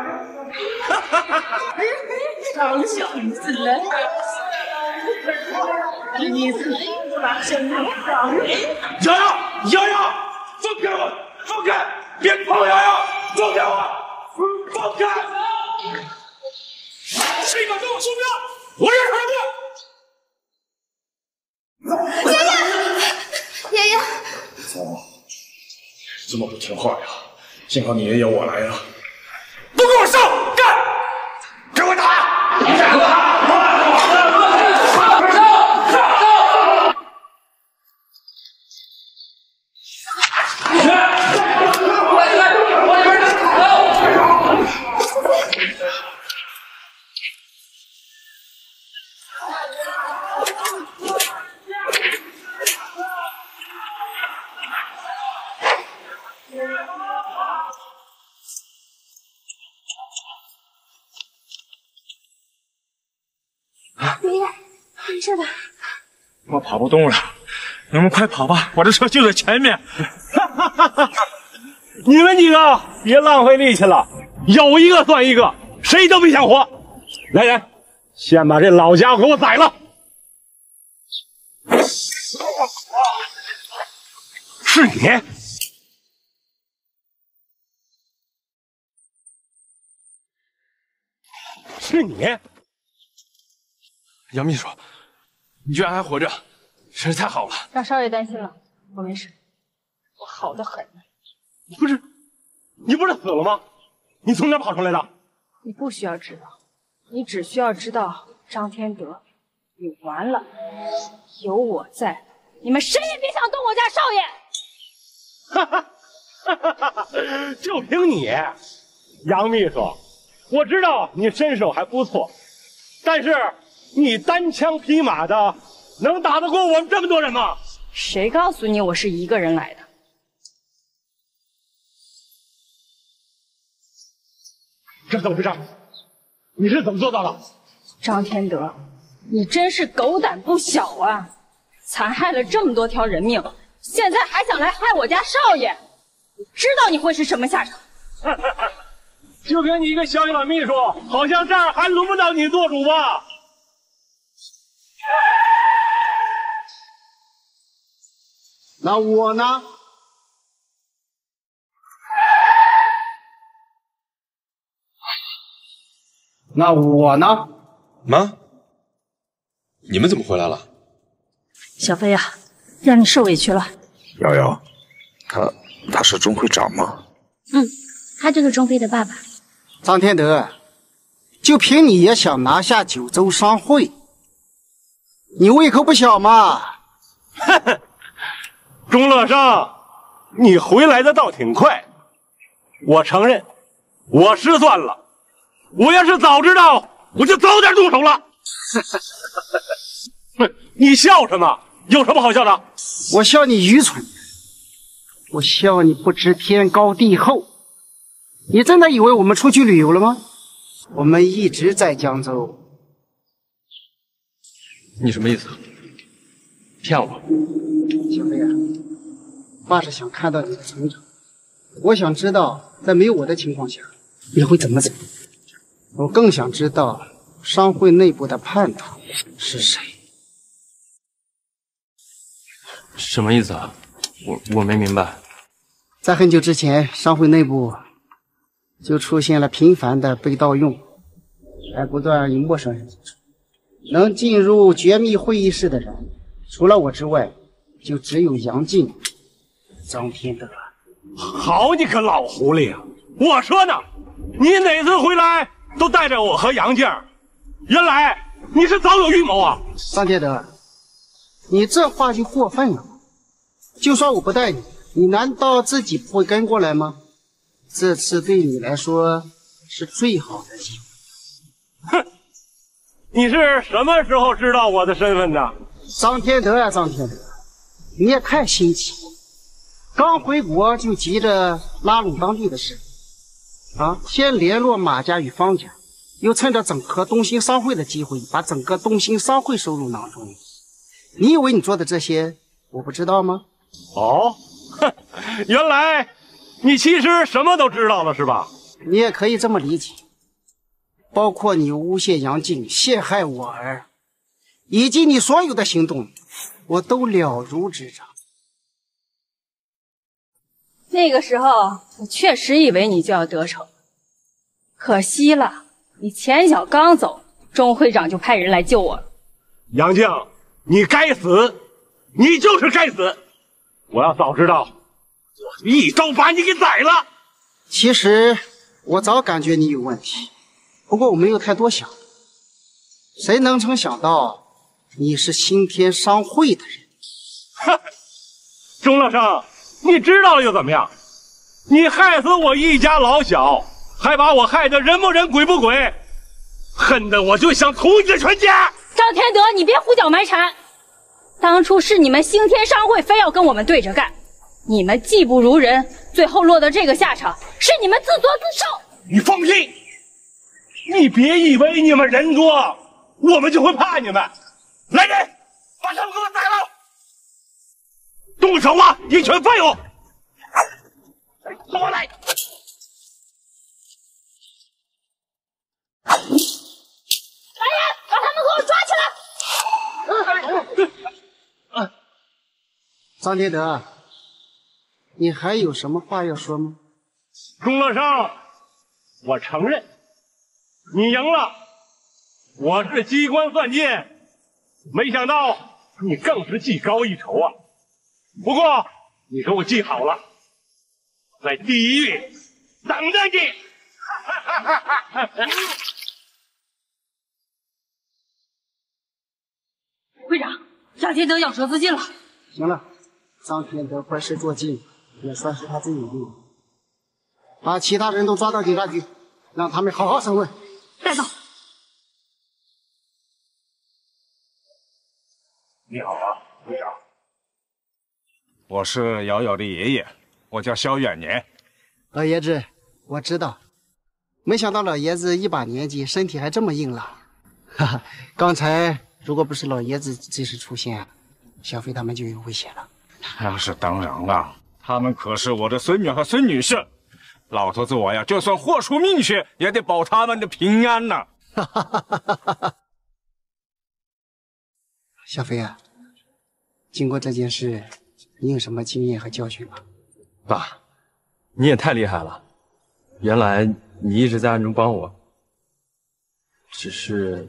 张小子，你才不拿生命当人！ 瑶瑶，瑶瑶，放开我！放开！别碰瑶瑶！放开我！放开！谁敢跟我说不要？我让他爷爷，爷爷， 哦，这么不听话呀！幸好你爷爷我来了。 都给我上！干！给我打！给我打！ 爷爷，没事吧？ 我跑不动了，你们快跑吧，我的车就在前面。你们几个别浪费力气了，有一个算一个，谁都别想活。来人，先把这老家伙给我宰了。是你？是你？ 杨秘书，你居然还活着，真是太好了。 让少爷担心了，我没事，我好的很。 不是，你不是死了吗？你从哪跑出来的？ 你不需要知道，你只需要知道张天德，你完了，有我在，你们谁也别想动我家少爷。 哈哈。就凭你，杨秘书，我知道你身手还不错，但是你单枪匹马的，能打得过我们这么多人吗？ 谁告诉你我是一个人来的？ 这怎么回事？你是怎么做到的？ 张天德，你真是狗胆不小啊！残害了这么多条人命，现在还想来害我家少爷。我知道你会是什么下场。 就凭你一个小小秘书，好像这儿还轮不到你做主吧？ 那我呢？那我呢？ 妈，你们怎么回来了？ 小飞呀、啊，让你受委屈了。 瑶瑶，他。他是钟会长吗？ 嗯，他就是钟飞的爸爸。 张天德，就凭你也想拿下九州商会，你胃口不小嘛！ 呵呵，钟乐生，你回来的倒挺快。我承认，我失算了。我要是早知道，我就早点动手了。你笑什么？有什么好笑的？ 我笑你愚蠢。我笑你不知天高地厚，你真的以为我们出去旅游了吗？我们一直在江州。 你什么意思？骗我？ 小飞啊，爸是想看到你的成长，我想知道在没有我的情况下，你会怎么走？我更想知道商会内部的叛徒是谁。 什么意思啊？我我没明白。 在很久之前，商会内部就出现了频繁的被盗用，还不断以陌生人进出。能进入绝密会议室的人，除了我之外，就只有杨静、张天德。 好你个老狐狸啊！我说呢，你哪次回来都带着我和杨静，原来你是早有预谋啊！ 张天德，你这话就过分了。就算我不带你，你难道自己不会跟过来吗？这次对你来说是最好的机会。哼，你是什么时候知道我的身份的？ 张天德啊，张天德，你也太心急，刚回国就急着拉拢当地的势力啊！先联络马家与方家，又趁着整合东兴商会的机会，把整个东兴商会收入囊中。你以为你做的这些我不知道吗？ 哦，哼，原来你其实什么都知道了是吧？ 你也可以这么理解，包括你诬陷杨静、陷害我儿，以及你所有的行动，我都了如指掌。 那个时候，我确实以为你就要得逞，可惜了，你前脚刚走，钟会长就派人来救我了。 杨静，你该死，你就是该死！我要早知道，我一刀把你给宰了。 其实我早感觉你有问题，不过我没有太多想。谁能曾想到你是新天商会的人？ 哼，钟乐生，你知道了又怎么样？你害死我一家老小，还把我害得人不人鬼不鬼，恨得我就想屠你的全家。 张天德，你别胡搅蛮缠。当初是你们兴天商会非要跟我们对着干，你们技不如人，最后落到这个下场，是你们自作自受。 你放屁！你别以为你们人多，我们就会怕你们。来人，把他们给我宰了！动手啊！一拳废物！跟我来！ 来人，把他们给我抓起来！ 张天德，你还有什么话要说吗？ 钟乐生，我承认你赢了，我是机关算尽， 没想到你更是技高一筹啊！不过你给我记好了，在地狱等着你。 会长，张天德咬舌自尽了。 行了，张天德坏事做尽，也算是他自己的。把其他人都抓到警察局，让他们好好审问。 带走。 你好啊，会长。我是瑶瑶的爷爷，我叫萧远年。 老爷子，我知道，没想到老爷子一把年纪，身体还这么硬朗。哈哈，刚才如果不是老爷子及时出现，小飞他们就有危险了。 那是当然了，他们可是我的孙女和孙女婿，老头子我呀，就算豁出命去，也得保他们的平安呐。 小飞啊，经过这件事，你有什么经验和教训吗？ 爸，你也太厉害了！原来你一直在暗中帮我，只是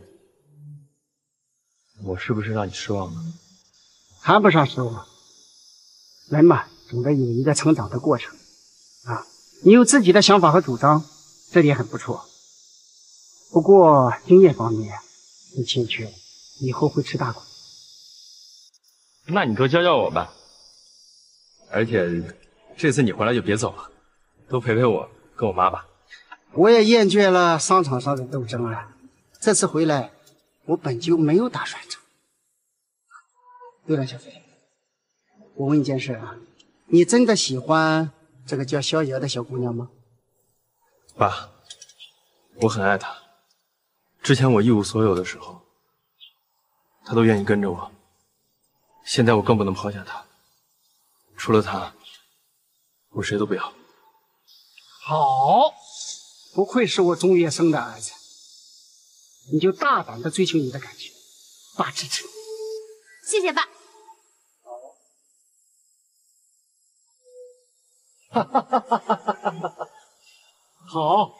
我是不是让你失望了？ 谈不上失望。人嘛，总得有一个成长的过程啊。你有自己的想法和主张，这点很不错。不过经验方面你欠缺，以后会吃大苦。 那你多教教我吧。而且这次你回来就别走了，多陪陪我跟我妈吧。 我也厌倦了商场上的斗争了，这次回来我本就没有打算走。对了，小飞，我问一件事啊，你真的喜欢这个叫逍遥的小姑娘吗？ 爸，我很爱她。之前我一无所有的时候，她都愿意跟着我。现在我更不能抛下她，除了她，我谁都不要。 好，不愧是我钟月生的儿子，你就大胆的追求你的感觉，爸支持你。 谢谢爸。 哈哈哈哈哈哈！好，